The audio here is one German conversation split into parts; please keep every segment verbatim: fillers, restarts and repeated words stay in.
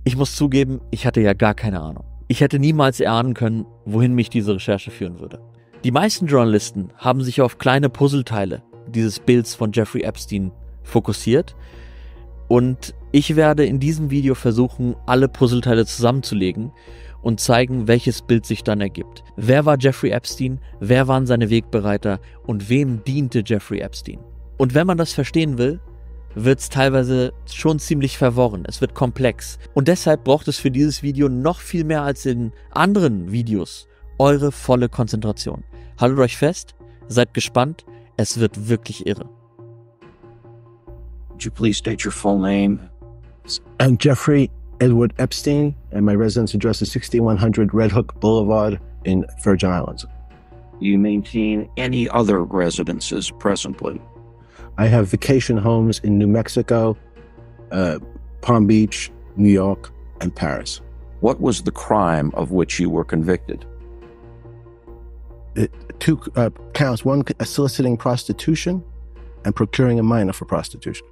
Ich muss zugeben, ich hatte ja gar keine Ahnung. Ich hätte niemals erahnen können, wohin mich diese Recherche führen würde. Die meisten Journalisten haben sich auf kleine Puzzleteile dieses Bilds von Jeffrey Epstein fokussiert und ich werde in diesem Video versuchen, alle Puzzleteile zusammenzulegen und zeigen, welches Bild sich dann ergibt. Wer war Jeffrey Epstein? Wer waren seine Wegbereiter? Und wem diente Jeffrey Epstein? Und wenn man das verstehen will, wird es teilweise schon ziemlich verworren. Es wird komplex. Und deshalb braucht es für dieses Video noch viel mehr als in anderen Videos eure volle Konzentration. Haltet euch fest, seid gespannt, es wird wirklich irre. Would you please state your full name? I'm Jeffrey Edward Epstein, and my residence address is sixty-one hundred Red Hook Boulevard in Virgin Islands. Do you maintain any other residences presently? I have vacation homes in New Mexico, uh, Palm Beach, New York, and Paris. What was the crime of which you were convicted? It, two uh, counts, one uh, soliciting prostitution and procuring a minor for prostitution.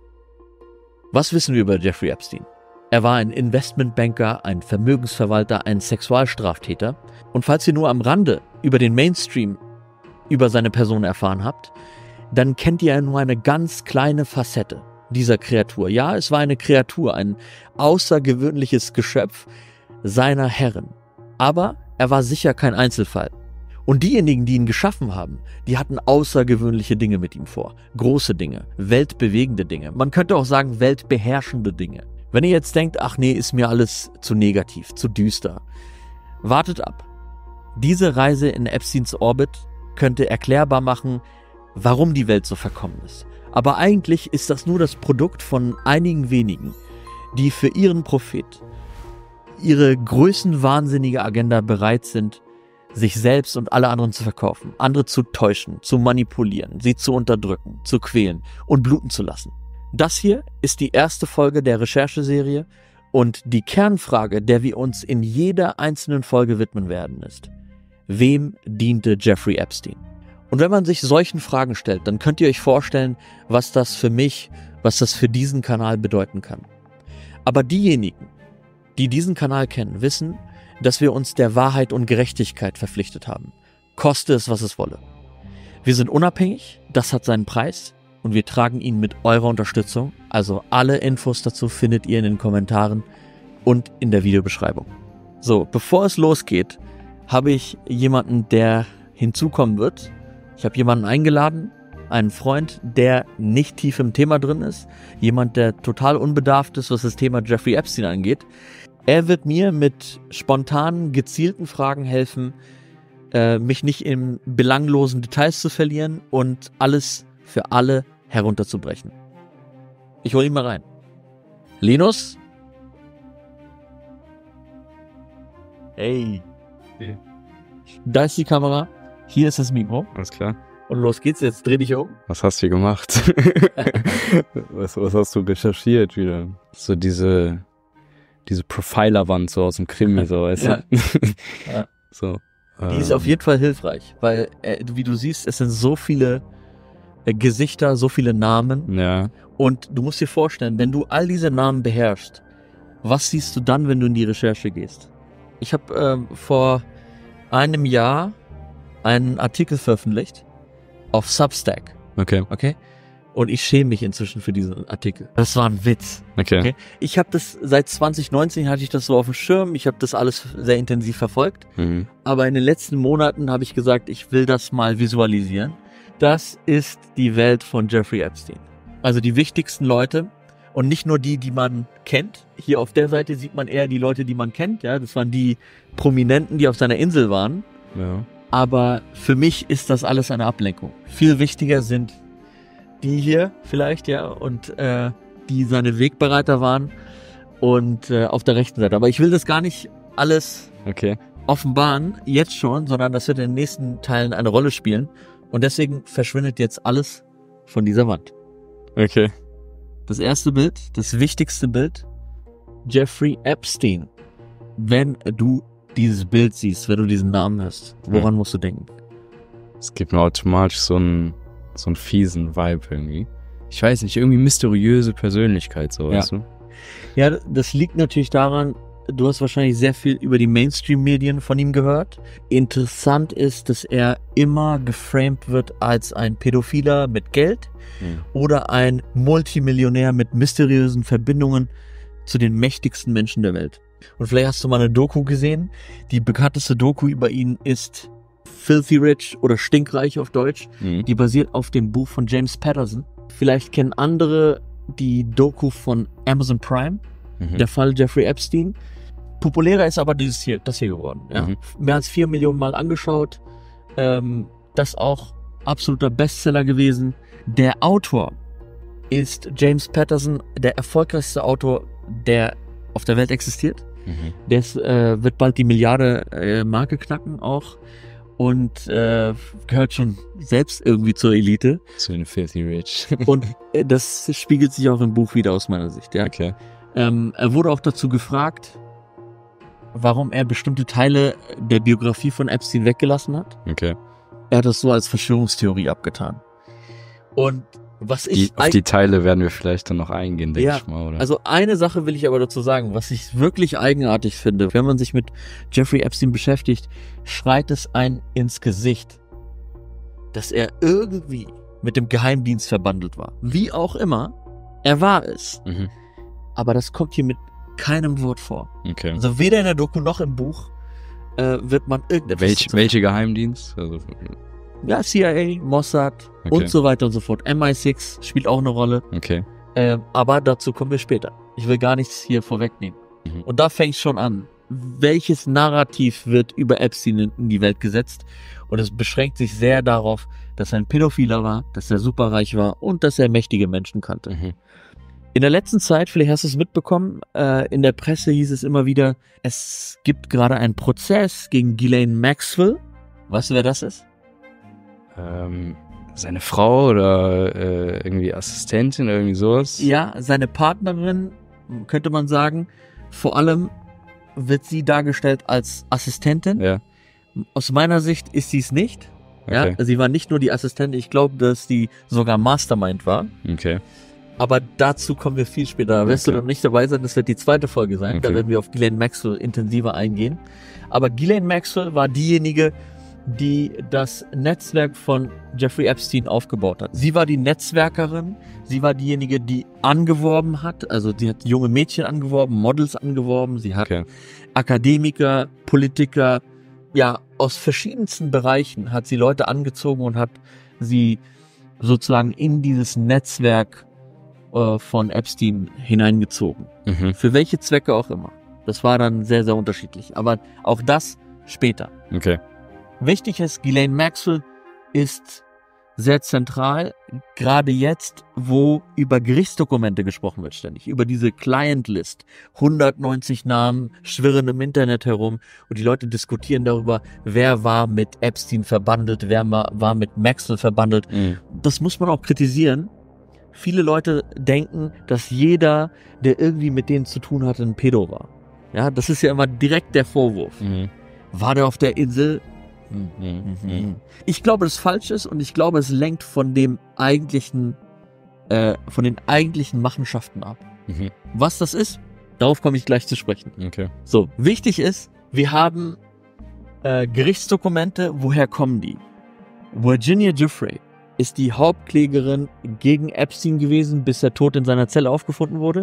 Was wissen wir über Jeffrey Epstein? Er war ein Investmentbanker, ein Vermögensverwalter, ein Sexualstraftäter. Und falls ihr nur am Rande über den Mainstream über seine Person erfahren habt, dann kennt ihr ja nur eine ganz kleine Facette dieser Kreatur. Ja, es war eine Kreatur, ein außergewöhnliches Geschöpf seiner Herren. Aber er war sicher kein Einzelfall. Und diejenigen, die ihn geschaffen haben, die hatten außergewöhnliche Dinge mit ihm vor. Große Dinge, weltbewegende Dinge. Man könnte auch sagen, weltbeherrschende Dinge. Wenn ihr jetzt denkt, ach nee, ist mir alles zu negativ, zu düster. Wartet ab. Diese Reise in Epsteins Orbit könnte erklärbar machen, warum die Welt so verkommen ist. Aber eigentlich ist das nur das Produkt von einigen wenigen, die für ihren Profit, ihre größenwahnsinnige Agenda bereit sind, sich selbst und alle anderen zu verkaufen, andere zu täuschen, zu manipulieren, sie zu unterdrücken, zu quälen und bluten zu lassen. Das hier ist die erste Folge der Rechercheserie und die Kernfrage, der wir uns in jeder einzelnen Folge widmen werden, ist: Wem diente Jeffrey Epstein? Und wenn man sich solchen Fragen stellt, dann könnt ihr euch vorstellen, was das für mich, was das für diesen Kanal bedeuten kann. Aber diejenigen, die diesen Kanal kennen, wissen, dass wir uns der Wahrheit und Gerechtigkeit verpflichtet haben. Koste es, was es wolle. Wir sind unabhängig, das hat seinen Preis und wir tragen ihn mit eurer Unterstützung. Also alle Infos dazu findet ihr in den Kommentaren und in der Videobeschreibung. So, bevor es losgeht, habe ich jemanden, der hinzukommen wird. Ich habe jemanden eingeladen, einen Freund, der nicht tief im Thema drin ist. Jemand, der total unbedarft ist, was das Thema Jeffrey Epstein angeht. Er wird mir mit spontanen, gezielten Fragen helfen, äh, mich nicht in belanglosen Details zu verlieren und alles für alle herunterzubrechen. Ich hole ihn mal rein. Linus? Hey. Hey. Da ist die Kamera. Hier ist das Mikro. Alles klar. Und los geht's, jetzt dreh dich um. Was hast du hier gemacht? was, was hast du recherchiert wieder? So diese, diese Profiler-Wand so aus dem Krimi, so, weißt Ja. du? Ja. So. Die ist auf jeden Fall hilfreich, weil, äh, wie du siehst, es sind so viele äh, Gesichter, so viele Namen. Ja. Und du musst dir vorstellen, wenn du all diese Namen beherrschst, was siehst du dann, wenn du in die Recherche gehst? Ich habe ähm, vor einem Jahr einen Artikel veröffentlicht auf Substack. Okay. Okay? Und ich schäme mich inzwischen für diesen Artikel. Das war ein Witz. Okay. Okay? Ich habe das, seit zwanzig neunzehn hatte ich das so auf dem Schirm. Ich habe das alles sehr intensiv verfolgt. Mhm. Aber in den letzten Monaten habe ich gesagt, ich will das mal visualisieren. Das ist die Welt von Jeffrey Epstein. Also die wichtigsten Leute und nicht nur die, die man kennt. Hier auf der Seite sieht man eher die Leute, die man kennt. Ja, das waren die Prominenten, die auf seiner Insel waren. Ja. Aber für mich ist das alles eine Ablenkung. Viel wichtiger sind die hier vielleicht, ja, und äh, die seine Wegbereiter waren und äh, auf der rechten Seite. Aber ich will das gar nicht alles Okay. offenbaren, jetzt schon, sondern das wird in den nächsten Teilen eine Rolle spielen. Und deswegen verschwindet jetzt alles von dieser Wand. Okay. Das erste Bild, das wichtigste Bild, Jeffrey Epstein. Wenn du dieses Bild siehst, wenn du diesen Namen hörst, woran musst du denken? Es gibt mir automatisch so einen, so einen fiesen Vibe irgendwie. Ich weiß nicht, irgendwie mysteriöse Persönlichkeit, so, Ja. weißt du? Ja, das liegt natürlich daran, du hast wahrscheinlich sehr viel über die Mainstream-Medien von ihm gehört. Interessant ist, dass er immer geframed wird als ein Pädophiler mit Geld mhm. oder ein Multimillionär mit mysteriösen Verbindungen zu den mächtigsten Menschen der Welt. Und vielleicht hast du mal eine Doku gesehen. Die bekannteste Doku über ihn ist Filthy Rich oder Stinkreich auf Deutsch. Mhm. Die basiert auf dem Buch von James Patterson. Vielleicht kennen andere die Doku von Amazon Prime, mhm. der Fall Jeffrey Epstein. Populärer ist aber dieses hier, das hier geworden. Ja. Mhm. Mehr als vier Millionen Mal angeschaut. Ähm, das auch absoluter Bestseller gewesen. Der Autor ist James Patterson, der erfolgreichste Autor, der auf der Welt existiert. Mhm. Der ist, äh, wird bald die Milliarde äh, Marke knacken auch. Und äh, gehört schon selbst irgendwie zur Elite. Zu den Filthy Rich. Und äh, das spiegelt sich auch im Buch wieder aus meiner Sicht. Ja. Okay. Ähm, er wurde auch dazu gefragt, warum er bestimmte Teile der Biografie von Epstein weggelassen hat. Okay. Er hat das so als Verschwörungstheorie abgetan. Und was ich... Die, auf die Teile werden wir vielleicht dann noch eingehen, denke ja, ich mal, oder? Also eine Sache will ich aber dazu sagen, was ich wirklich eigenartig finde, wenn man sich mit Jeffrey Epstein beschäftigt, schreit es ein ins Gesicht, dass er irgendwie mit dem Geheimdienst verbandelt war. Wie auch immer, er war es. Mhm. Aber das kommt hier mit keinem Wort vor. Okay. Also weder in der Doku noch im Buch äh, wird man irgendetwas... Welch, welche Geheimdienst? Also, ja, C I A, Mossad okay. und so weiter und so fort. M I six spielt auch eine Rolle. Okay. Äh, aber dazu kommen wir später. Ich will gar nichts hier vorwegnehmen. Mhm. Und da fängt es schon an. Welches Narrativ wird über Epstein in die Welt gesetzt? Und es beschränkt sich sehr darauf, dass er ein Pädophiler war, dass er superreich war und dass er mächtige Menschen kannte. Mhm. In der letzten Zeit, vielleicht hast du es mitbekommen, äh, in der Presse hieß es immer wieder, es gibt gerade einen Prozess gegen Ghislaine Maxwell. Weißt du, wer das ist? Ähm, seine Frau oder äh, irgendwie Assistentin oder irgendwie sowas? Ja, seine Partnerin, könnte man sagen. Vor allem wird sie dargestellt als Assistentin. Ja. Aus meiner Sicht ist sie es nicht. Okay. Ja, sie war nicht nur die Assistentin, ich glaube, dass sie sogar Mastermind war. Okay. Aber dazu kommen wir viel später. Da wirst okay. du noch nicht dabei sein, das wird die zweite Folge sein. Okay. Da werden wir auf Ghislaine Maxwell intensiver eingehen. Aber Ghislaine Maxwell war diejenige, die das Netzwerk von Jeffrey Epstein aufgebaut hat. Sie war die Netzwerkerin, sie war diejenige, die angeworben hat, also sie hat junge Mädchen angeworben, Models angeworben, sie hat okay. Akademiker, Politiker, ja, aus verschiedensten Bereichen hat sie Leute angezogen und hat sie sozusagen in dieses Netzwerk äh, von Epstein hineingezogen. Mhm. Für welche Zwecke auch immer. Das war dann sehr, sehr unterschiedlich. Aber auch das später. Okay. Wichtig ist, Ghislaine Maxwell ist sehr zentral, gerade jetzt, wo über Gerichtsdokumente gesprochen wird ständig, über diese Client List. hundertneunzig Namen schwirren im Internet herum und die Leute diskutieren darüber, wer war mit Epstein verbandelt, wer war mit Maxwell verbandelt. Mhm. Das muss man auch kritisieren. Viele Leute denken, dass jeder, der irgendwie mit denen zu tun hatte, ein Pädo war. Ja, das ist ja immer direkt der Vorwurf. Mhm. War der auf der Insel? Mhm. Mhm. Ich glaube, dass es falsch ist und ich glaube, es lenkt von dem eigentlichen, äh, von den eigentlichen Machenschaften ab. Mhm. Was das ist, darauf komme ich gleich zu sprechen. Okay. So, wichtig ist, wir haben äh, Gerichtsdokumente. Woher kommen die? Virginia Giuffre ist die Hauptklägerin gegen Epstein gewesen, bis er tot in seiner Zelle aufgefunden wurde.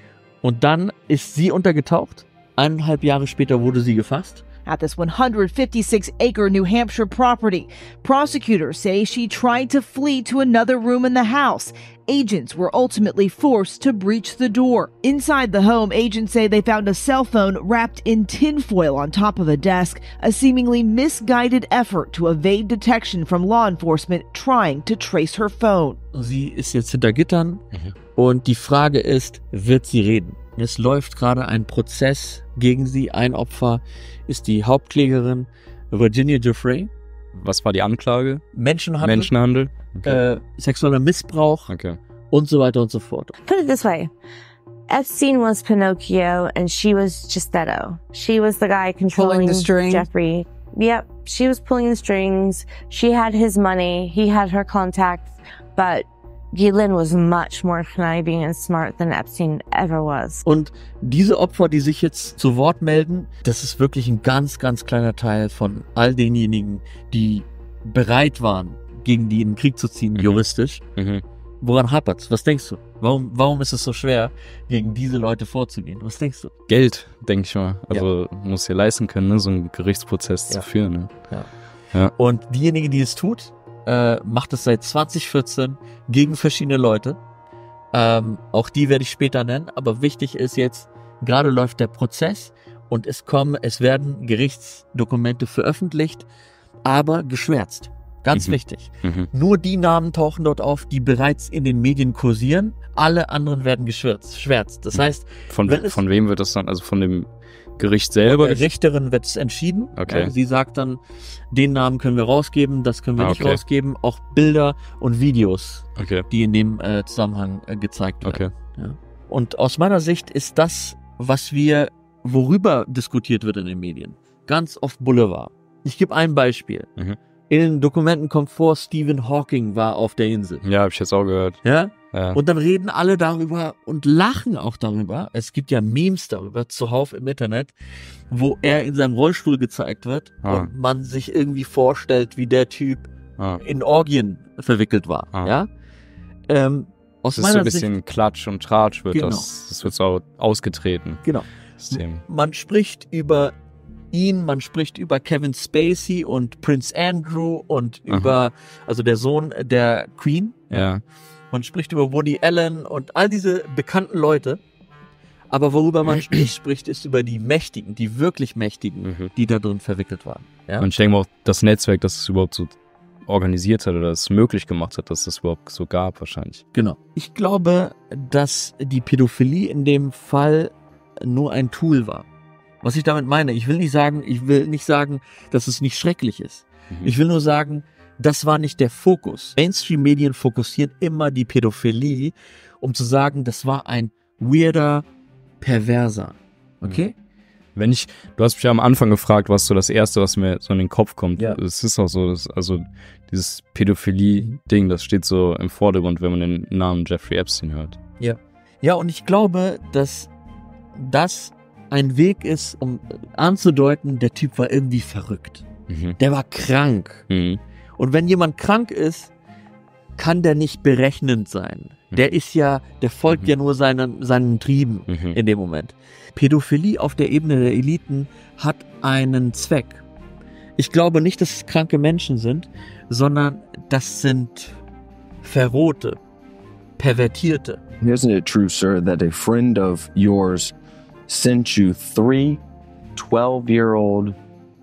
Und dann ist sie untergetaucht. Eineinhalb Jahre später wurde sie gefasst. At this one hundred fifty-six acre New Hampshire property, prosecutors say she tried to flee to another room in the house. Agents were ultimately forced to breach the door. Inside the home, agents say they found a cell phone wrapped in tinfoil on top of a desk, a seemingly misguided effort to evade detection from law enforcement trying to trace her phone. Sie ist jetzt hinter Gittern mhm. und die Frage ist, wird sie reden? Es läuft gerade ein Prozess gegen sie. Ein Opfer ist die Hauptklägerin Virginia Giuffre. Was war die Anklage? Menschenhandel. Menschenhandel. Okay. Äh, sexueller Missbrauch. Okay. Und so weiter und so fort. Put it this way. Epstein was Pinocchio and she was Geppetto. She was the guy controlling the string. Jeffrey. Yep. She was pulling the strings. She had his money. He had her contacts. But Ghislaine was much more conniving and smart than Epstein ever was. Und diese Opfer, die sich jetzt zu Wort melden, das ist wirklich ein ganz, ganz kleiner Teil von all denjenigen, die bereit waren, gegen die in den Krieg zu ziehen, Mhm. juristisch. Mhm. Woran hapert's? Was denkst du? Warum, warum ist es so schwer, gegen diese Leute vorzugehen? Was denkst du? Geld, denke ich mal. Also muss ja leisten können, ne, so einen Gerichtsprozess Ja. zu führen. Ne? Und diejenige, die es tut, äh, macht es seit zwanzig vierzehn gegen verschiedene Leute. Ähm, auch die werde ich später nennen, aber wichtig ist jetzt, gerade läuft der Prozess und es kommen, es werden Gerichtsdokumente veröffentlicht, aber geschwärzt. Ganz Mhm. wichtig. Mhm. Nur die Namen tauchen dort auf, die bereits in den Medien kursieren. Alle anderen werden geschwärzt. geschwärzt. Das heißt, Von, Wenn es- von wem wird das dann? Also von dem Gericht von selber? der Richterin wird es entschieden. Okay. Ja, sie sagt dann, den Namen können wir rausgeben, das können wir Ah, nicht okay. rausgeben. Auch Bilder und Videos, Okay, die in dem äh, Zusammenhang äh, gezeigt werden. okay. Ja. Und aus meiner Sicht ist das, was wir, worüber diskutiert wird in den Medien, ganz oft Boulevard. Ich gebe ein Beispiel. Mhm. In den Dokumenten kommt vor, Stephen Hawking war auf der Insel. Ja, habe ich jetzt auch gehört. Ja? Ja. Und dann reden alle darüber und lachen auch darüber. Es gibt ja Memes darüber, zuhauf im Internet, wo er in seinem Rollstuhl gezeigt wird Ah. und man sich irgendwie vorstellt, wie der Typ ah. in Orgien verwickelt war. Ah. Ja? Ähm, aus Das ist so meiner ein Sicht, bisschen Klatsch und Tratsch wird Genau. das. Das wird so ausgetreten. genau. Das Thema. Man spricht über ihn, man spricht über Kevin Spacey und Prince Andrew und Aha. über, also der Sohn der Queen. Ja. Man spricht über Woody Allen und all diese bekannten Leute. Aber worüber man nicht spricht, ist über die Mächtigen, die wirklich Mächtigen, Mhm. die da drin verwickelt waren. Ja? Und ich denke mal auch das Netzwerk, das es überhaupt so organisiert hat oder es möglich gemacht hat, dass das überhaupt so gab wahrscheinlich. Genau. Ich glaube, dass die Pädophilie in dem Fall nur ein Tool war. Was ich damit meine, ich will nicht sagen, ich will nicht sagen, dass es nicht schrecklich ist. Mhm. Ich will nur sagen, das war nicht der Fokus. Mainstream-Medien fokussieren immer die Pädophilie, um zu sagen, das war ein weirder Perverser. Okay? Wenn ich, du hast mich ja am Anfang gefragt, was so das Erste, was mir so in den Kopf kommt. Ja. Es ist auch so, dass, also dieses Pädophilie-Ding, das steht so im Vordergrund, wenn man den Namen Jeffrey Epstein hört. Ja, und ich glaube, dass das ein Weg ist, um anzudeuten, der Typ war irgendwie verrückt. Mhm. Der war krank. Mhm. Und wenn jemand krank ist, kann der nicht berechnend sein. Der ist ja, der folgt Mhm. ja nur seinen, seinen Trieben Mhm. in dem Moment. Pädophilie auf der Ebene der Eliten hat einen Zweck. Ich glaube nicht, dass es kranke Menschen sind, sondern das sind Verrohte, Pervertierte. Isn't it true, sir, that a friend of yours sent you three twelve-year-old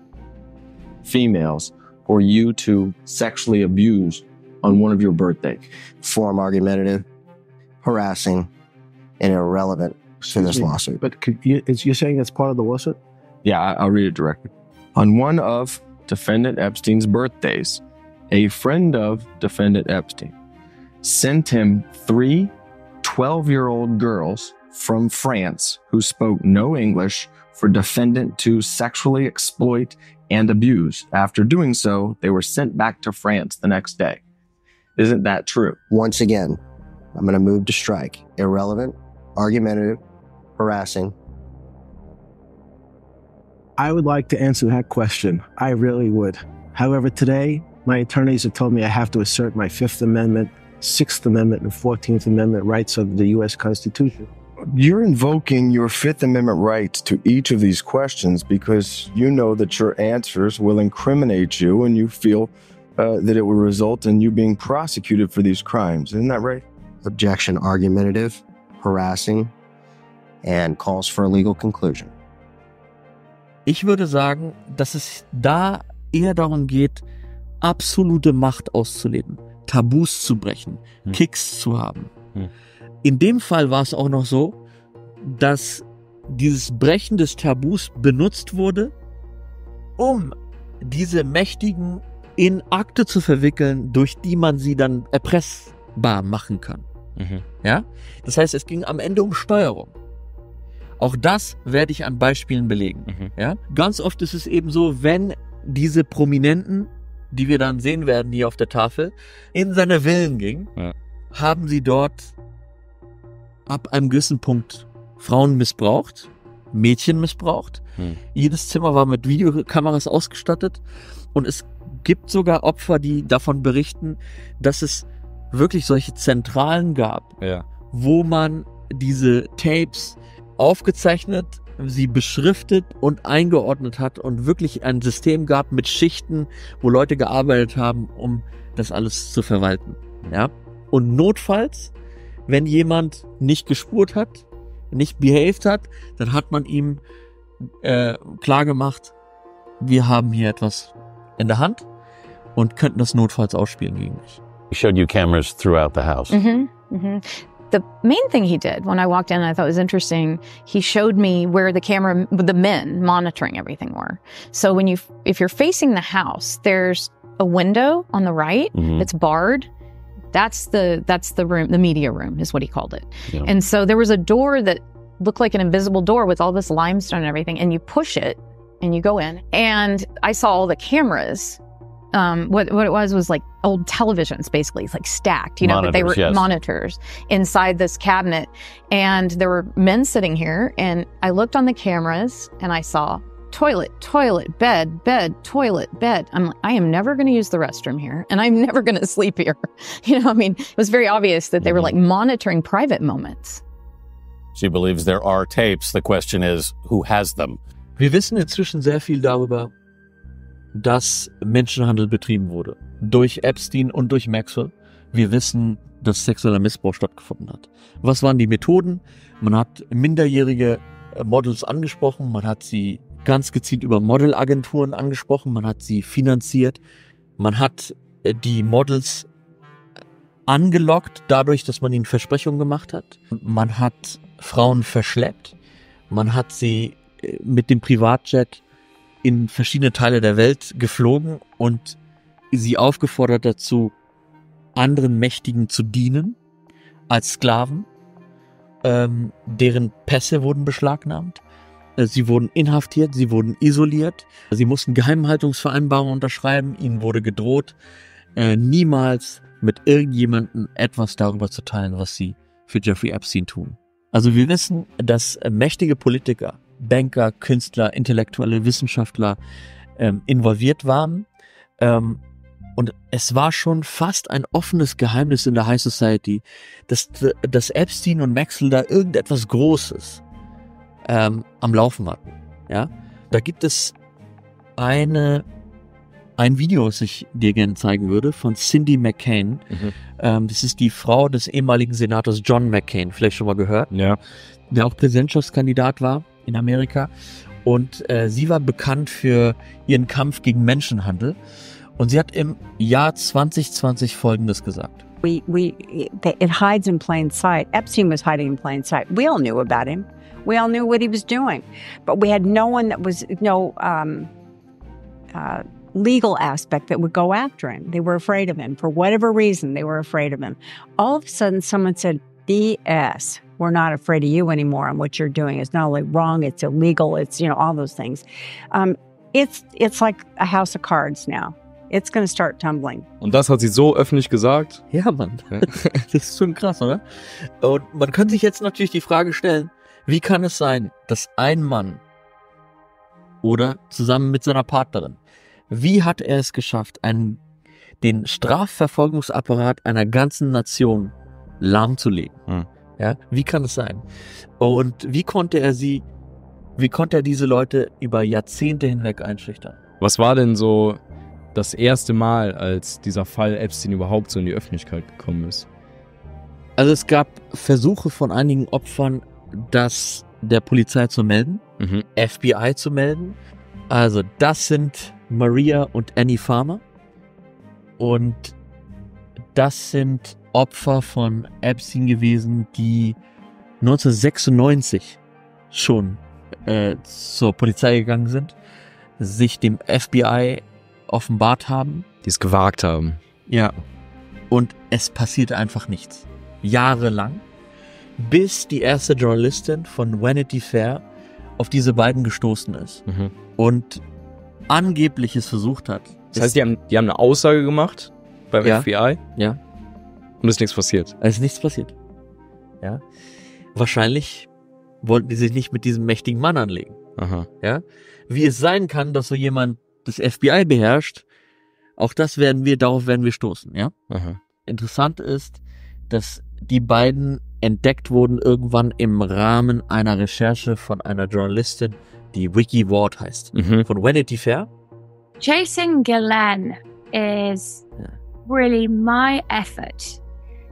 females for you to sexually abuse on one of your birthdays? Form argumentative, harassing, and irrelevant to this me, lawsuit. But could you, is you're saying it's part of the lawsuit? Yeah, I- I'll read it directly. On one of defendant Epstein's birthdays, a friend of defendant Epstein sent him three twelve-year-old girls from France who spoke no English for defendant to sexually exploit and abuse. After doing so, they were sent back to France the next day. Isn't that true? Once again, I'm going to move to strike. Irrelevant, argumentative, harassing. I would like to answer that question. I really would. However, today, my attorneys have told me I have to assert my Fifth Amendment, Sixth Amendment, and Fourteenth Amendment rights under the U S Constitution. You're invoking your Fifth Amendment rights to each of these questions because you know that your answers will incriminate you and you feel uh, that it will result in you being prosecuted for these crimes. Isn't that right? Objection, argumentative, harassing, and calls for a legal conclusion. Ich würde sagen, dass es da eher darum geht, absolute Macht auszuleben, Tabus zu brechen, Hm. Kicks zu haben. Hm. In dem Fall war es auch noch so, dass dieses Brechen des Tabus benutzt wurde, um diese Mächtigen in Akte zu verwickeln, durch die man sie dann erpressbar machen kann. Mhm. Ja? Das heißt, es ging am Ende um Steuerung. Auch das werde ich an Beispielen belegen. Mhm. Ja? Ganz oft ist es eben so, wenn diese Prominenten, die wir dann sehen werden hier auf der Tafel, in seine Villen gingen, Ja. haben sie dort ab einem gewissen Punkt Frauen missbraucht, Mädchen missbraucht. Hm. Jedes Zimmer war mit Videokameras ausgestattet und es gibt sogar Opfer, die davon berichten, dass es wirklich solche Zentralen gab, ja. wo man diese Tapes aufgezeichnet, sie beschriftet und eingeordnet hat und wirklich ein System gab mit Schichten, wo Leute gearbeitet haben, um das alles zu verwalten. Ja? Und notfalls, wenn jemand nicht gespurt hat, nicht behaved hat, dann hat man ihm äh, klar gemacht, wir haben hier etwas in der Hand und könnten das notfalls ausspielen gegen dich. He showed you cameras throughout the house. Mm-hmm, mm-hmm. The main thing he did when I walked in, I thought was interesting, he showed me where the camera, the men monitoring everything were. So when you, if you're facing the house, there's a window on the right mm-hmm. that's barred. That's the, that's the room, the media room is what he called it. Yeah. And so there was a door that looked like an invisible door with all this limestone and everything, and you push it and you go in. And I saw all the cameras. Um, what, what it was was like old televisions, basically. It's like stacked, you know, monitors, but they were yes. monitors inside this cabinet. And there were men sitting here, and I looked on the cameras and I saw toilet, toilet, bed, bed, toilet, bed. I'm like, I am never going to use the restroom here, and I'm never going to sleep here. You know, I mean, it was very obvious that they were like monitoring private moments. She believes there are tapes. The question is, who has them? Wir wissen inzwischen sehr viel darüber, dass Menschenhandel betrieben wurde. Durch Epstein und durch Maxwell. Wir wissen, dass sexueller Missbrauch stattgefunden hat. Was waren die Methoden? Man hat minderjährige Models angesprochen, man hat sie ganz gezielt über Modelagenturen angesprochen, man hat sie finanziert, man hat die Models angelockt, dadurch, dass man ihnen Versprechungen gemacht hat. Man hat Frauen verschleppt, man hat sie mit dem Privatjet in verschiedene Teile der Welt geflogen und sie aufgefordert dazu, anderen Mächtigen zu dienen, als Sklaven. Ähm, deren Pässe wurden beschlagnahmt. Sie wurden inhaftiert, sie wurden isoliert. Sie mussten Geheimhaltungsvereinbarungen unterschreiben. Ihnen wurde gedroht, äh, niemals mit irgendjemandem etwas darüber zu teilen, was sie für Jeffrey Epstein tun. Also wir wissen, dass äh, mächtige Politiker, Banker, Künstler, Intellektuelle, Wissenschaftler ähm, involviert waren. Ähm, und es war schon fast ein offenes Geheimnis in der High Society, dass, dass Epstein und Maxwell da irgendetwas Großes ähm, am Laufen hatten. Ja? Da gibt es eine, ein Video, das ich dir gerne zeigen würde, von Cindy McCain. Mhm. Ähm, das ist die Frau des ehemaligen Senators John McCain, vielleicht schon mal gehört, ja. Der auch Präsidentschaftskandidat war in Amerika. Und äh, sie war bekannt für ihren Kampf gegen Menschenhandel. Und sie hat im Jahr zwanzig zwanzig Folgendes gesagt. We, we, it hides in plain sight. Epstein was hiding in plain sight. We all knew about him. We all knew what he was doing. But we had no one that was, no um, uh, legal aspect that would go after him. They were afraid of him. For whatever reason, they were afraid of him. All of a sudden, someone said, B S. We're not afraid of you anymore, and what you're doing is not only wrong, it's illegal, it's, you know, all those things. Um, it's, it's like a house of cards now. It's going to start tumbling. Und das hat sie so öffentlich gesagt? Ja, Mann. Das ist schon krass, oder? Und man kann sich jetzt natürlich die Frage stellen, wie kann es sein, dass ein Mann oder zusammen mit seiner Partnerin, wie hat er es geschafft, einen, den Strafverfolgungsapparat einer ganzen Nation lahmzulegen? Hm. Ja, wie kann es sein? Und wie konnte er sie, wie konnte er diese Leute über Jahrzehnte hinweg einschüchtern? Was war denn so das erste Mal, als dieser Fall Epstein überhaupt so in die Öffentlichkeit gekommen ist? Also es gab Versuche von einigen Opfern, das der Polizei zu melden, mhm. F B I zu melden. Also das sind Maria und Annie Farmer. Und das sind Opfer von Epstein gewesen, die neunzehnhundertsechsundneunzig schon äh, zur Polizei gegangen sind, sich dem F B I offenbart haben. Die es gewagt haben. Ja. Und es passierte einfach nichts. Jahrelang. Bis die erste Journalistin von Vanity Fair auf diese beiden gestoßen ist. Mhm. Und angeblich es versucht hat. Das heißt, die haben, die haben eine Aussage gemacht beim ja, F B I? Ja. Und ist nichts passiert? Es ist nichts passiert. Ja. Wahrscheinlich wollten die sich nicht mit diesem mächtigen Mann anlegen. Aha. Ja. Wie es sein kann, dass so jemand das F B I beherrscht, auch das werden wir, darauf werden wir stoßen, ja. Aha. Interessant ist, dass die beiden entdeckt wurden irgendwann im Rahmen einer Recherche von einer Journalistin, die Vicky Ward heißt, Mhm. von Vanity Fair. Chasing Ghislaine is really my effort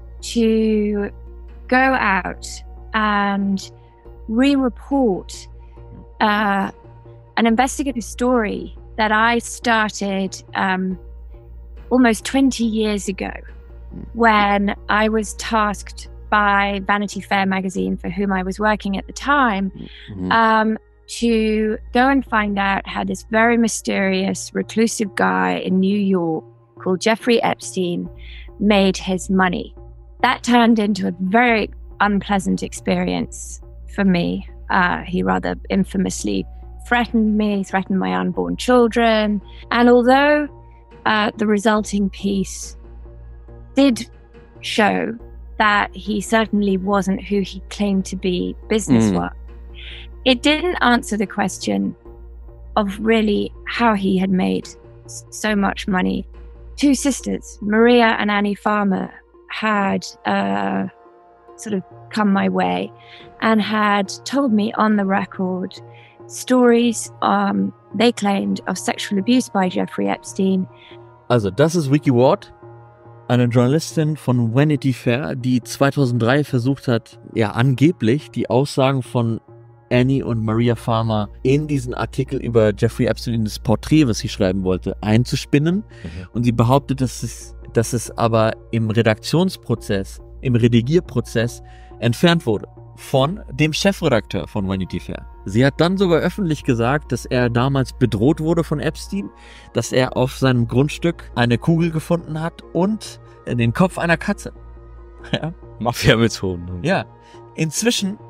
to go out and re-report uh, an investigative story that I started um, almost twenty years ago when I was tasked by Vanity Fair magazine, for whom I was working at the time, Mhm. um, to go and find out how this very mysterious, reclusive guy in New York called Jeffrey Epstein made his money. That turned into a very unpleasant experience for me. Uh, he rather infamously threatened me, threatened my unborn children. And although uh, the resulting piece did show that he certainly wasn't who he claimed to be business-wise, it didn't answer the question of really how he had made s- so much money. Two sisters, Maria and Annie Farmer, had uh, sort of come my way and had told me on the record stories um, they claimed of sexual abuse by Jeffrey Epstein. Also, das ist Vicky Ward, eine Journalistin von Vanity Fair, die zweitausenddrei versucht hat, ja angeblich die Aussagen von Annie und Maria Farmer in diesen Artikel über Jeffrey Epstein, in das Porträt, was sie schreiben wollte, einzuspinnen. Mhm. Und sie behauptet, dass es, dass es aber im Redaktionsprozess, im Redigierprozess entfernt wurde von dem Chefredakteur von Vanity Fair. Sie hat dann sogar öffentlich gesagt, dass er damals bedroht wurde von Epstein, dass er auf seinem Grundstück eine Kugel gefunden hat und den Kopf einer Katze. Ja. Mafia-Methoden. Ja. Inzwischen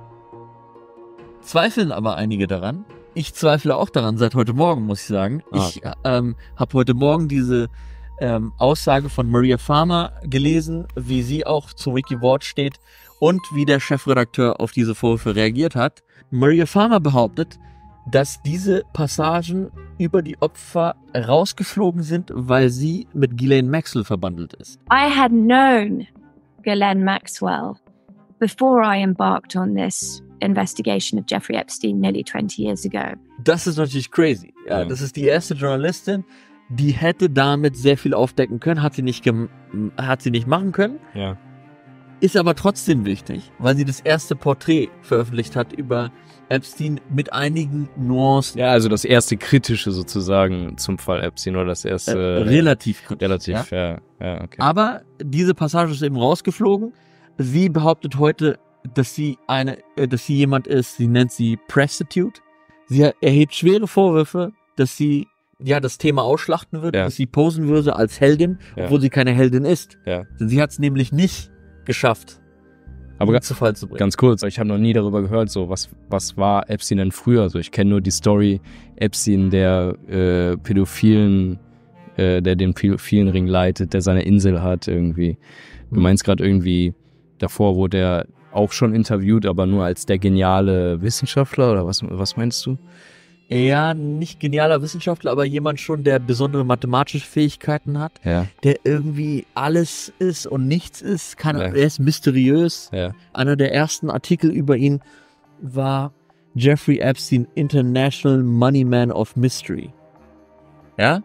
zweifeln aber einige daran. Ich zweifle auch daran seit heute Morgen, muss ich sagen. Ah. Ich ähm, habe heute Morgen diese ähm, Aussage von Maria Farmer gelesen, wie sie auch zu Vicky Ward steht und wie der Chefredakteur auf diese Vorwürfe reagiert hat. Maria Farmer behauptet, dass diese Passagen über die Opfer rausgeflogen sind, weil sie mit Ghislaine Maxwell verbandelt ist. I had known Ghislaine Maxwell before I embarked on this investigation of Jeffrey Epstein nearly twenty years ago. Das ist natürlich crazy. Ja, Ja. Das ist die erste Journalistin, die hätte damit sehr viel aufdecken können, hat sie nicht, gem- hat sie nicht machen können. Ja. Ist aber trotzdem wichtig, weil sie das erste Porträt veröffentlicht hat über Epstein mit einigen Nuancen. Ja, also das erste kritische sozusagen zum Fall Epstein oder das erste. Äh, relativ kritisch, Relativ, ja. ja. Ja, okay. Aber diese Passage ist eben rausgeflogen. Sie behauptet heute, dass sie eine, äh, dass sie jemand ist, sie nennt sie Prostitute. Sie erhebt schwere Vorwürfe, dass sie ja das Thema ausschlachten würde, Ja. dass sie posen würde als Heldin, Ja. obwohl sie keine Heldin ist. Ja. Denn sie hat es nämlich nicht geschafft, Aber ihn ga- zu Fall zu bringen. Ganz kurz, ich habe noch nie darüber gehört, so was, was war Epstein denn früher? Also ich kenne nur die Story Epstein, der äh, Pädophilen, äh, der den Pädophilen Ring leitet, der seine Insel hat irgendwie. Du Mhm. meinst gerade irgendwie, davor wurde er auch schon interviewt, aber nur als der geniale Wissenschaftler oder was, was meinst du? Ja, nicht genialer Wissenschaftler, aber jemand schon, der besondere mathematische Fähigkeiten hat, Ja, der irgendwie alles ist und nichts ist. Keine, Ja. Er ist mysteriös. ja. Einer der ersten Artikel über ihn war Jeffrey Epstein, International Money Man of Mystery. Ja?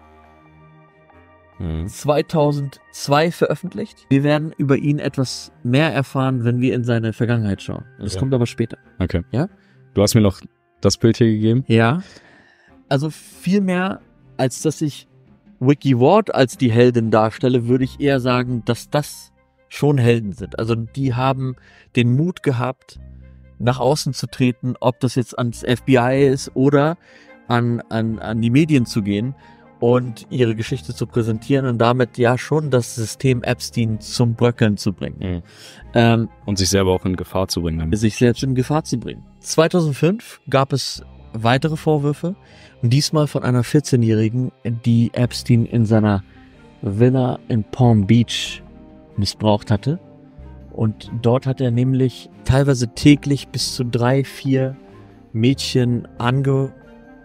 Mhm. zweitausendzwei veröffentlicht. Wir werden über ihn etwas mehr erfahren, wenn wir in seine Vergangenheit schauen. Das Okay. kommt aber später. Okay. Ja? Du hast mir noch das Bild hier gegeben? Ja. Also viel mehr, als dass ich Vicky Ward als die Heldin darstelle, würde ich eher sagen, dass das schon Helden sind. Also die haben den Mut gehabt, nach außen zu treten, ob das jetzt ans F B I ist oder an, an, an die Medien zu gehen und ihre Geschichte zu präsentieren und damit ja schon das System Epstein zum Bröckeln zu bringen. Mhm. Ähm, Und sich selber auch in Gefahr zu bringen. Damit. sich selbst in Gefahr zu bringen. zweitausendfünf gab es weitere Vorwürfe, und diesmal von einer vierzehnjährigen, die Epstein in seiner Villa in Palm Beach missbraucht hatte. Und dort hat er nämlich teilweise täglich bis zu drei, vier Mädchen angelockt.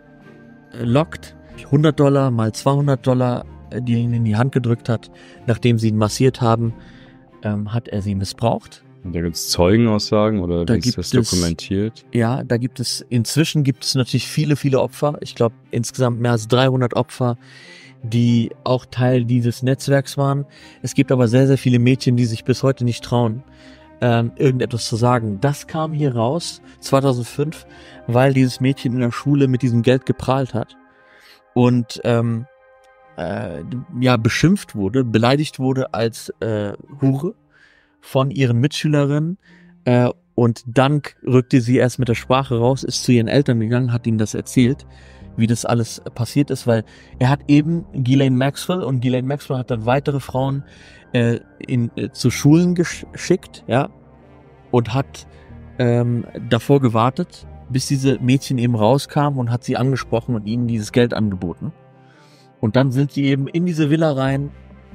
hundert Dollar mal zweihundert Dollar, die er ihnen in die Hand gedrückt hat. Nachdem sie ihn massiert haben, ähm, hat er sie missbraucht. Da gibt es Zeugenaussagen oder Da wie ist gibt das dokumentiert? Es, ja, da gibt es, inzwischen gibt es natürlich viele, viele Opfer. Ich glaube insgesamt mehr als dreihundert Opfer, die auch Teil dieses Netzwerks waren. Es gibt aber sehr, sehr viele Mädchen, die sich bis heute nicht trauen, ähm, irgendetwas zu sagen. Das kam hier raus, zweitausendfünf, weil dieses Mädchen in der Schule mit diesem Geld geprahlt hat und ähm, äh, ja, beschimpft wurde, beleidigt wurde als äh, Hure von ihren Mitschülerinnen, äh, und dann rückte sie erst mit der Sprache raus, ist zu ihren Eltern gegangen, hat ihnen das erzählt, wie das alles passiert ist, weil er hat eben Ghislaine Maxwell und Ghislaine Maxwell hat dann weitere Frauen äh, in, äh, zu Schulen geschickt, ja, und hat ähm, davor gewartet, bis diese Mädchen eben rauskamen und hat sie angesprochen und ihnen dieses Geld angeboten. Und dann sind sie eben in diese Villa rein,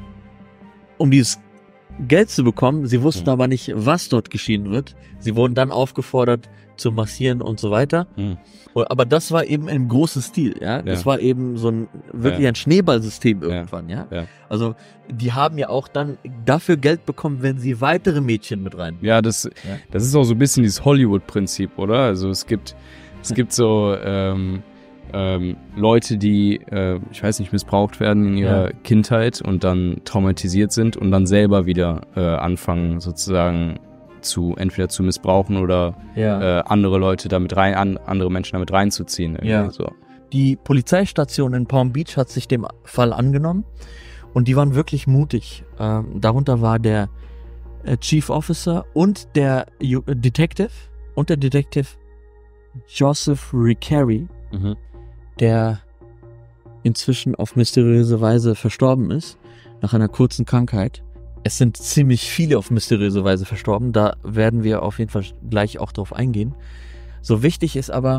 um dieses Geld zu bekommen. Sie wussten mhm. aber nicht, was dort geschehen wird. Sie wurden dann aufgefordert zu massieren und so weiter. Mhm. Aber das war eben im großen Stil, ja. Das ja. war eben so ein, wirklich ja. ein Schneeballsystem irgendwann, ja? Ja. ja. Also, die haben ja auch dann dafür Geld bekommen, wenn sie weitere Mädchen mit rein. Ja, das, ja. das ist auch so ein bisschen dieses Hollywood-Prinzip, oder? Also, es gibt, es gibt so, ähm, ähm, Leute, die, äh, ich weiß nicht, missbraucht werden in ihrer ja. Kindheit und dann traumatisiert sind und dann selber wieder äh, anfangen, sozusagen zu entweder zu missbrauchen oder ja. äh, andere Leute damit rein, an, andere Menschen damit reinzuziehen. Ja. So. Die Polizeistation in Palm Beach hat sich dem Fall angenommen und die waren wirklich mutig. Ähm, darunter war der äh, Chief Officer und der Ju- äh, Detective und der Detective Joseph Ricari, mhm. der inzwischen auf mysteriöse Weise verstorben ist, nach einer kurzen Krankheit. Es sind ziemlich viele auf mysteriöse Weise verstorben, da werden wir auf jeden Fall gleich auch drauf eingehen. So wichtig ist aber,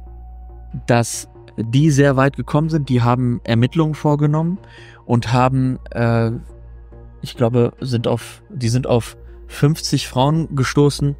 dass die sehr weit gekommen sind, die haben Ermittlungen vorgenommen und haben, äh, ich glaube, sind auf, die sind auf fünfzig Frauen gestoßen,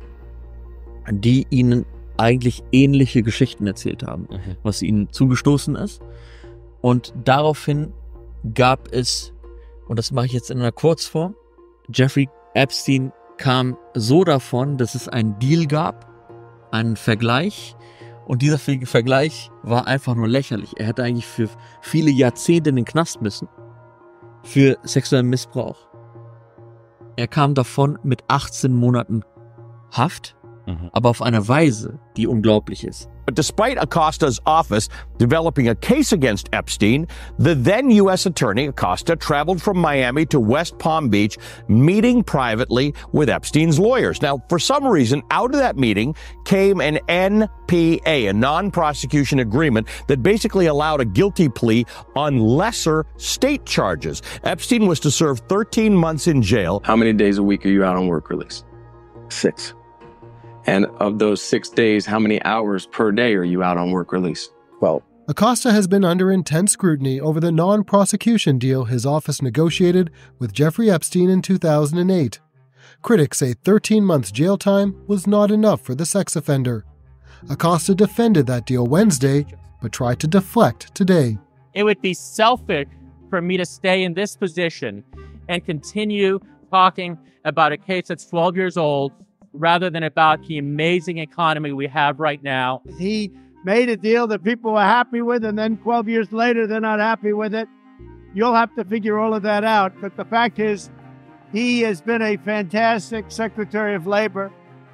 die ihnen eigentlich ähnliche Geschichten erzählt haben, mhm. was ihnen zugestoßen ist. Und daraufhin gab es, und das mache ich jetzt in einer Kurzform, Jeffrey Epstein kam so davon, dass es einen Deal gab, einen Vergleich, und dieser Vergleich war einfach nur lächerlich. Er hätte eigentlich für viele Jahrzehnte in den Knast müssen für sexuellen Missbrauch. Er kam davon mit achtzehn Monaten Haft, mhm. aber auf eine Weise, die unglaublich ist. But despite Acosta's office developing a case against Epstein, the then U S attorney, Acosta, traveled from Miami to West Palm Beach, meeting privately with Epstein's lawyers. Now, for some reason, out of that meeting came an N P A, a non-prosecution agreement that basically allowed a guilty plea on lesser state charges. Epstein was to serve thirteen months in jail. How many days a week are you out on work release? Six. And of those six days, how many hours per day are you out on work release? Well, Acosta has been under intense scrutiny over the non-prosecution deal his office negotiated with Jeffrey Epstein in two thousand eight. Critics say thirteen months jail time was not enough for the sex offender. Acosta defended that deal Wednesday, but tried to deflect today. It would be selfish for me to stay in this position and continue talking about a case that's twelve years old, rather than about the amazing economy we have right now. He made a deal that people were happy with, and then twelve years later, they're not happy with it. You'll have to figure all of that out. But the fact is, he has been a fantastic Secretary of Labor.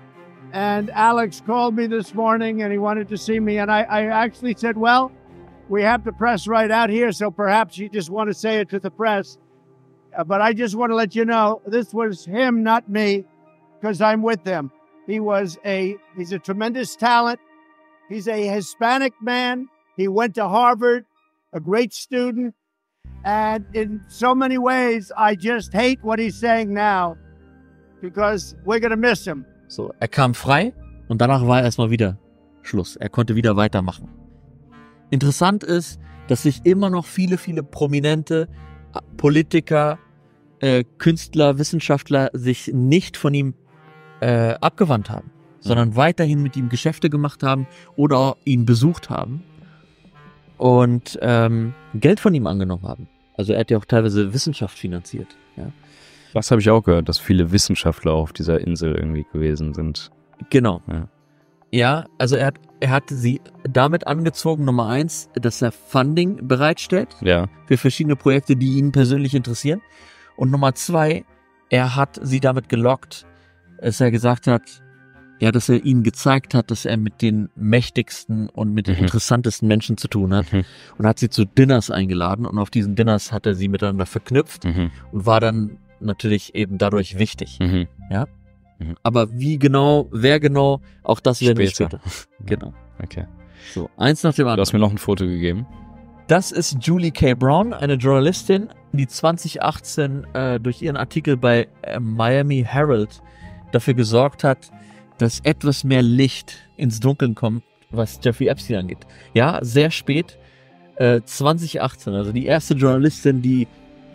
And Alex called me this morning, and he wanted to see me. And I, I actually said, well, we have the press right out here, so perhaps you just want to say it to the press. Uh, but I just want to let you know, this was him, not me, because I'm with them. He was a, he's a tremendous talent. He's a Hispanic man. He went to Harvard, a great student. And in so many ways, I just hate what he's saying now, because we're going to miss him. So, er kam frei und danach war erstmal wieder Schluss. Er konnte wieder weitermachen. Interessant ist, dass sich immer noch viele, viele prominente Politiker äh, Künstler, Wissenschaftler sich nicht von ihm äh, abgewandt haben, mhm. sondern weiterhin mit ihm Geschäfte gemacht haben oder auch ihn besucht haben und ähm, Geld von ihm angenommen haben. Also er hat ja auch teilweise Wissenschaft finanziert. Ja. Das habe ich auch gehört, dass viele Wissenschaftler auf dieser Insel irgendwie gewesen sind. Genau. Ja, ja also er hat, er hat sie damit angezogen, Nummer eins, dass er Funding bereitstellt ja. für verschiedene Projekte, die ihn persönlich interessieren. Und Nummer zwei, er hat sie damit gelockt, dass er gesagt hat, ja, dass er ihnen gezeigt hat, dass er mit den mächtigsten und mit den Mhm. interessantesten Menschen zu tun hat Mhm. und hat sie zu Dinners eingeladen und auf diesen Dinners hat er sie miteinander verknüpft Mhm. und war dann natürlich eben dadurch wichtig. Mhm. Ja. Mhm. Aber wie genau, wer genau, auch das werden wir Später. später. Genau. Okay. So, eins nach dem anderen. Du hast mir noch ein Foto gegeben. Das ist Julie K. Brown, eine Journalistin, die zwanzig achtzehn äh, durch ihren Artikel bei äh, Miami Herald dafür gesorgt hat, dass etwas mehr Licht ins Dunkeln kommt, was Jeffrey Epstein angeht. Ja, sehr spät, äh, zwanzig achtzehn, also die erste Journalistin, die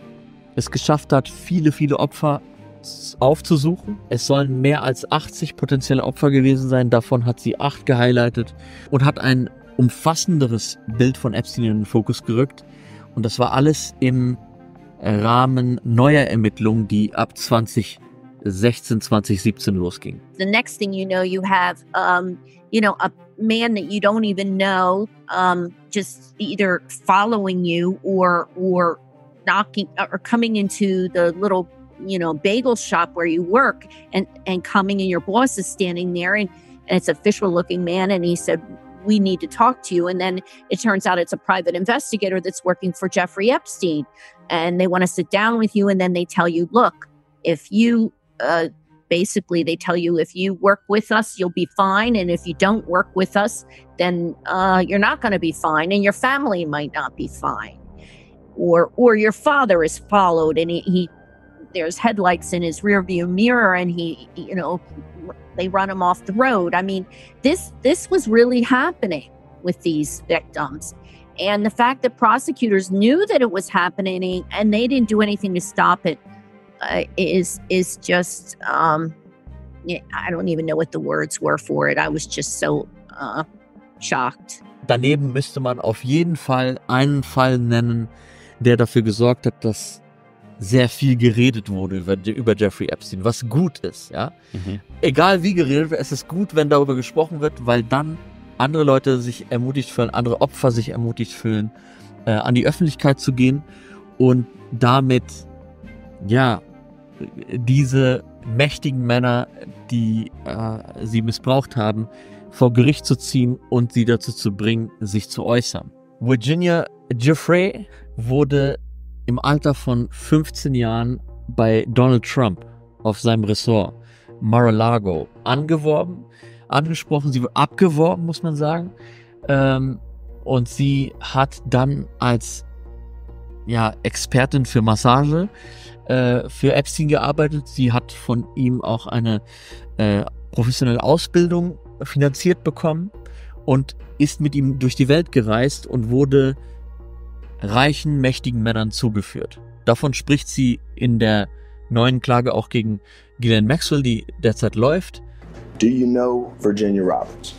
es geschafft hat, viele, viele Opfer aufzusuchen. Es sollen mehr als achtzig potenzielle Opfer gewesen sein, davon hat sie acht gehighlightet und hat ein umfassenderes Bild von Epstein in den Fokus gerückt. Und das war alles im Rahmen neuer Ermittlungen, die ab zwanzig sechzehn, zwanzig siebzehn losgingen. The next thing you know, you have, um, you know, a man that you don't even know, um, just either following you or or knocking or coming into the little, you know, bagel shop where you work, and and coming, and your boss is standing there, and and it's a official-looking man, and he said, "We need to talk to you." And then it turns out it's a private investigator that's working for Jeffrey Epstein, and they want to sit down with you, and then they tell you, "Look, if you Uh, basically, they tell you if you work with us, you'll be fine. And if you don't work with us, then uh, you're not going to be fine. And your family might not be fine. Or or your father is followed and he, he there's headlights in his rearview mirror and he, you know, they run him off the road." I mean, this this was really happening with these victims. And the fact that prosecutors knew that it was happening and they didn't do anything to stop it Uh, is is just um yeah, I don't even know what the words were for it. I was just so uh, shocked. Daneben müsste man auf jeden Fall einen Fall nennen, der dafür gesorgt hat, dass sehr viel geredet wurde über, über Jeffrey Epstein, was gut ist, ja. Mhm. Egal wie geredet wird, es ist gut, wenn darüber gesprochen wird, weil dann andere Leute sich ermutigt fühlen, andere Opfer sich ermutigt fühlen, äh, an die Öffentlichkeit zu gehen und damit ja, diese mächtigen Männer, die äh, sie missbraucht haben, vor Gericht zu ziehen und sie dazu zu bringen, sich zu äußern. Virginia Giuffre wurde im Alter von fünfzehn Jahren bei Donald Trump auf seinem Ressort Mar-a-Lago angeworben, angesprochen, sie wurde abgeworben, muss man sagen. Ähm, und sie hat dann als ja, Expertin für Massage äh, für Epstein gearbeitet. Sie hat von ihm auch eine äh, professionelle Ausbildung finanziert bekommen und ist mit ihm durch die Welt gereist und wurde reichen, mächtigen Männern zugeführt. Davon spricht sie in der neuen Klage auch gegen Ghislaine Maxwell, die derzeit läuft. Do you know Virginia Roberts?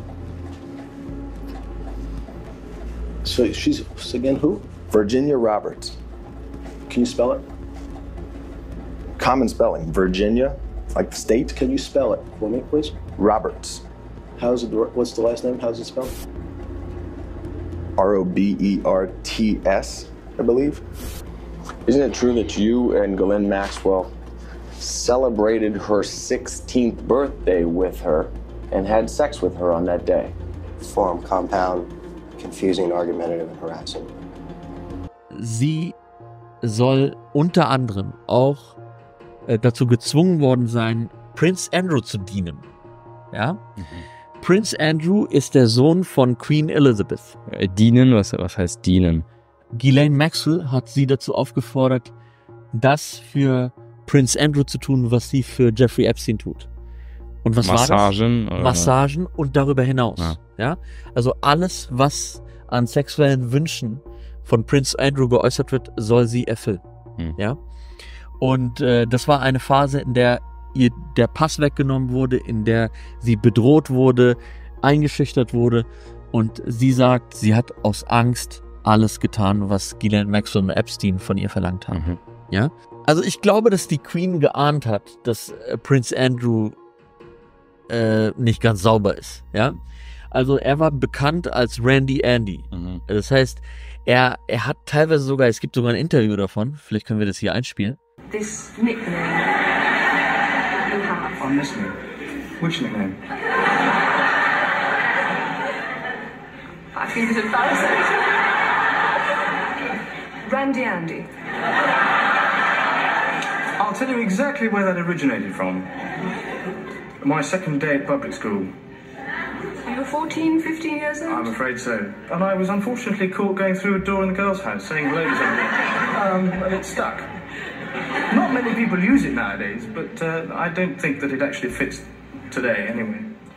So she's again who? Virginia Roberts. Can you spell it? Common spelling. Virginia, like the state. Can you spell it for me, please? Roberts. How's it? What's the last name? How's it spelled? R O B E R T S, I believe. Isn't it true that you and Ghislaine Maxwell celebrated her sixteenth birthday with her and had sex with her on that day? Form, compound, confusing, argumentative, and harassing. Sie soll unter anderem auch äh, dazu gezwungen worden sein, Prince Andrew zu dienen. Ja? Mhm. Prince Andrew ist der Sohn von Queen Elizabeth. Äh, dienen? Was, was heißt dienen? Ghislaine Maxwell hat sie dazu aufgefordert, das für Prince Andrew zu tun, was sie für Jeffrey Epstein tut. Und was Massagen, war das? Massagen und darüber hinaus. Ja. Ja? Also alles, was an sexuellen Wünschen von Prince Andrew geäußert wird, soll sie erfüllen. Hm. Ja? Und äh, das war eine Phase, in der ihr der Pass weggenommen wurde, in der sie bedroht wurde, eingeschüchtert wurde. Und sie sagt, sie hat aus Angst alles getan, was Ghislaine Maxwell und Epstein von ihr verlangt haben. Mhm. Ja? Also ich glaube, dass die Queen geahnt hat, dass äh, Prince Andrew äh, nicht ganz sauber ist. Ja? Also er war bekannt als Randy Andy. Mhm. Das heißt, er, er hat teilweise sogar, es gibt sogar ein Interview davon, vielleicht können wir das hier einspielen. This nickname you have. I'm listening. Which nickname? I think it's embarrassing. Randy Andy. I'll tell you exactly where that originated from. My second day at public school. You were fourteen, fifteen years old? I'm afraid so. And I was unfortunately caught going through a door in the girls' house saying hello to somebody. Um, and it stuck. Not many people use it nowadays, but uh, I don't think that it actually fits today anyway.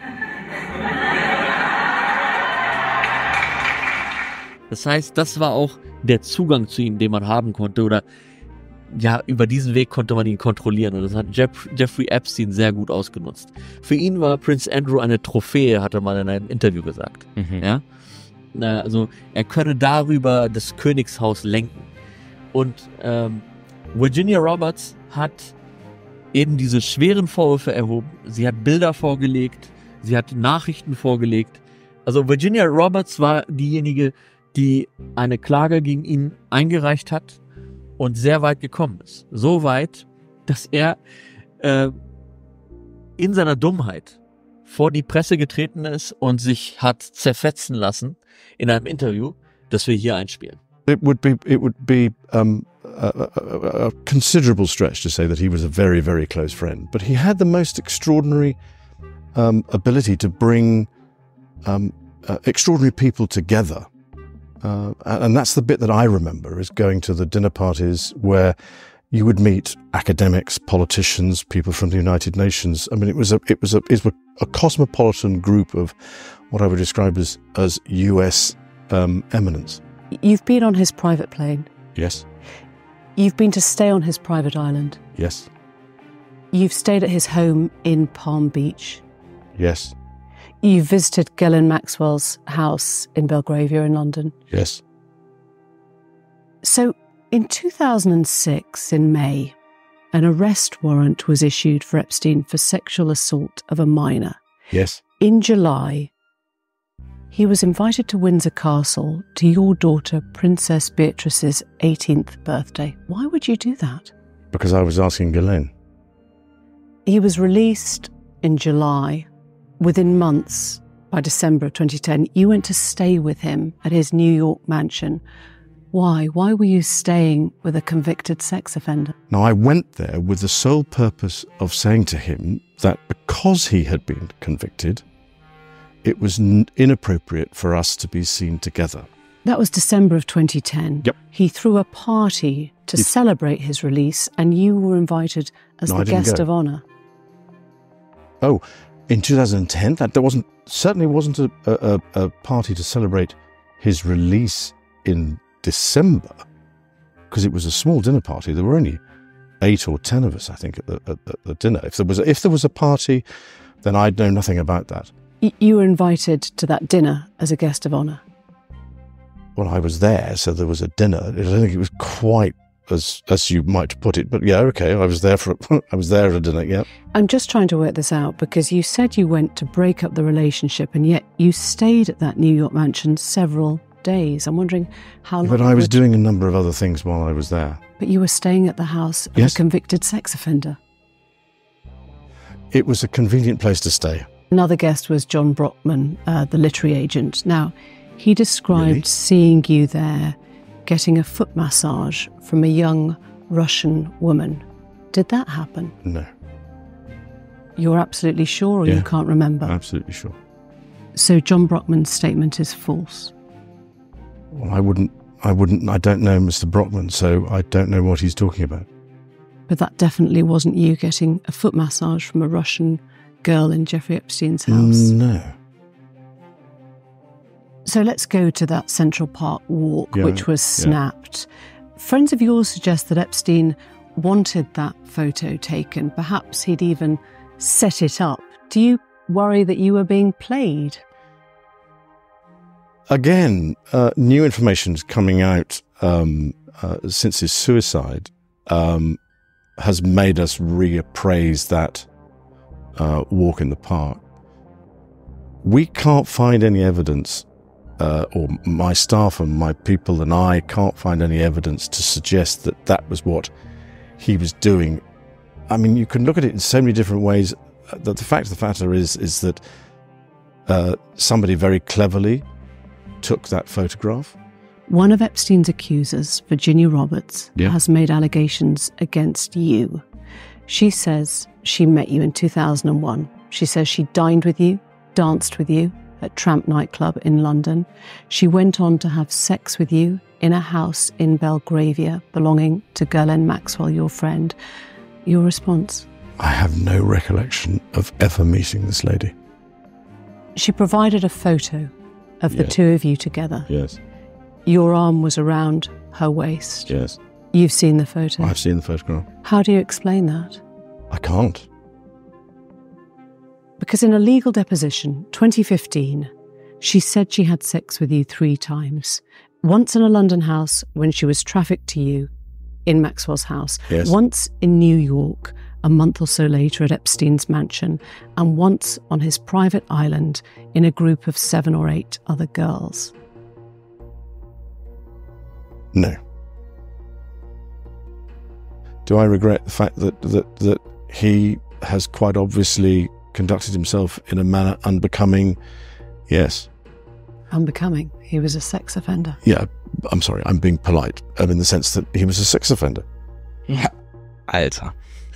Das heißt, das war auch der Zugang zu ihm, den man haben konnte, oder ja, über diesen Weg konnte man ihn kontrollieren, und das hat Jeff, Jeffrey Epstein sehr gut ausgenutzt. Für ihn war Prince Andrew eine Trophäe, hat er mal in einem Interview gesagt. Mhm. Ja? Also er könne darüber das Königshaus lenken. Und ähm, Virginia Roberts hat eben diese schweren Vorwürfe erhoben. Sie hat Bilder vorgelegt, sie hat Nachrichten vorgelegt. Also Virginia Roberts war diejenige, die eine Klage gegen ihn eingereicht hat und sehr weit gekommen ist. So weit, dass er äh, in seiner Dummheit vor die Presse getreten ist und sich hat zerfetzen lassen in einem Interview, das wir hier einspielen. It would be, it would be um, a, a, a considerable stretch to say that he was a very, very close friend, but he had the most extraordinary um, ability to bring um, uh, extraordinary people together. Uh, and that's the bit that I remember, is going to the dinner parties where you would meet academics, politicians, people from the United Nations. I mean, it was a, it was a, it was a cosmopolitan group of what I would describe as, as U S um, eminence. You've been on his private plane. Yes. You've been to stay on his private island. Yes. You've stayed at his home in Palm Beach. Yes. You visited Ghislaine Maxwell's house in Belgravia in London. Yes. So, in two thousand six, in May, an arrest warrant was issued for Epstein for sexual assault of a minor. Yes. In July, he was invited to Windsor Castle to your daughter Princess Beatrice's eighteenth birthday. Why would you do that? Because I was asking Ghislaine. He was released in July. Within months, by December of twenty ten, you went to stay with him at his New York mansion. Why? Why were you staying with a convicted sex offender? Now, I went there with the sole purpose of saying to him that because he had been convicted, it was n- inappropriate for us to be seen together. That was December of twenty ten. Yep. He threw a party to He- celebrate his release, and you were invited as No, the I didn't guest go. of honour. Oh, in two thousand ten, that there wasn't certainly wasn't a, a, a party to celebrate his release in December, because it was a small dinner party. There were only eight or ten of us, I think, at the, at, at the dinner. If there was a, if there was a party, then I'd know nothing about that. Y- you were invited to that dinner as a guest of honour. Well, I was there, so there was a dinner. I don't think it was quite as as you might put it, but yeah, okay. I was there for I was there at a dinner. Yeah. I'm just trying to work this out, because you said you went to break up the relationship, and yet you stayed at that New York mansion several days. I'm wondering how long. But I it was would- doing a number of other things while I was there. But you were staying at the house of Yes. a convicted sex offender. It was a convenient place to stay. Another guest was John Brockman, uh, the literary agent. Now, he described Really? seeing you there getting a foot massage from a young Russian woman. Did that happen? No. You're absolutely sure, or you Yeah. can't remember? Absolutely sure. So John Brockman's statement is false. Well, I wouldn't. I wouldn't. I don't know Mister Brockman, so I don't know what he's talking about. But that definitely wasn't you getting a foot massage from a Russian girl in Jeffrey Epstein's house. No. So let's go to that Central Park walk, Yeah, which was yeah. snapped. Friends of yours suggest that Epstein wanted that photo taken. Perhaps he'd even set it up. Do you worry that you were being played? Again, uh, new information's coming out um, uh, since his suicide um, has made us reappraise that uh, walk in the park. We can't find any evidence, uh, or my staff and my people and I can't find any evidence to suggest that that was what he was doing. I mean, you can look at it in so many different ways. The, the fact of the matter is, is that uh, somebody very cleverly took that photograph. One of Epstein's accusers, Virginia Roberts, Yeah. has made allegations against you. She says she met you in two thousand one. She says she dined with you, danced with you at Tramp nightclub in London. She went on to have sex with you in a house in Belgravia belonging to Ghislaine Maxwell, your friend. Your response? I have no recollection of ever meeting this lady. She provided a photo of the Yes. two of you together. Yes, Your arm was around her waist. yes. You've seen the photo. I've seen the photograph. How do you explain that? I can't. Because in a legal deposition, twenty fifteen, she said she had sex with you three times. Once in a London house when she was trafficked to you in Maxwell's house. Yes. Once in New York, a month or so later at Epstein's mansion. And once on his private island in a group of seven or eight other girls. No. Do I regret the fact that, that, that he has quite obviously conducted himself in a manner unbecoming? Yes. Unbecoming. He was a sex offender. Yeah, I'm sorry, I'm being polite, um, in the sense that he was a sex offender. Ja, Alter.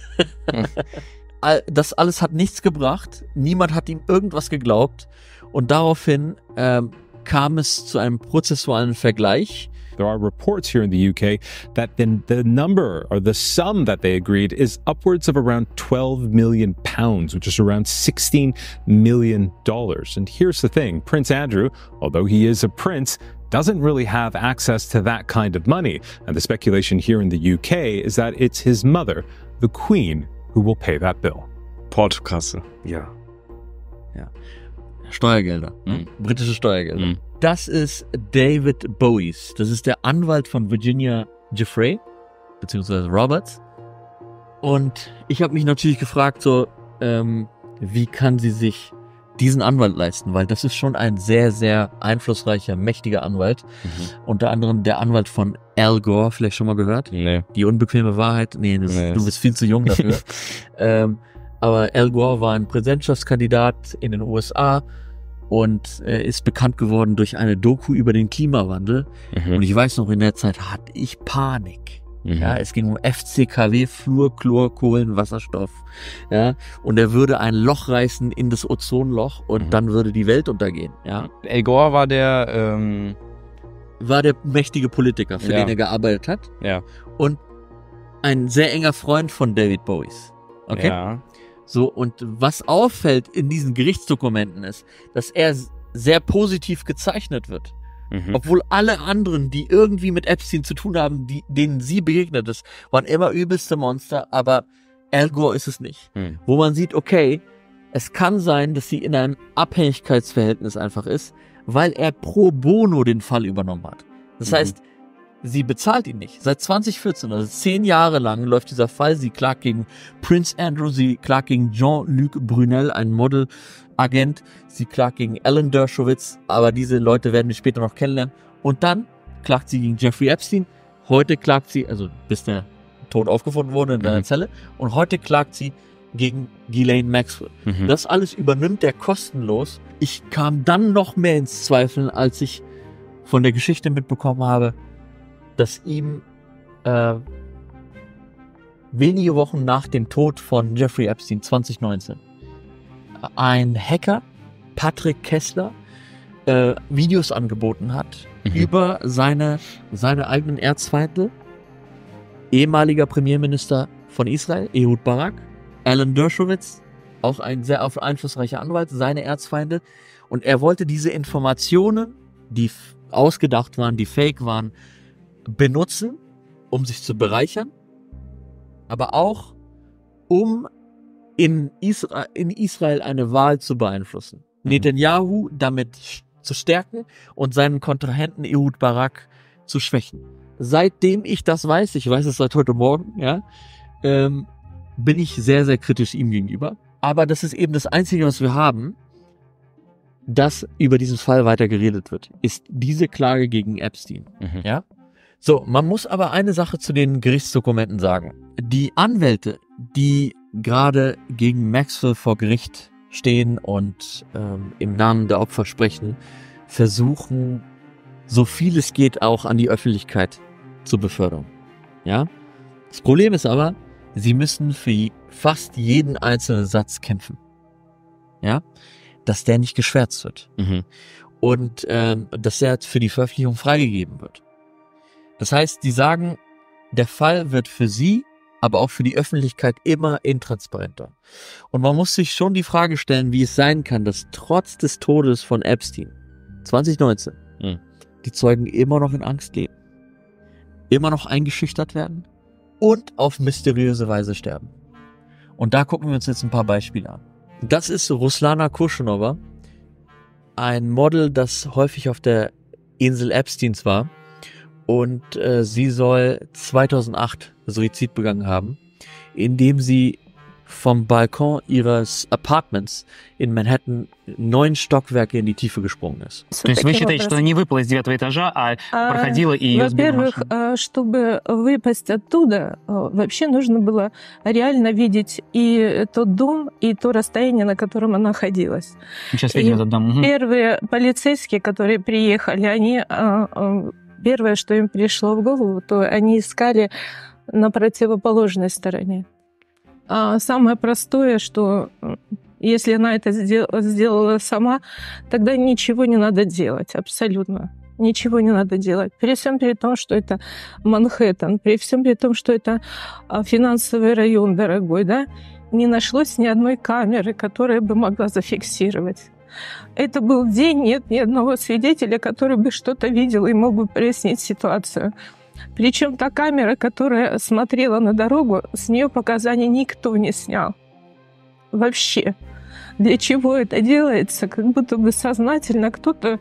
All- Das alles hat nichts gebracht. Niemand hat ihm irgendwas geglaubt. Und daraufhin ähm, kam es zu einem prozessualen Vergleich. There are reports here in the U K that then the number or the sum that they agreed is upwards of around twelve million pounds, which is around sixteen million dollars. And here's the thing, Prince Andrew, although he is a prince, doesn't really have access to that kind of money. And the speculation here in the U K is that it's his mother, the Queen, who will pay that bill. Portokasse. Ja. Ja. Steuergelder. Mhm. Britische Steuergelder. Mhm. Das ist David Bowies. Das ist der Anwalt von Virginia Giuffre, beziehungsweise Roberts. Und ich habe mich natürlich gefragt, so, ähm, wie kann sie sich diesen Anwalt leisten? Weil das ist schon ein sehr, sehr einflussreicher, mächtiger Anwalt. Mhm. Unter anderem der Anwalt von Al Gore, vielleicht schon mal gehört? Nee. Die unbequeme Wahrheit? Nee, das, Nee. du bist viel zu jung dafür. ähm, aber Al Gore war ein Präsidentschaftskandidat in den U S A und äh, ist bekannt geworden durch eine Doku über den Klimawandel. Mhm. Und ich weiß noch, in der Zeit hatte ich Panik. Mhm. Ja, es ging um F C K W, Fluor, Chlor, Kohlen, Wasserstoff. Ja, und er würde ein Loch reißen in das Ozonloch und Mhm. dann würde die Welt untergehen. Ja, Al Gore war der, ähm, war der mächtige Politiker, für Ja. den er gearbeitet hat. ja. Und ein sehr enger Freund von David Bowies. Okay? Ja. So, und was auffällt in diesen Gerichtsdokumenten ist, dass er s- sehr positiv gezeichnet wird. Mhm. Obwohl alle anderen, die irgendwie mit Epstein zu tun haben, die, denen sie begegnet ist, waren immer übelste Monster, aber Al Gore ist es nicht. Mhm. Wo man sieht, okay, es kann sein, dass sie in einem Abhängigkeitsverhältnis einfach ist, weil er pro bono den Fall übernommen hat. Das Mhm. heißt, sie bezahlt ihn nicht. Seit zwanzig vierzehn, also zehn Jahre lang, läuft dieser Fall. Sie klagt gegen Prince Andrew, sie klagt gegen Jean-Luc Brunel, ein Modelagent. Sie klagt gegen Alan Dershowitz, aber diese Leute werden wir später noch kennenlernen. Und dann klagt sie gegen Jeffrey Epstein. Heute klagt sie, also bis der tot aufgefunden wurde in seiner Mhm. Zelle. Und heute klagt sie gegen Ghislaine Maxwell. Mhm. Das alles übernimmt er kostenlos. Ich kam dann noch mehr ins Zweifeln, als ich von der Geschichte mitbekommen habe, dass ihm äh, wenige Wochen nach dem Tod von Jeffrey Epstein zwanzig neunzehn ein Hacker, Patrick Kessler, äh, Videos angeboten hat Mhm. über seine, seine eigenen Erzfeinde, ehemaliger Premierminister von Israel, Ehud Barak, Alan Dershowitz, auch ein sehr auf- einflussreicher Anwalt, seine Erzfeinde. Und er wollte diese Informationen, die f- ausgedacht waren, die fake waren, benutzen, um sich zu bereichern aber auch um in, Isra- in Israel eine Wahl zu beeinflussen. Mhm. Netanyahu damit zu stärken und seinen Kontrahenten Ehud Barak zu schwächen. Seitdem ich das weiß, ich weiß es seit heute Morgen, ja, ähm, bin ich sehr, sehr kritisch ihm gegenüber. Aber das ist eben das Einzige, was wir haben, dass über diesen Fall weiter geredet wird, ist diese Klage gegen Epstein. Mhm. Ja? So, man muss aber eine Sache zu den Gerichtsdokumenten sagen. Die Anwälte, die gerade gegen Maxwell vor Gericht stehen und ähm, im Namen der Opfer sprechen, versuchen, so viel es geht, auch an die Öffentlichkeit zu befördern. Ja? Das Problem ist aber, sie müssen für fast jeden einzelnen Satz kämpfen. Ja? Dass der nicht geschwärzt wird. Mhm. Und ähm, dass der für die Veröffentlichung freigegeben wird. Das heißt, die sagen, der Fall wird für sie, aber auch für die Öffentlichkeit immer intransparenter. Und man muss sich schon die Frage stellen, wie es sein kann, dass trotz des Todes von Epstein zwanzig neunzehn mhm. die Zeugen immer noch in Angst leben, immer noch eingeschüchtert werden und auf mysteriöse Weise sterben. Und da gucken wir uns jetzt ein paar Beispiele an. Das ist Ruslana Kurschunova, ein Model, das häufig auf der Insel Epsteins war. Und äh, sie soll zweitausendacht Suizid begangen haben, indem sie vom Balkon ihres Apartments in Manhattan neun Stockwerke in die Tiefe gesprungen ist. То есть вы считаете, что она не выпала с девятого этажа, а проходила и ее сбила машина? Во-первых, чтобы выпасть оттуда, вообще нужно было реально видеть и тот дом, и то расстояние, на котором она находилась. Сейчас видим этот дом. Угу. Первые полицейские, которые приехали, они... Первое, что им пришло в голову, то они искали на противоположной стороне. А самое простое, что если она это сделала сама, тогда ничего не надо делать, абсолютно. Ничего не надо делать. При всем при том, что это Манхэттен, при всем при том, что это финансовый район дорогой, да, не нашлось ни одной камеры, которая бы могла зафиксировать. Это был день, нет ни одного свидетеля, который бы что-то видел и мог бы прояснить ситуацию. Причем та камера, которая смотрела на дорогу, с нее показаний никто не снял. Вообще. Для чего это делается? Как будто бы сознательно кто-то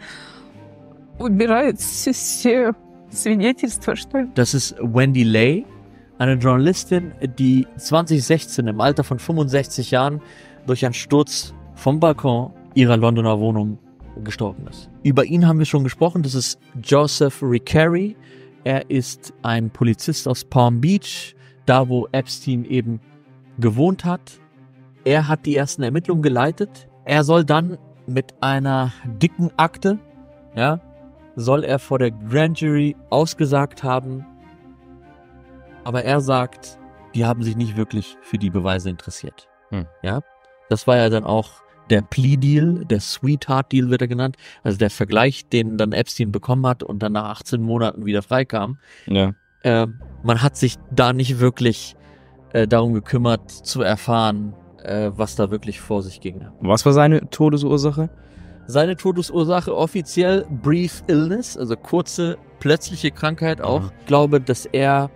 убирает все свидетельства, что ли. Das ist Wendy Lay, eine Journalistin, die zwanzig sechzehn im Alter von fünfundsechzig Jahren durch einen Sturz vom Balkon ihrer Londoner Wohnung gestorben ist. Über ihn haben wir schon gesprochen. Das ist Joseph Recarey. Er ist ein Polizist aus Palm Beach, da wo Epstein eben gewohnt hat. Er hat die ersten Ermittlungen geleitet. Er soll dann mit einer dicken Akte, ja, soll er vor der Grand Jury ausgesagt haben. Aber er sagt, die haben sich nicht wirklich für die Beweise interessiert. Hm. Ja, das war ja dann auch der Plea-Deal, der Sweetheart-Deal wird er genannt, also der Vergleich, den dann Epstein bekommen hat und dann nach achtzehn Monaten wieder freikam. Ja. Äh, man hat sich da nicht wirklich äh, darum gekümmert, zu erfahren, äh, was da wirklich vor sich ging. Was war seine Todesursache? Seine Todesursache offiziell Brief Illness, also kurze, plötzliche Krankheit auch. Mhm. Ich glaube, dass er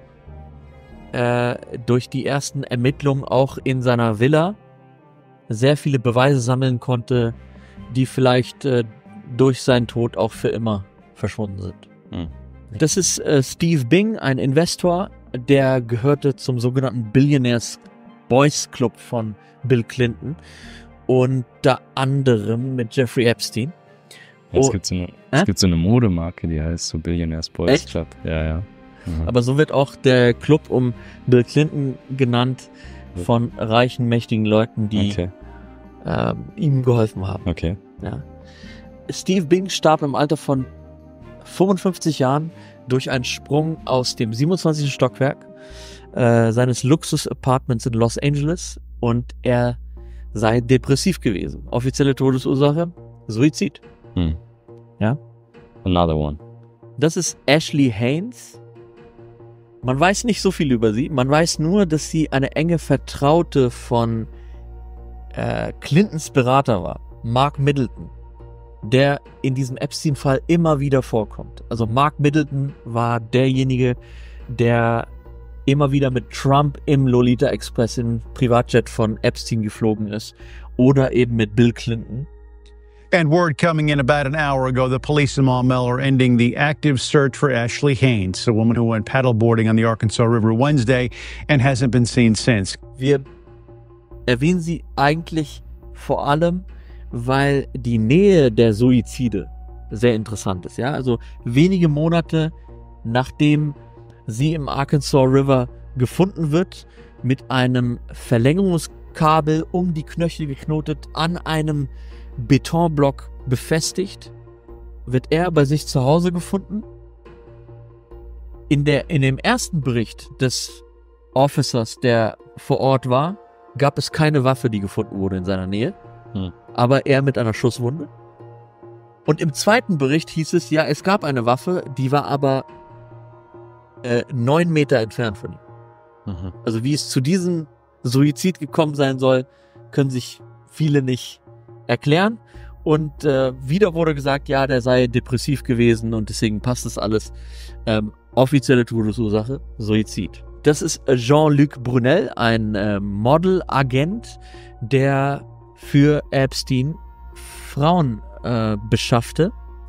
äh, durch die ersten Ermittlungen auch in seiner Villa sehr viele Beweise sammeln konnte, die vielleicht äh, durch seinen Tod auch für immer verschwunden sind. Hm. Das ist äh, Steve Bing, ein Investor, der gehörte zum sogenannten Billionaires Boys Club von Bill Clinton, unter anderem mit Jeffrey Epstein. Ja, es, oh, gibt so eine, äh? es gibt so eine Modemarke, die heißt so Billionaires Boys Echt? Club. Ja, ja. Mhm. Aber so wird auch der Club um Bill Clinton genannt, von reichen, mächtigen Leuten, die okay. ähm, ihm geholfen haben. Okay. Ja. Steve Bing starb im Alter von fünfundfünfzig Jahren durch einen Sprung aus dem siebenundzwanzigsten Stockwerk äh, seines Luxus-Apartments in Los Angeles und er sei depressiv gewesen. Offizielle Todesursache, Suizid. Hm. Ja. Another one. Das ist Ashley Haynes. Man weiß nicht so viel über sie. Man weiß nur, dass sie eine enge Vertraute von äh, Clintons Berater war, Mark Middleton, der in diesem Epstein-Fall immer wieder vorkommt. Also Mark Middleton war derjenige, der immer wieder mit Trump im Lolita Express im Privatjet von Epstein geflogen ist oder eben mit Bill Clinton. And word coming in about an hour ago, the police in Maumelle are ending the active search for Ashley Haynes, a woman who went paddleboarding on the Arkansas River Wednesday and hasn't been seen since. Wir erwähnen sie eigentlich vor allem, weil die Nähe der Suizide sehr interessant ist. Ja? Also wenige Monate nachdem sie im Arkansas River gefunden wird, mit einem Verlängerungskabel um die Knöchel geknotet, an einem Betonblock befestigt, wird er bei sich zu Hause gefunden. In, der, in dem ersten Bericht des Officers, der vor Ort war, gab es keine Waffe, die gefunden wurde in seiner Nähe, hm. aber er mit einer Schusswunde. Und im zweiten Bericht hieß es, ja, es gab eine Waffe, die war aber äh, neun Meter entfernt von ihm. Mhm. Also wie es zu diesem Suizid gekommen sein soll, können sich viele nicht erklären. Und äh, wieder wurde gesagt, ja, der sei depressiv gewesen und deswegen passt das alles. Ähm, offizielle Todesursache, Suizid. Das ist Jean-Luc Brunel, ein äh, Modelagent, der für Epstein Frauen äh, beschaffte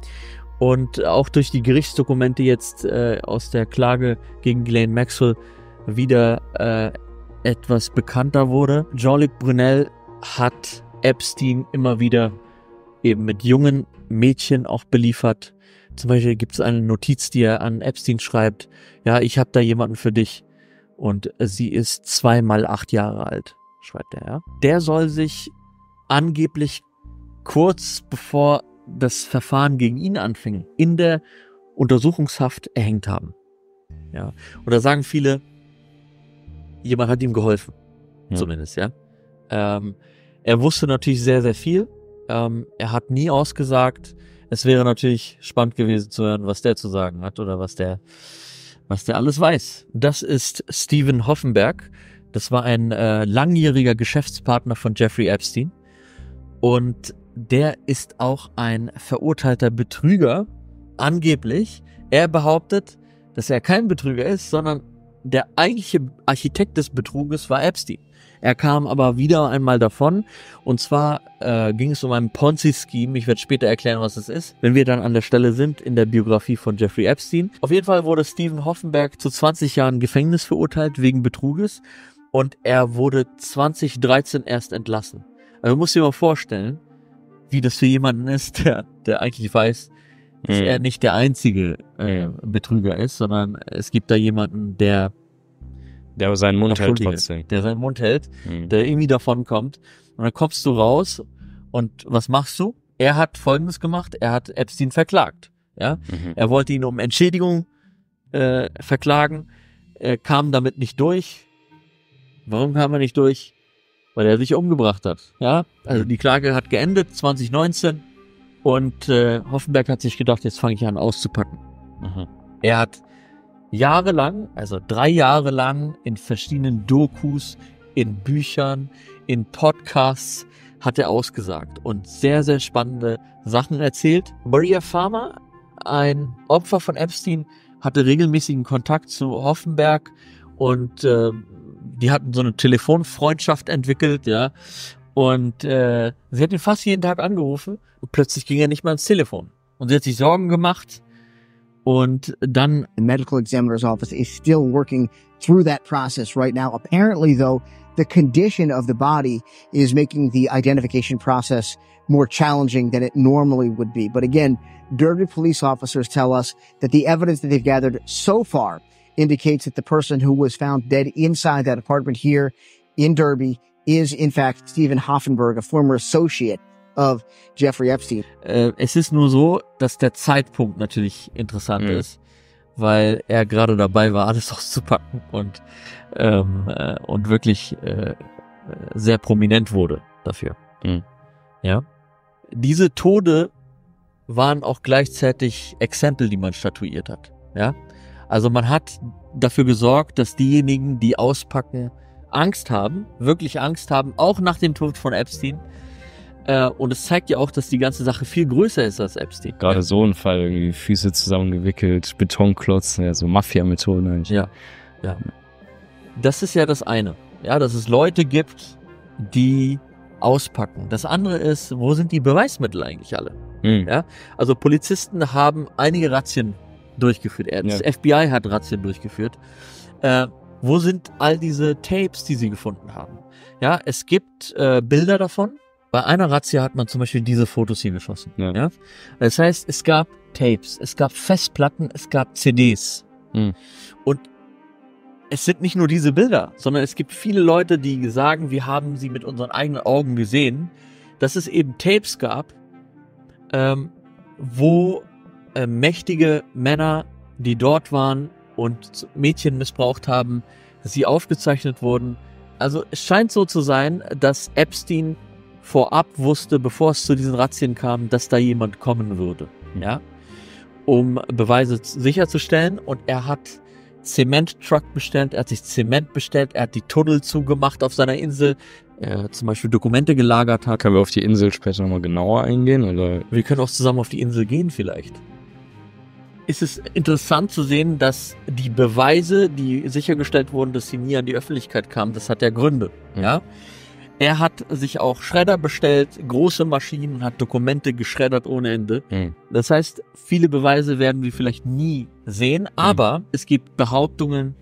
und auch durch die Gerichtsdokumente jetzt äh, aus der Klage gegen Ghislaine Maxwell wieder äh, etwas bekannter wurde. Jean-Luc Brunel hat Epstein immer wieder eben mit jungen Mädchen auch beliefert. Zum Beispiel gibt es eine Notiz, die er an Epstein schreibt. Ja, ich habe da jemanden für dich. Und sie ist zweimal acht Jahre alt, schreibt er. Ja. Der soll sich angeblich kurz bevor das Verfahren gegen ihn anfing, in der Untersuchungshaft erhängt haben. Ja. Und da sagen viele, jemand hat ihm geholfen. Ja. Zumindest, ja. Ähm, er wusste natürlich sehr, sehr viel. Ähm, er hat nie ausgesagt. Es wäre natürlich spannend gewesen zu hören, was der zu sagen hat oder was der, was der alles weiß. Das ist Steven Hoffenberg. Das war ein äh, langjähriger Geschäftspartner von Jeffrey Epstein. Und der ist auch ein verurteilter Betrüger, angeblich. Er behauptet, dass er kein Betrüger ist, sondern der eigentliche Architekt des Betruges war Epstein. Er kam aber wieder einmal davon, und zwar äh, ging es um einen Ponzi-Scheme. Ich werde später erklären, was es ist, wenn wir dann an der Stelle sind in der Biografie von Jeffrey Epstein. Auf jeden Fall wurde Steven Hoffenberg zu zwanzig Jahren Gefängnis verurteilt wegen Betruges, und er wurde zwanzig dreizehn erst entlassen. Also man muss sich mal vorstellen, wie das für jemanden ist, der, der eigentlich weiß, dass mhm. er nicht der einzige äh, Betrüger ist, sondern es gibt da jemanden, der Der seinen Mund hält trotzdem. Der seinen Mund hält, mhm. der irgendwie davon kommt. Und dann kommst du raus und was machst du? Er hat Folgendes gemacht, er hat Epstein verklagt. Ja, mhm. Er wollte ihn um Entschädigung äh, verklagen, er kam damit nicht durch. Warum kam er nicht durch? Weil er sich umgebracht hat. Ja, also die Klage hat geendet zwanzig neunzehn und äh, Hoffenberg hat sich gedacht, jetzt fange ich an auszupacken. Mhm. Er hat jahrelang, also drei Jahre lang in verschiedenen Dokus, in Büchern, in Podcasts hat er ausgesagt und sehr, sehr spannende Sachen erzählt. Maria Farmer, ein Opfer von Epstein, hatte regelmäßigen Kontakt zu Hoffenberg und äh, die hatten so eine Telefonfreundschaft entwickelt, ja. Und äh, sie hat ihn fast jeden Tag angerufen und plötzlich ging er nicht mehr ans Telefon. Und sie hat sich Sorgen gemacht. Und dann the medical examiner's office is still working through that process right now. Apparently, though, the condition of the body is making the identification process more challenging than it normally would be. But again, Derby police officers tell us that the evidence that they've gathered so far indicates that the person who was found dead inside that apartment here in Derby is, in fact, Steven Hoffenberg, a former associate of Jeffrey Epstein. Äh, es ist nur so, dass der Zeitpunkt natürlich interessant mhm. ist, weil er gerade dabei war, alles auszupacken und ähm, äh, und wirklich äh, sehr prominent wurde dafür. Mhm. Ja, diese Tode waren auch gleichzeitig Exempel, die man statuiert hat. Ja, also man hat dafür gesorgt, dass diejenigen, die auspacken, Angst haben, wirklich Angst haben, auch nach dem Tod von Epstein. Äh, und es zeigt ja auch, dass die ganze Sache viel größer ist als Epstein. Gerade so ein Fall, irgendwie Füße zusammengewickelt, Betonklotz, ja, so Mafia-Methoden eigentlich. Ja, ja. Das ist ja das eine. Ja, dass es Leute gibt, die auspacken. Das andere ist, wo sind die Beweismittel eigentlich alle? Mhm. Ja, also Polizisten haben einige Razzien durchgeführt. Das Ja. F B I hat Razzien durchgeführt. Äh, wo sind all diese Tapes, die sie gefunden haben? Ja, es gibt äh, Bilder davon. Bei einer Razzia hat man zum Beispiel diese Fotos hier geschossen. Ja. Ja? Das heißt, es gab Tapes, es gab Festplatten, es gab C Ds. Mhm. Und es sind nicht nur diese Bilder, sondern es gibt viele Leute, die sagen, wir haben sie mit unseren eigenen Augen gesehen, dass es eben Tapes gab, ähm, wo äh, mächtige Männer, die dort waren und Mädchen missbraucht haben, dass sie aufgezeichnet wurden. Also es scheint so zu sein, dass Epstein vorab wusste, bevor es zu diesen Razzien kam, dass da jemand kommen würde, ja, um Beweise sicherzustellen. Und er hat Zementtruck bestellt, er hat sich Zement bestellt, er hat die Tunnel zugemacht auf seiner Insel, er zum Beispiel Dokumente gelagert hat. Können wir auf die Insel später nochmal genauer eingehen? Oder? Wir können auch zusammen auf die Insel gehen vielleicht. Ist es interessant zu sehen, dass die Beweise, die sichergestellt wurden, dass sie nie an die Öffentlichkeit kamen, das hat ja Gründe, Mhm. ja. Er hat sich auch Schredder bestellt, große Maschinen, hat Dokumente geschreddert ohne Ende. Mhm. Das heißt, viele Beweise werden wir vielleicht nie sehen, aber mhm. es gibt Behauptungen,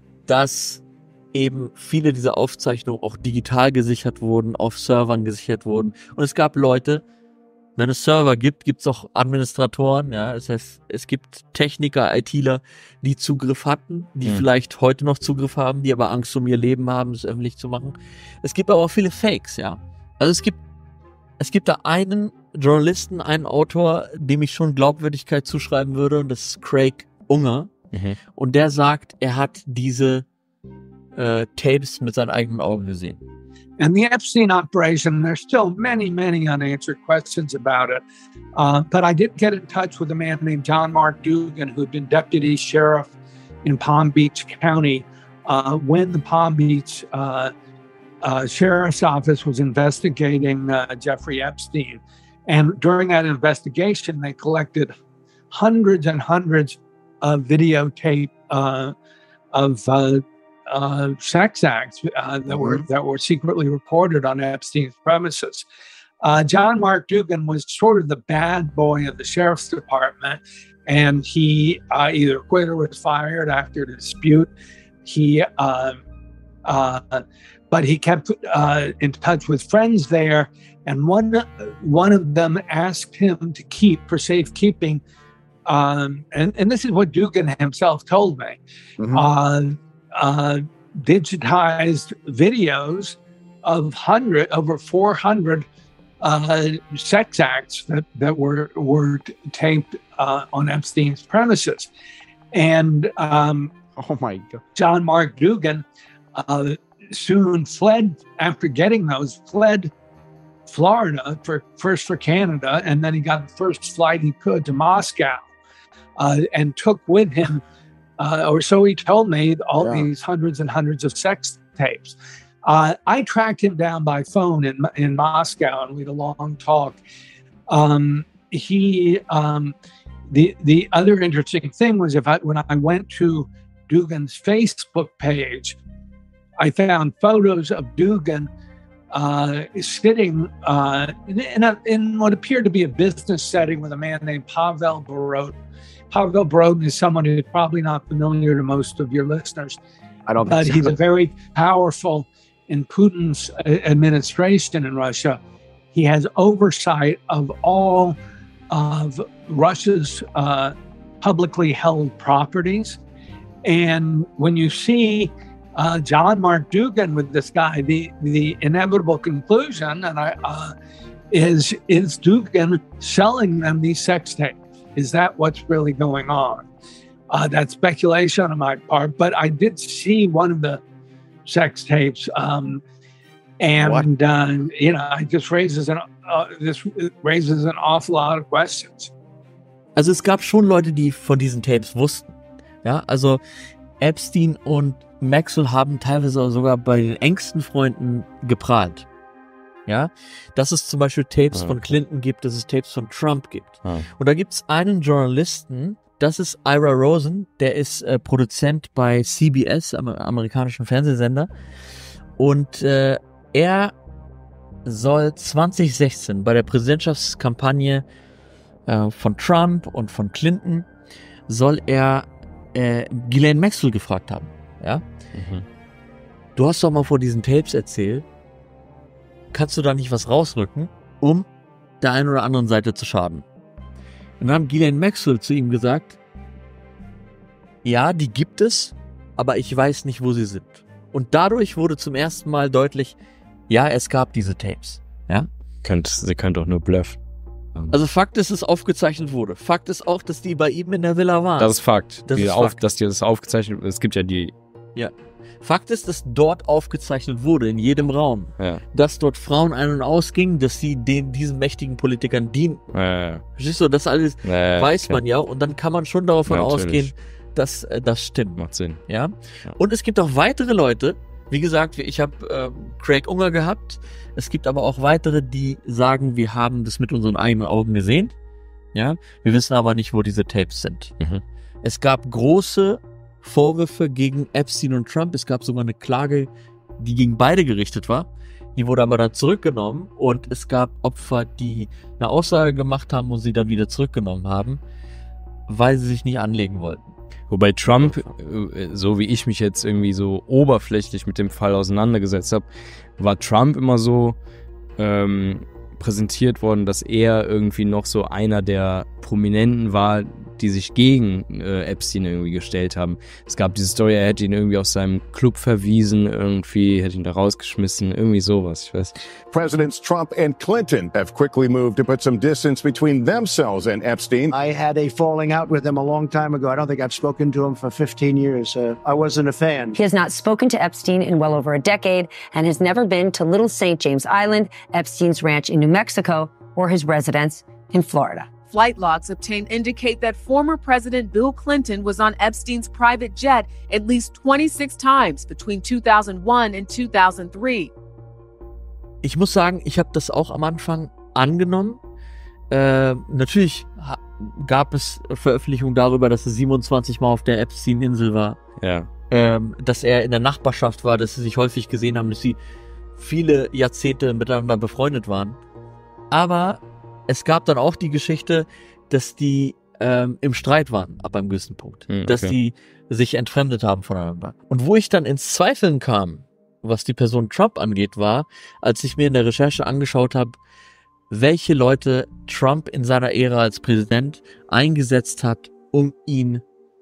dass eben viele dieser Aufzeichnungen auch digital gesichert wurden, auf Servern gesichert wurden. Und es gab Leute, wenn es Server gibt, gibt es auch Administratoren, ja, das heißt, es gibt Techniker, ITler, die Zugriff hatten, die Mhm. vielleicht heute noch Zugriff haben, die aber Angst um ihr Leben haben, das öffentlich zu machen. Es gibt aber auch viele Fakes, ja. Also es gibt, es gibt da einen Journalisten, einen Autor, dem ich schon Glaubwürdigkeit zuschreiben würde, und das ist Craig Unger. Mhm. Und der sagt, er hat diese äh, Tapes mit seinen eigenen Augen gesehen. And the Epstein operation, there's still many, many unanswered questions about it. Uh, but I did get in touch with a man named John Mark Dugan, who had been deputy sheriff in Palm Beach County uh, when the Palm Beach uh, uh, Sheriff's Office was investigating uh, Jeffrey Epstein. And during that investigation, they collected hundreds and hundreds of videotape uh, of uh, Uh, sex acts uh, that were that were secretly recorded on Epstein's premises. Uh, John Mark Dugan was sort of the bad boy of the sheriff's department, and he uh, either quit or was fired after a dispute. He, uh, uh, but he kept uh, in touch with friends there, and one one of them asked him to keep for safekeeping. Um, and, and this is what Dugan himself told me. Mm-hmm. Uh, Uh, digitized videos of hundred over four hundred uh, sex acts that, that were were taped uh, on Epstein's premises, and um, oh my God, John Mark Dugan uh, soon fled after getting those. Fled Florida for first for Canada, and then he got the first flight he could to Moscow, uh, and took with him. Uh, or so he told me, all yeah. these hundreds and hundreds of sex tapes. Uh, I tracked him down by phone in in Moscow, and we had a long talk. Um, he, um, the the other interesting thing was, if I when I went to Dugan's Facebook page, I found photos of Dugan uh, sitting uh, in in, a, in what appeared to be a business setting with a man named Pavel Borodin. Pavel Borodin is someone who's probably not familiar to most of your listeners. I don't But think so. he's a very powerful in Putin's administration in Russia. He has oversight of all of Russia's uh, publicly held properties. And when you see uh, John Mark Dugan with this guy, the, the inevitable conclusion and I, uh, is, is Dugan selling them these sex tapes? Is that what's really going on? Uh, that's speculation on my part, but I did see one of the sex tapes, um, and uh, you know, it just raises an uh, this raises an awful lot of questions. Also es gab schon Leute, die von diesen Tapes wussten. Ja, also Epstein und Maxwell haben teilweise sogar bei den engsten Freunden geprahlt. Ja, dass es zum Beispiel Tapes Ah, von okay. Clinton gibt, dass es Tapes von Trump gibt. Ah. Und da gibt es einen Journalisten, das ist Ira Rosen, der ist äh, Produzent bei C B S, am amerikanischen Fernsehsender. Und äh, er soll zwanzig sechzehn bei der Präsidentschaftskampagne äh, von Trump und von Clinton, soll er äh, Ghislaine Maxwell gefragt haben. Ja? Mhm. Du hast doch mal vor diesen Tapes erzählt, kannst du da nicht was rausrücken, um der einen oder anderen Seite zu schaden? Und dann haben Ghislaine Maxwell zu ihm gesagt, ja, die gibt es, aber ich weiß nicht, wo sie sind. Und dadurch wurde zum ersten Mal deutlich, ja, es gab diese Tapes. Ja? Könnt, sie können doch nur bluffen. Also Fakt ist, dass es aufgezeichnet wurde. Fakt ist auch, dass die bei ihm in der Villa waren. Das ist Fakt. Das die ist auf, Fakt. Dass die das aufgezeichnet, es gibt ja die... Ja. Fakt ist, dass dort aufgezeichnet wurde, in jedem Raum. Ja. Dass dort Frauen ein- und ausgingen, dass sie den, diesen mächtigen Politikern dienen. Ja, ja. Verstehst du, das alles Ja, weiß okay. man ja. Und dann kann man schon davon Ja, ausgehen, dass äh, das stimmt. Macht Sinn. Ja? Und es gibt auch weitere Leute, wie gesagt, ich habe ähm, Craig Unger gehabt. Es gibt aber auch weitere, die sagen, wir haben das mit unseren eigenen Augen gesehen. Ja? Wir wissen aber nicht, wo diese Tapes sind. Mhm. Es gab große Vorwürfe gegen Epstein und Trump. Es gab sogar eine Klage, die gegen beide gerichtet war. Die wurde aber dann zurückgenommen und es gab Opfer, die eine Aussage gemacht haben und sie dann wieder zurückgenommen haben, weil sie sich nicht anlegen wollten. Wobei Trump, so wie ich mich jetzt irgendwie so oberflächlich mit dem Fall auseinandergesetzt habe, war Trump immer so ähm, präsentiert worden, dass er irgendwie noch so einer der Prominenten war, die sich gegen äh, Epstein irgendwie gestellt haben. Es gab diese Story, er hätte ihn irgendwie aus seinem Club verwiesen, irgendwie hätte ihn da rausgeschmissen, irgendwie sowas, ich weiß. Presidents Trump and Clinton have quickly moved to put some distance between themselves and Epstein. I had a falling out with him a long time ago. I don't think I've spoken to him for fifteen years. Uh, I wasn't a fan. He has not spoken to Epstein in well over a decade and has never been to Little Saint James Island, Epstein's ranch in New Mexico, or his residence in Florida. Flight logs obtained indicate that former President Bill Clinton was on Epstein's private jet at least twenty-six times between two thousand one and two thousand three. Ich muss sagen, ich habe das auch am Anfang angenommen. Äh, natürlich ha- gab es Veröffentlichungen darüber, dass er siebenundzwanzig Mal auf der Epstein-Insel war. Ja. Ähm, dass er in der Nachbarschaft war, dass sie sich häufig gesehen haben, dass sie viele Jahrzehnte miteinander befreundet waren. Aber es gab dann auch die Geschichte, dass die ähm, im Streit waren, ab einem gewissen Punkt. Hm, okay. Dass die sich entfremdet haben voneinander. Und wo ich dann ins Zweifeln kam, was die Person Trump angeht, war, als ich mir in der Recherche angeschaut habe, welche Leute Trump in seiner Ära als Präsident eingesetzt hat, um ihn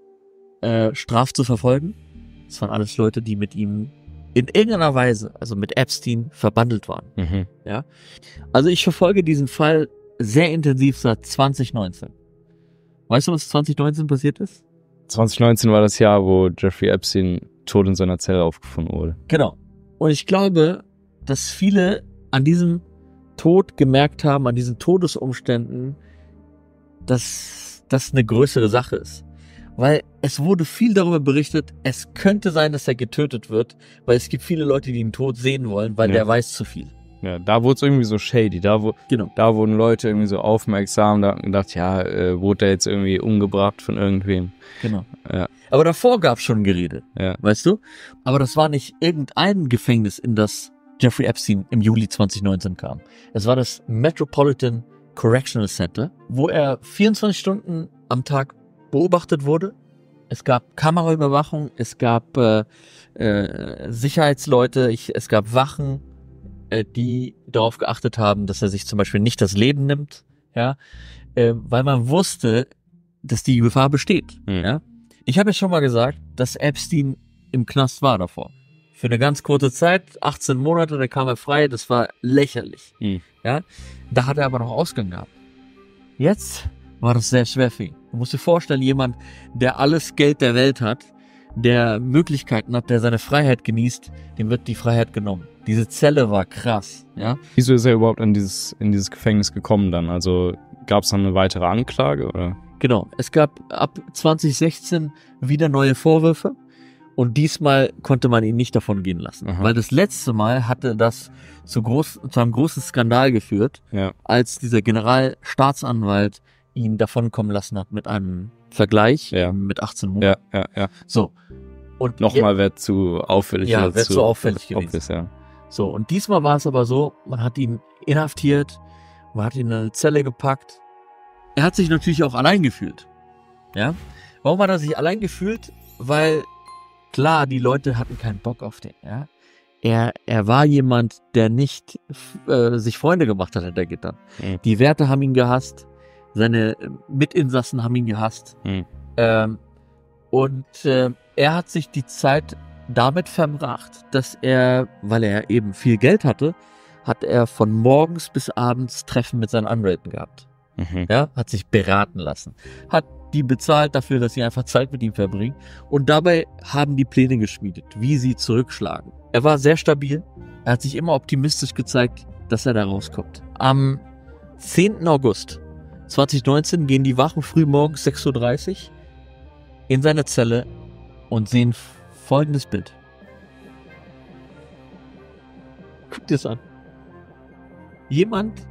äh, straf zu verfolgen. Das waren alles Leute, die mit ihm in irgendeiner Weise, also mit Epstein, verbandelt waren. Mhm. Ja? Also ich verfolge diesen Fall sehr intensiv seit zwanzig neunzehn. Weißt du, was zwanzig neunzehn passiert ist? zwanzig neunzehn war das Jahr, wo Jeffrey Epstein tot in seiner Zelle aufgefunden wurde. Genau. Und ich glaube, dass viele an diesem Tod gemerkt haben, an diesen Todesumständen, dass das eine größere Sache ist. Weil es wurde viel darüber berichtet, es könnte sein, dass er getötet wird, weil es gibt viele Leute, die ihn tot sehen wollen, weil Ja. der weiß zu viel. Ja, da wurde es irgendwie so shady. Da, wo, genau. da wurden Leute irgendwie so aufmerksam, da gedacht, ja, äh, wurde der jetzt irgendwie umgebracht von irgendwem. Genau. Ja. Aber davor gab es schon Gerede, Ja. weißt du? Aber das war nicht irgendein Gefängnis, in das Jeffrey Epstein im Juli zwanzig neunzehn kam. Es war das Metropolitan Correctional Center, wo er vierundzwanzig Stunden am Tag beobachtet wurde. Es gab Kameraüberwachung, es gab äh, äh, Sicherheitsleute, ich, es gab Wachen, äh, die darauf geachtet haben, dass er sich zum Beispiel nicht das Leben nimmt, ja, äh, weil man wusste, dass die Gefahr besteht. Mhm. Ja. Ich habe ja schon mal gesagt, dass Epstein im Knast war davor. Für eine ganz kurze Zeit, achtzehn Monate, da kam er frei, das war lächerlich. Mhm. Ja. Da hat er aber noch Ausgang gehabt. Jetzt war das sehr schwer für ihn. Du musst dir vorstellen, jemand, der alles Geld der Welt hat, der Möglichkeiten hat, der seine Freiheit genießt, dem wird die Freiheit genommen. Diese Zelle war krass, ja. Wieso ist er überhaupt in dieses, in dieses Gefängnis gekommen dann? Also gab es dann eine weitere Anklage, oder? Genau. Es gab ab zwanzig sechzehn wieder neue Vorwürfe und diesmal konnte man ihn nicht davon gehen lassen. Aha. Weil das letzte Mal hatte das zu, groß, zu einem großen Skandal geführt, Ja. als dieser Generalstaatsanwalt ihn davonkommen lassen hat mit einem Vergleich ja. mit achtzehn Monaten. Ja, ja, ja. So. Und nochmal wäre zu auffällig. Ja, wäre zu auffällig gewesen. Obvious, ja. So, und diesmal war es aber so, man hat ihn inhaftiert, man hat ihn in eine Zelle gepackt. Er hat sich natürlich auch allein gefühlt. Ja? Warum hat er sich allein gefühlt? Weil, klar, die Leute hatten keinen Bock auf den, ja. Er, er war jemand, der nicht äh, sich Freunde gemacht hat hinter Gittern. Mhm. Die Wärter haben ihn gehasst, seine Mitinsassen haben ihn gehasst. Mhm. Ähm, und äh, er hat sich die Zeit damit verbracht, dass er, weil er eben viel Geld hatte, hat er von morgens bis abends Treffen mit seinen Anwälten gehabt. Mhm. Ja, hat sich beraten lassen. Hat die bezahlt dafür, dass sie einfach Zeit mit ihm verbringen. Und dabei haben die Pläne geschmiedet, wie sie zurückschlagen. Er war sehr stabil. Er hat sich immer optimistisch gezeigt, dass er da rauskommt. Am zehnten August zweitausendneunzehn gehen die Wachen früh morgens sechs Uhr dreißig in seine Zelle und sehen folgendes Bild. Guck dir das an. Jemand,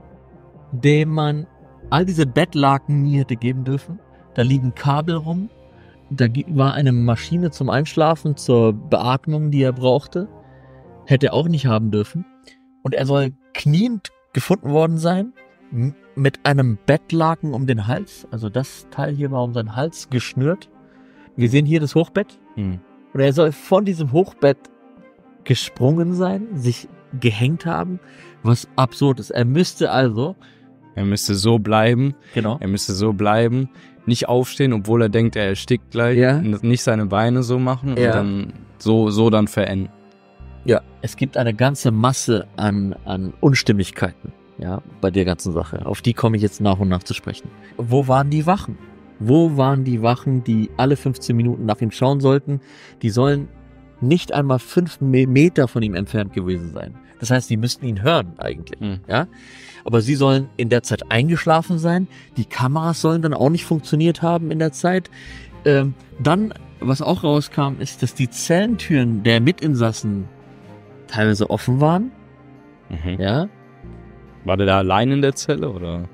dem man all diese Bettlaken nie hätte geben dürfen. Da liegen Kabel rum. Da war eine Maschine zum Einschlafen, zur Beatmung, die er brauchte. Hätte er auch nicht haben dürfen. Und er soll kniend gefunden worden sein, mit einem Bettlaken um den Hals. Also das Teil hier war um seinen Hals geschnürt. Wir sehen hier das Hochbett. Mhm. Und er soll von diesem Hochbett gesprungen sein, sich gehängt haben, was absurd ist. Er müsste also... Er müsste so bleiben. Genau. Er müsste so bleiben. Nicht aufstehen, obwohl er denkt, er erstickt gleich. Ja. Nicht seine Beine so machen ja. und dann so, so dann verenden. Ja, es gibt eine ganze Masse an, an Unstimmigkeiten, ja, bei der ganzen Sache. Auf die komme ich jetzt nach und nach zu sprechen. Wo waren die Wachen? Wo waren die Wachen, die alle fünfzehn Minuten nach ihm schauen sollten? Die sollen nicht einmal fünf Meter von ihm entfernt gewesen sein. Das heißt, die müssten ihn hören eigentlich, mhm. ja. Aber sie sollen in der Zeit eingeschlafen sein. Die Kameras sollen dann auch nicht funktioniert haben in der Zeit. Ähm, dann, was auch rauskam, ist, dass die Zellentüren der Mitinsassen teilweise offen waren. Mhm. Ja. War der da allein in der Zelle oder?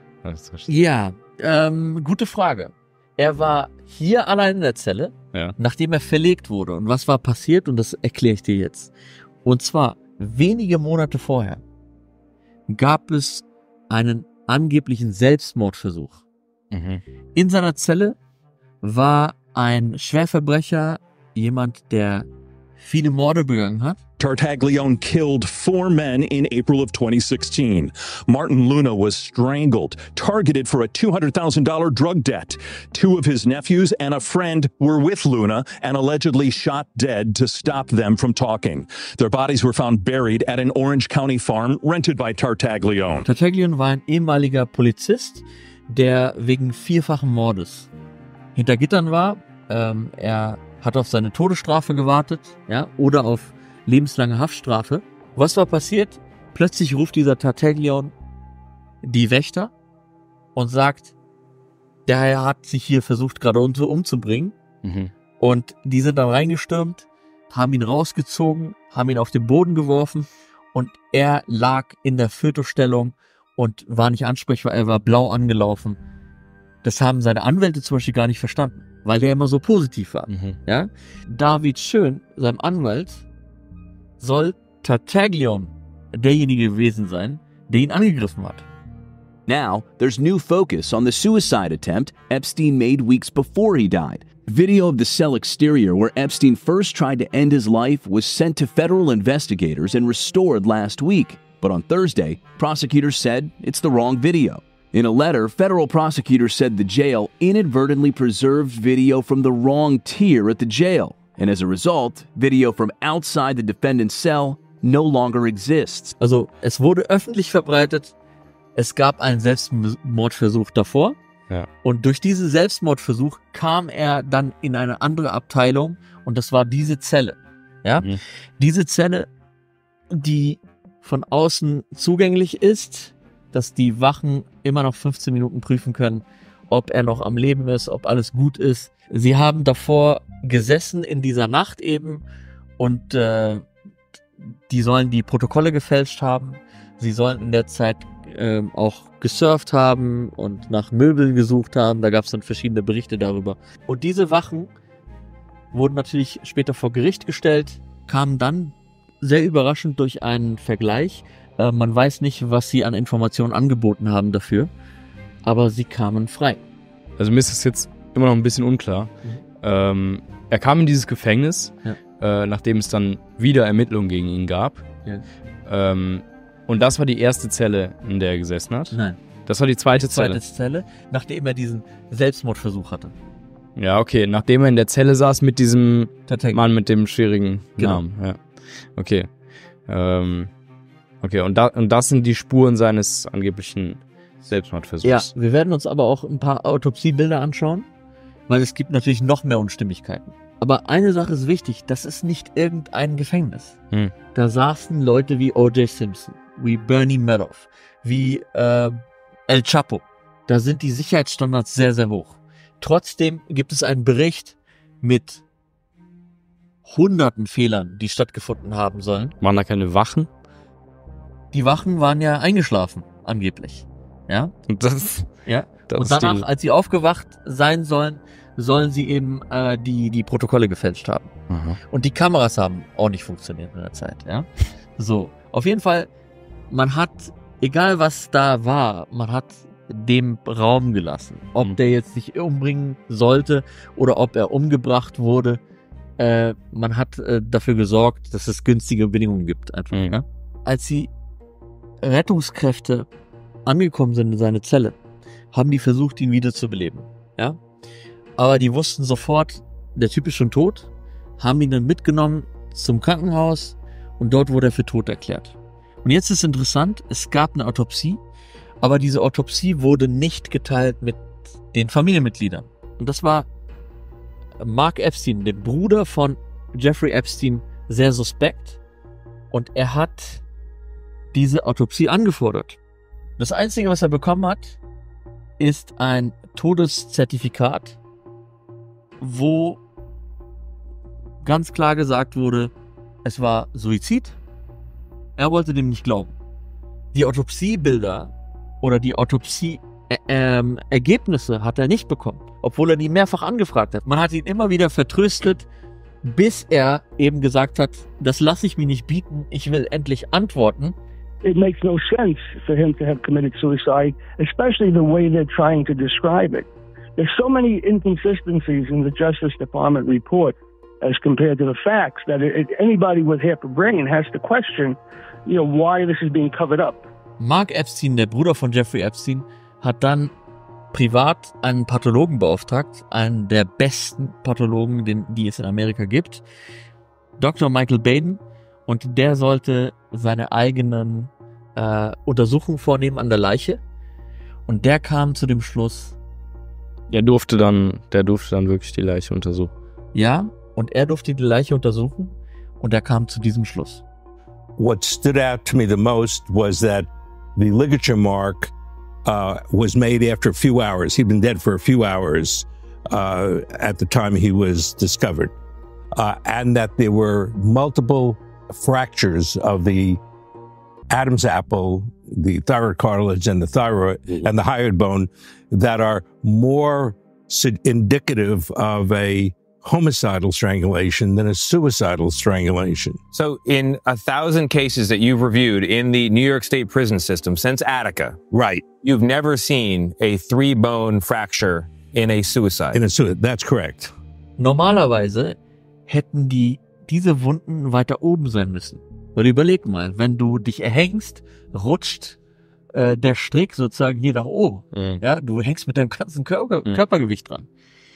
Ja, ähm, gute Frage. Er war hier allein in der Zelle, ja. nachdem er verlegt wurde. Und was war passiert? Und das erkläre ich dir jetzt. Und zwar wenige Monate vorher gab es einen angeblichen Selbstmordversuch. Mhm. In seiner Zelle war ein Schwerverbrecher, jemand, der viele Morde begangen hat. Tartaglione killed four men in April of twenty sixteen. Martin Luna was strangled, targeted for a two hundred thousand dollars drug debt. Two of his nephews and a friend were with Luna and allegedly shot dead to stop them from talking. Their bodies were found buried at an Orange County farm rented by Tartaglione. Tartaglione war ein ehemaliger Polizist, der wegen vierfachen Mordes hinter Gittern war. Ähm, er hat auf seine Todesstrafe gewartet, ja, oder auf lebenslange Haftstrafe. Was war passiert? Plötzlich ruft dieser Tartaglione die Wächter und sagt, der Herr hat sich hier versucht gerade umzubringen. Mhm. Und die sind dann reingestürmt, haben ihn rausgezogen, haben ihn auf den Boden geworfen und er lag in der Fötusstellung und war nicht ansprechbar, er war blau angelaufen. Das haben seine Anwälte zum Beispiel gar nicht verstanden, weil der immer so positiv war. Mhm. Ja? David Schön, seinem Anwalt, soll Tartaglione derjenige gewesen sein, der ihn angegriffen hat. Now, there's new focus on the suicide attempt Epstein made weeks before he died. Video of the cell exterior where Epstein first tried to end his life was sent to federal investigators and restored last week. But on Thursday, prosecutors said it's the wrong video. In a letter, federal prosecutors said the jail inadvertently preserved video from the wrong tier at the jail. And as a result, video from outside the defendant's cell no longer exists. Also, es wurde öffentlich verbreitet, es gab einen Selbstmordversuch davor. Ja. Und durch diesen Selbstmordversuch kam er dann in eine andere Abteilung und das war diese Zelle. Ja? Mhm. Diese Zelle, die von außen zugänglich ist, dass die Wachen immer noch fünfzehn Minuten prüfen können, ob er noch am Leben ist, ob alles gut ist. Sie haben davor gesessen in dieser Nacht eben und äh, die sollen die Protokolle gefälscht haben. Sie sollen in der Zeit ähm, auch gesurft haben und nach Möbeln gesucht haben. Da gab es dann verschiedene Berichte darüber. Und diese Wachen wurden natürlich später vor Gericht gestellt, kamen dann sehr überraschend durch einen Vergleich. Äh, man weiß nicht, was sie an Informationen angeboten haben dafür, aber sie kamen frei. Also mir ist das jetzt immer noch ein bisschen unklar. Mhm. Ähm, er kam in dieses Gefängnis, ja. äh, nachdem es dann wieder Ermittlungen gegen ihn gab. Ja. Ähm, und das war die erste Zelle, in der er gesessen hat? Nein. Das war die zweite die zweite Zelle? Zelle, nachdem er diesen Selbstmordversuch hatte. Ja, okay, nachdem er in der Zelle saß mit diesem Tatsächlich. Mann mit dem schwierigen genau. Namen. Ja. Okay. Ähm, okay, und, da, und das sind die Spuren seines angeblichen Selbstmordversuchs. Ja, wir werden uns aber auch ein paar Autopsiebilder anschauen, weil es gibt natürlich noch mehr Unstimmigkeiten. Aber eine Sache ist wichtig, das ist nicht irgendein Gefängnis. Hm. Da saßen Leute wie O J Simpson, wie Bernie Madoff, wie äh, El Chapo. Da sind die Sicherheitsstandards sehr, sehr hoch. Trotzdem gibt es einen Bericht mit hunderten Fehlern, die stattgefunden haben sollen. Waren da keine Wachen? Die Wachen waren ja eingeschlafen, angeblich. Ja? Und das, ja. das Und danach, als sie aufgewacht sein sollen, sollen sie eben äh, die, die Protokolle gefälscht haben. Aha. Und die Kameras haben auch nicht funktioniert in der Zeit. Ja? So, auf jeden Fall, man hat, egal was da war, man hat dem Raum gelassen. Ob mhm. der jetzt sich umbringen sollte oder ob er umgebracht wurde, äh, man hat äh, dafür gesorgt, dass es günstige Bedingungen gibt. Einfach, mhm. ja? Als die Rettungskräfte angekommen sind in seine Zelle, haben die versucht, ihn wieder zu beleben. Ja? Aber die wussten sofort, der Typ ist schon tot, haben ihn dann mitgenommen zum Krankenhaus und dort wurde er für tot erklärt. Und jetzt ist interessant, es gab eine Autopsie, aber diese Autopsie wurde nicht geteilt mit den Familienmitgliedern. Und das war Mark Epstein, dem Bruder von Jeffrey Epstein, sehr suspekt. Und er hat diese Autopsie angefordert. Das Einzige, was er bekommen hat, ist ein Todeszertifikat, wo ganz klar gesagt wurde, es war Suizid. Er wollte dem nicht glauben. Die Autopsiebilder oder die Autopsie-Ergebnisse äh, hat er nicht bekommen, obwohl er die mehrfach angefragt hat. Man hat ihn immer wieder vertröstet, bis er eben gesagt hat, das lasse ich mir nicht bieten, ich will endlich antworten. It makes no sense for him to have committed suicide, especially the way they're trying to describe it. There's so many inconsistencies in the Justice Department report as compared to the facts that it, anybody with half a brain has to question, you know, why this is being covered up. Mark Epstein, der Bruder von Jeffrey Epstein, hat dann privat einen Pathologen beauftragt, einen der besten Pathologen, den, die es in Amerika gibt, Doktor Michael Baden, und der sollte seine eigenen äh, Untersuchungen vornehmen an der Leiche, und der kam zu dem Schluss, der durfte dann, der durfte dann wirklich die Leiche untersuchen. Ja, und er durfte die Leiche untersuchen, und er kam zu diesem Schluss. What stood out to me the most was that the ligature mark uh, was made after a few hours. He'd been dead for a few hours uh, at the time he was discovered. Uh, and that there were multiple fractures of the Adam's apple, the thyroid cartilage and the thyroid and the hyoid bone that are more indicative of a homicidal strangulation than a suicidal strangulation. So in a thousand cases that you've reviewed in the New York State prison system since Attica, right, you've never seen a three-bone fracture in a suicide. In a suicide, that's correct. Normalerweise hätten die diese Wunden weiter oben sein müssen. Weil überleg mal, wenn du dich erhängst, rutscht äh, der Strick sozusagen hier nach oben. Mhm. Ja, du hängst mit deinem ganzen Körper, mhm. Körpergewicht dran.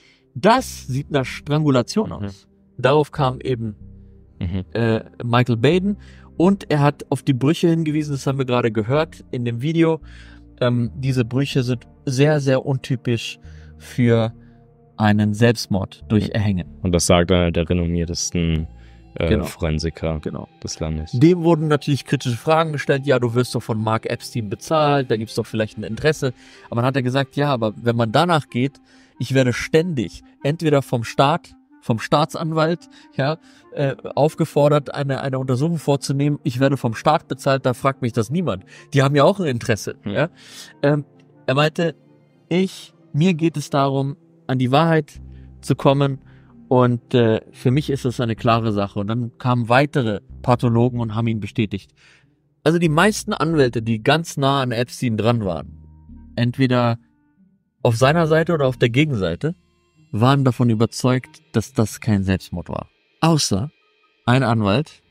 Das sieht nach Strangulation aus. Mhm. Darauf kam eben mhm. äh, Michael Baden, und er hat auf die Brüche hingewiesen, das haben wir gerade gehört in dem Video. Ähm, diese Brüche sind sehr, sehr untypisch für einen Selbstmord durch Erhängen. Und das sagt einer der renommiertesten äh, genau. Forensiker genau. des Landes. Dem wurden natürlich kritische Fragen gestellt. Ja, du wirst doch von Mark Epstein bezahlt, da gibt es doch vielleicht ein Interesse. Aber dann hat er gesagt, ja, aber wenn man danach geht, ich werde ständig entweder vom Staat vom Staatsanwalt, ja, äh, aufgefordert, eine, eine Untersuchung vorzunehmen. Ich werde vom Staat bezahlt, da fragt mich das niemand. Die haben ja auch ein Interesse, mhm. ja. Ähm, er meinte, ich, mir geht es darum, an die Wahrheit zu kommen und äh, für mich ist es eine klare Sache. Und dann kamen weitere Pathologen und haben ihn bestätigt. Also die meisten Anwälte, die ganz nah an Epstein dran waren, entweder auf seiner Seite oder auf der Gegenseite, waren davon überzeugt, dass das kein Selbstmord war. Außer ein Anwalt,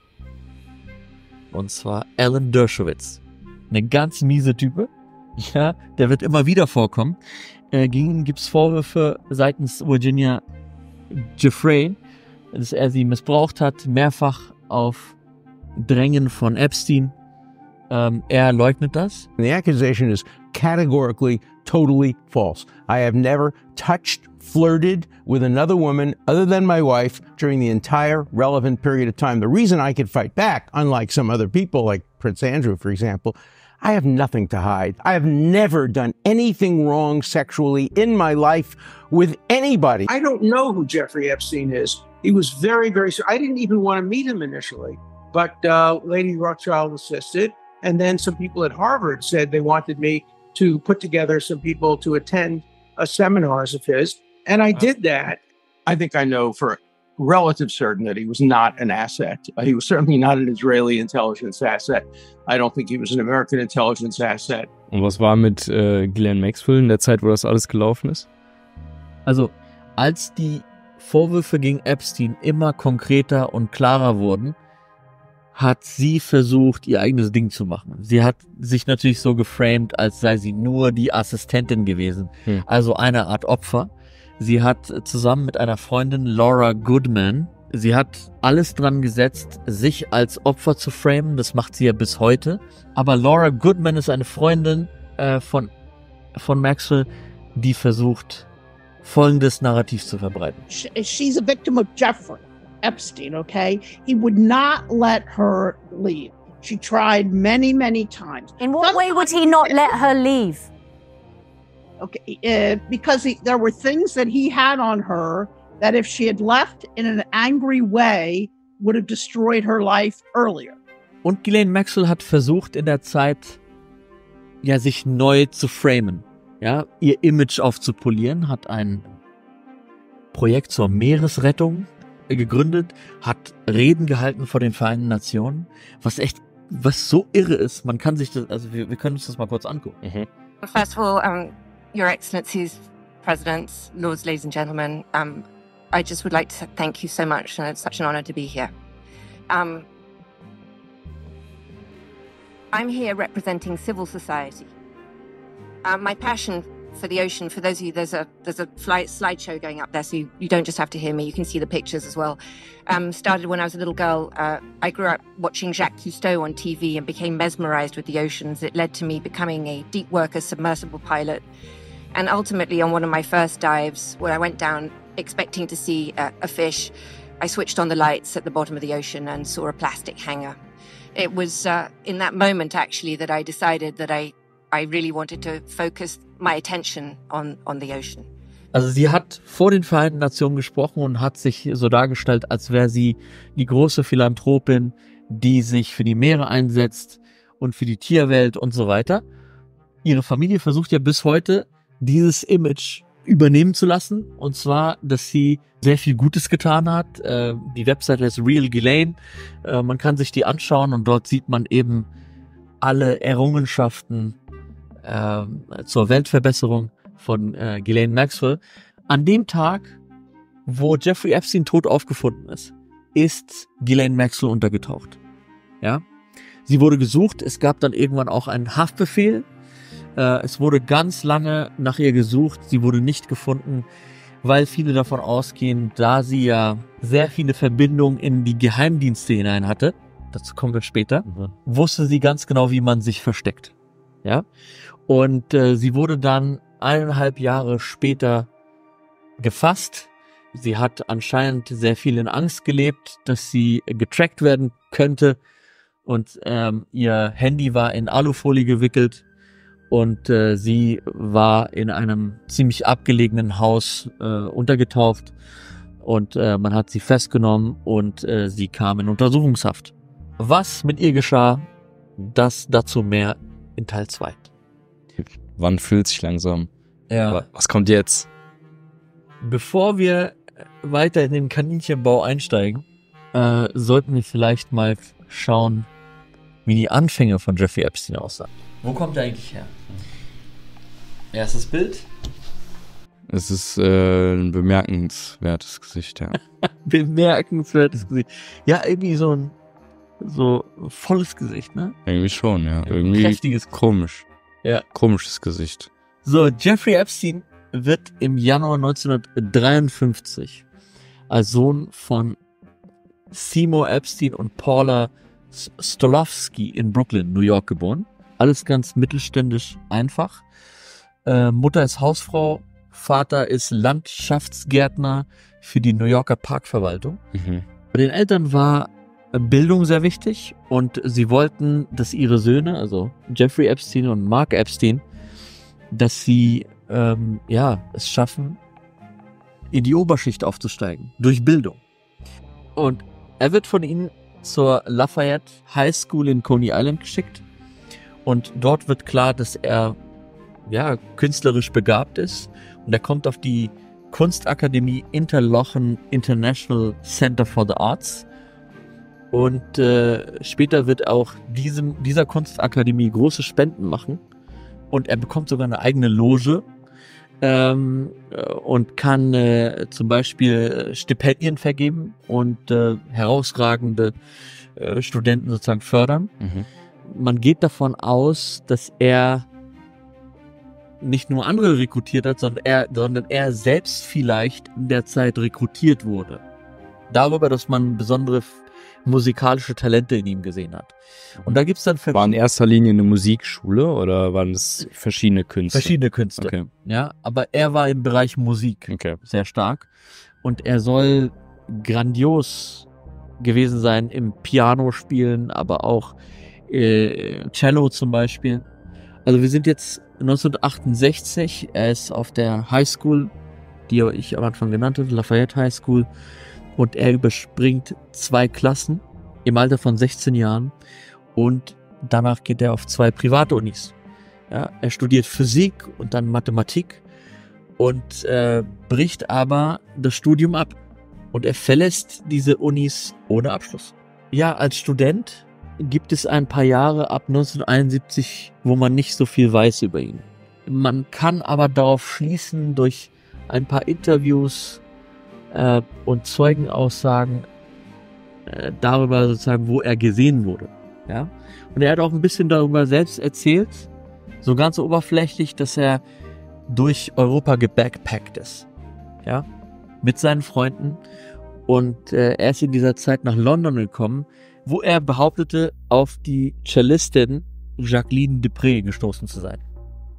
und zwar Alan Dershowitz. Eine ganz miese Type, ja, der wird immer wieder vorkommen. Äh, gegen ihn gibt es Vorwürfe seitens Virginia Giuffre, dass er sie missbraucht hat, mehrfach auf Drängen von Epstein. Ähm, er leugnet das. The accusation is categorically, totally false. I have never touched, flirted with another woman other than my wife during the entire relevant period of time. The reason I could fight back, unlike some other people like Prince Andrew, for example, I have nothing to hide. I have never done anything wrong sexually in my life with anybody. I don't know who Jeffrey Epstein is. He was very, very, I didn't even want to meet him initially, but uh, Lady Rothschild insisted. And then some people at Harvard said they wanted me to put together some people to attend uh, seminars of his. And I did that. I think I know for relative certain that he was not an asset. Uh, he was certainly not an Israeli intelligence asset. I don't think he was an American intelligence asset. Und was war mit äh, Ghislaine Maxwell in der Zeit, wo das alles gelaufen ist? Also, als die Vorwürfe gegen Epstein immer konkreter und klarer wurden, hat sie versucht, ihr eigenes Ding zu machen. Sie hat sich natürlich so geframed, als sei sie nur die Assistentin gewesen. Hm. Also eine Art Opfer. Sie hat zusammen mit einer Freundin, Laura Goodman, sie hat alles dran gesetzt, sich als Opfer zu framen. Das macht sie ja bis heute. Aber Laura Goodman ist eine Freundin äh, von, von Maxwell, die versucht, folgendes Narrativ zu verbreiten. She's a victim of Jeffrey Epstein, okay? He would not let her leave. She tried many, many times. In what Sometimes, way would he not let her leave? Okay, uh, because he, there were things that he had on her that if she had left in an angry way, would have destroyed her life earlier. Und Ghislaine Maxwell hat versucht in der Zeit, ja, sich neu zu framen, ja, ihr Image aufzupolieren, hat ein Projekt zur Meeresrettung gegründet, hat Reden gehalten vor den Vereinten Nationen, was echt, was so irre ist. Man kann sich das, also wir, wir können uns das mal kurz angucken. Mhm. First of all, um, Your Excellencies, Presidents, Lords, Ladies and Gentlemen, um, I just would like to thank you so much, and it's such an honor to be here. Um, I'm here representing civil society. Um, my passion for the ocean, for those of you, there's a there's a fly, slideshow going up there, so you, you don't just have to hear me, you can see the pictures as well. Um, started when I was a little girl. Uh, I grew up watching Jacques Cousteau on T V and became mesmerized with the oceans. It led to me becoming a deep worker submersible pilot. And ultimately, on one of my first dives, when I went down expecting to see a, a fish, I switched on the lights at the bottom of the ocean and saw a plastic hanger. It was uh, in that moment, actually, that I decided that I, I really wanted to focus my attention on, on the ocean. Also sie hat vor den Vereinten Nationen gesprochen und hat sich so dargestellt, als wäre sie die große Philanthropin, die sich für die Meere einsetzt und für die Tierwelt und so weiter. Ihre Familie versucht ja bis heute, dieses Image übernehmen zu lassen. Und zwar, dass sie sehr viel Gutes getan hat. Äh, die Webseite ist Real Ghislaine. Äh, man kann sich die anschauen und dort sieht man eben alle Errungenschaften äh, zur Weltverbesserung von äh, Ghislaine Maxwell. An dem Tag, wo Jeffrey Epstein tot aufgefunden ist, ist Ghislaine Maxwell untergetaucht. Ja? Sie wurde gesucht. Es gab dann irgendwann auch einen Haftbefehl. Äh, es wurde ganz lange nach ihr gesucht. Sie wurde nicht gefunden, weil viele davon ausgehen, da sie ja sehr viele Verbindungen in die Geheimdienste hinein hatte, dazu kommen wir später, mhm. wusste sie ganz genau, wie man sich versteckt. Ja? Und äh, sie wurde dann eineinhalb Jahre später gefasst. Sie hat anscheinend sehr viel in Angst gelebt, dass sie getrackt werden könnte. Und ähm, ihr Handy war in Alufolie gewickelt. Und äh, sie war in einem ziemlich abgelegenen Haus äh, untergetaucht. und äh, man hat sie festgenommen und äh, sie kam in Untersuchungshaft. Was mit ihr geschah, das dazu mehr in Teil zwei. Wann fühlt sich langsam? Ja. Was kommt jetzt? Bevor wir weiter in den Kaninchenbau einsteigen, äh, sollten wir vielleicht mal schauen, wie die Anfänge von Jeffrey Epstein aussahen. Wo kommt er eigentlich her? Erstes Bild. Es ist äh, ein bemerkenswertes Gesicht, ja. Bemerkenswertes Gesicht. Ja, irgendwie so ein so volles Gesicht, ne? Irgendwie schon, ja. Irgendwie kräftiges, komisch. Ja. Komisches Gesicht. So, Jeffrey Epstein wird im Januar neunzehnhundertdreiundfünfzig als Sohn von Seymour Epstein und Paula Stolowski in Brooklyn, New York geboren. Alles ganz mittelständisch einfach. Äh, Mutter ist Hausfrau, Vater ist Landschaftsgärtner für die New Yorker Parkverwaltung. Mhm. Bei den Eltern war Bildung sehr wichtig und sie wollten, dass ihre Söhne, also Jeffrey Epstein und Mark Epstein, dass sie ähm, ja, es schaffen, in die Oberschicht aufzusteigen, durch Bildung. Und er wird von ihnen zur Lafayette High School in Coney Island geschickt und dort wird klar, dass er ja, künstlerisch begabt ist und er kommt auf die Kunstakademie Interlochen International Center for the Arts und äh, später wird auch diesem, dieser Kunstakademie große Spenden machen und er bekommt sogar eine eigene Loge ähm, und kann äh, zum Beispiel Stipendien vergeben und äh, herausragende äh, Studenten sozusagen fördern. Mhm. Man geht davon aus, dass er nicht nur andere rekrutiert hat, sondern er, sondern er selbst vielleicht in der Zeit rekrutiert wurde. Darüber, dass man besondere musikalische Talente in ihm gesehen hat. Und da gibt's dann war in erster Linie eine Musikschule oder waren es verschiedene Künste? Verschiedene Künste. Okay. Ja, aber er war im Bereich Musik okay. sehr stark und er soll grandios gewesen sein im Piano spielen, aber auch äh, Cello zum Beispiel. Also wir sind jetzt neunzehnhundertachtundsechzig, er ist auf der High School, die ich am Anfang genannt habe, Lafayette High School, und er überspringt zwei Klassen im Alter von sechzehn Jahren und danach geht er auf zwei private Unis. Ja, er studiert Physik und dann Mathematik und äh, bricht aber das Studium ab und er verlässt diese Unis ohne Abschluss. Ja, als Student gibt es ein paar Jahre ab neunzehnhunderteinundsiebzig, wo man nicht so viel weiß über ihn. Man kann aber darauf schließen durch ein paar Interviews äh, und Zeugenaussagen äh, darüber sozusagen, wo er gesehen wurde. Ja? Und er hat auch ein bisschen darüber selbst erzählt, so ganz oberflächlich, dass er durch Europa gebackpackt ist. Ja? Mit seinen Freunden. Und äh, er ist in dieser Zeit nach London gekommen, wo er behauptete, auf die Cellistin Jacqueline Dupré gestoßen zu sein.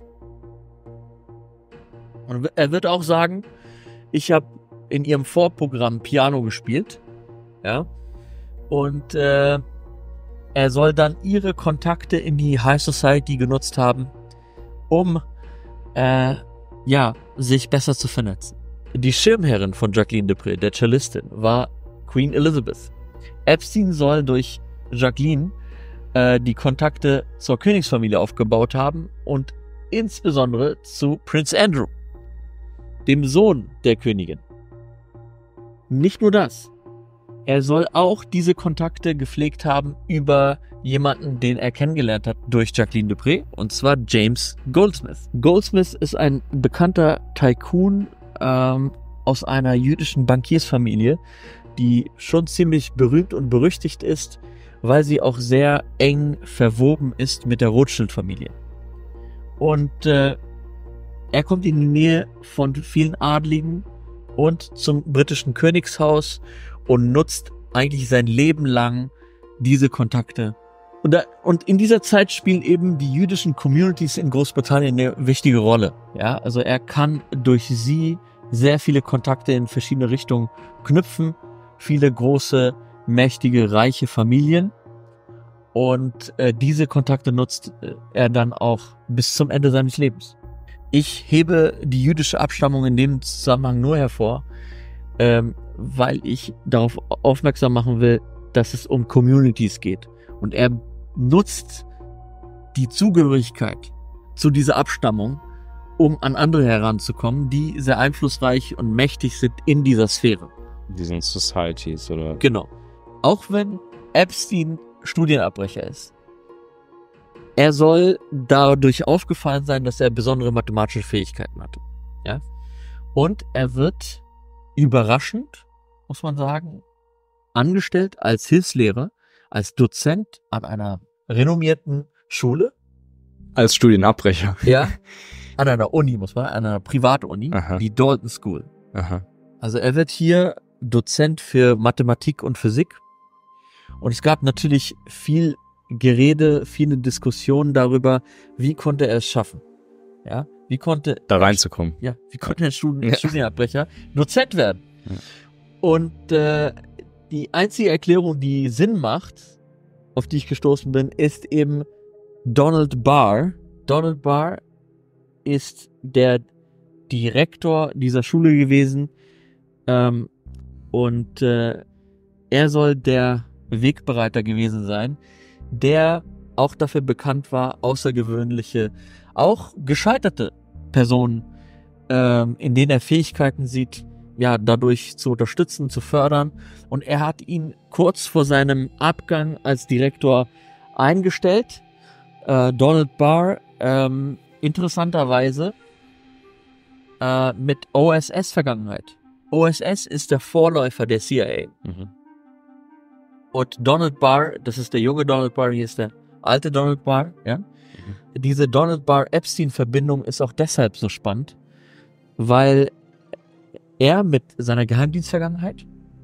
Und er wird auch sagen, ich habe in ihrem Vorprogramm Piano gespielt, ja, und äh, er soll dann ihre Kontakte in die High Society genutzt haben, um äh, ja, sich besser zu vernetzen. Die Schirmherrin von Jacqueline Dupré, der Cellistin, war Queen Elizabeth. Epstein soll durch Jacqueline äh, die Kontakte zur Königsfamilie aufgebaut haben und insbesondere zu Prince Andrew, dem Sohn der Königin. Nicht nur das. Er soll auch diese Kontakte gepflegt haben über jemanden, den er kennengelernt hat durch Jacqueline Dupré, und zwar James Goldsmith. Goldsmith ist ein bekannter Tycoon ähm, aus einer jüdischen Bankiersfamilie, die schon ziemlich berühmt und berüchtigt ist, weil sie auch sehr eng verwoben ist mit der Rothschild-Familie. Und äh, er kommt in die Nähe von vielen Adligen und zum britischen Königshaus und nutzt eigentlich sein Leben lang diese Kontakte. Und, da, und in dieser Zeit spielen eben die jüdischen Communities in Großbritannien eine wichtige Rolle. Ja, also er kann durch sie sehr viele Kontakte in verschiedene Richtungen knüpfen, viele große, mächtige, reiche Familien. Und äh, diese Kontakte nutzt äh, er dann auch bis zum Ende seines Lebens. Ich hebe die jüdische Abstammung in dem Zusammenhang nur hervor, ähm, weil ich darauf aufmerksam machen will, dass es um Communities geht. Und er nutzt die Zugehörigkeit zu dieser Abstammung, um an andere heranzukommen, die sehr einflussreich und mächtig sind in dieser Sphäre. Diesen Societies, oder? Genau. Auch wenn Epstein Studienabbrecher ist. Er soll dadurch aufgefallen sein, dass er besondere mathematische Fähigkeiten hatte. Ja? Und er wird überraschend, muss man sagen, angestellt als Hilfslehrer, als Dozent an einer renommierten Schule. Als Studienabbrecher. Ja, an einer Uni, muss man, an einer Privatuni, Aha. die Dalton School. Aha. Also er wird hier Dozent für Mathematik und Physik. Und es gab natürlich viel Gerede, viele Diskussionen darüber, wie konnte er es schaffen. Ja, wie konnte da reinzukommen. Ja, wie konnte ein Studien, ja. Studienabbrecher Dozent werden? Ja. Und äh, die einzige Erklärung, die Sinn macht, auf die ich gestoßen bin, ist eben Donald Barr. Donald Barr ist der Direktor dieser Schule gewesen, ähm, und äh, er soll der Wegbereiter gewesen sein, der auch dafür bekannt war, außergewöhnliche, auch gescheiterte Personen, ähm, in denen er Fähigkeiten sieht, ja, dadurch zu unterstützen, zu fördern. Und er hat ihn kurz vor seinem Abgang als Direktor eingestellt. Äh, Donald Barr, ähm, interessanterweise, äh, mit O S S-Vergangenheit. O S S ist der Vorläufer der C I A. Mhm. Und Donald Barr, das ist der junge Donald Barr, hier ist der alte Donald Barr, ja. Mhm. Diese Donald Barr-Epstein-Verbindung ist auch deshalb so spannend, weil er mit seiner Geheimdienstvergangenheit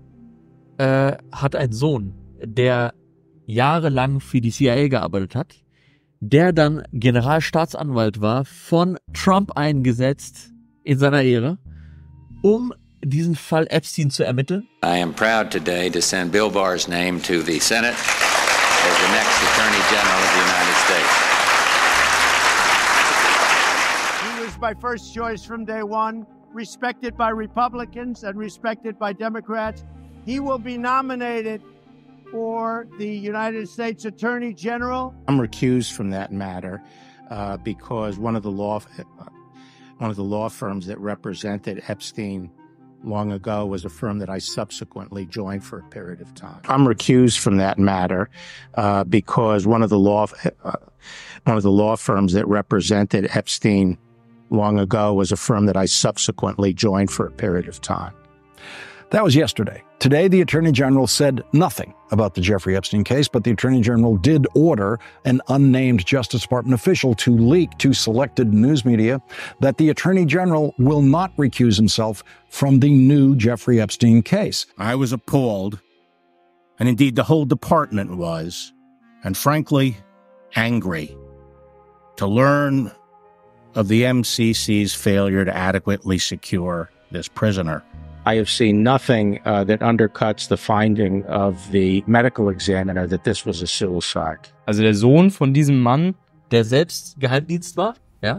äh, hat einen Sohn, der jahrelang für die C I A gearbeitet hat, der dann Generalstaatsanwalt war, von Trump eingesetzt in seiner Ehre, um diesen Fall Epstein zu ermitteln. I am proud today to send Bill Barr's name to the Senate as the next Attorney General of the United States. He was my first choice from day one, respected by Republicans and respected by Democrats. He will be nominated for the United States Attorney General. I'm recused from that matter uh, because one of the law uh, one of the law firms that represented Epstein long ago was a firm that I subsequently joined for a period of time. I'm recused from that matter uh, because one of the law uh, one of the law firms that represented Epstein long ago was a firm that I subsequently joined for a period of time. That was yesterday. Today, the Attorney General said nothing about the Jeffrey Epstein case, but the Attorney General did order an unnamed Justice Department official to leak to selected news media that the Attorney General will not recuse himself from the new Jeffrey Epstein case. I was appalled, and indeed the whole department was, and frankly, angry to learn of the M C C's failure to adequately secure this prisoner. I have seen nothing uh, that undercuts the finding of the medical examiner that this was a suicide. Also der Sohn von diesem Mann, der selbst Geheimdienst war, ja,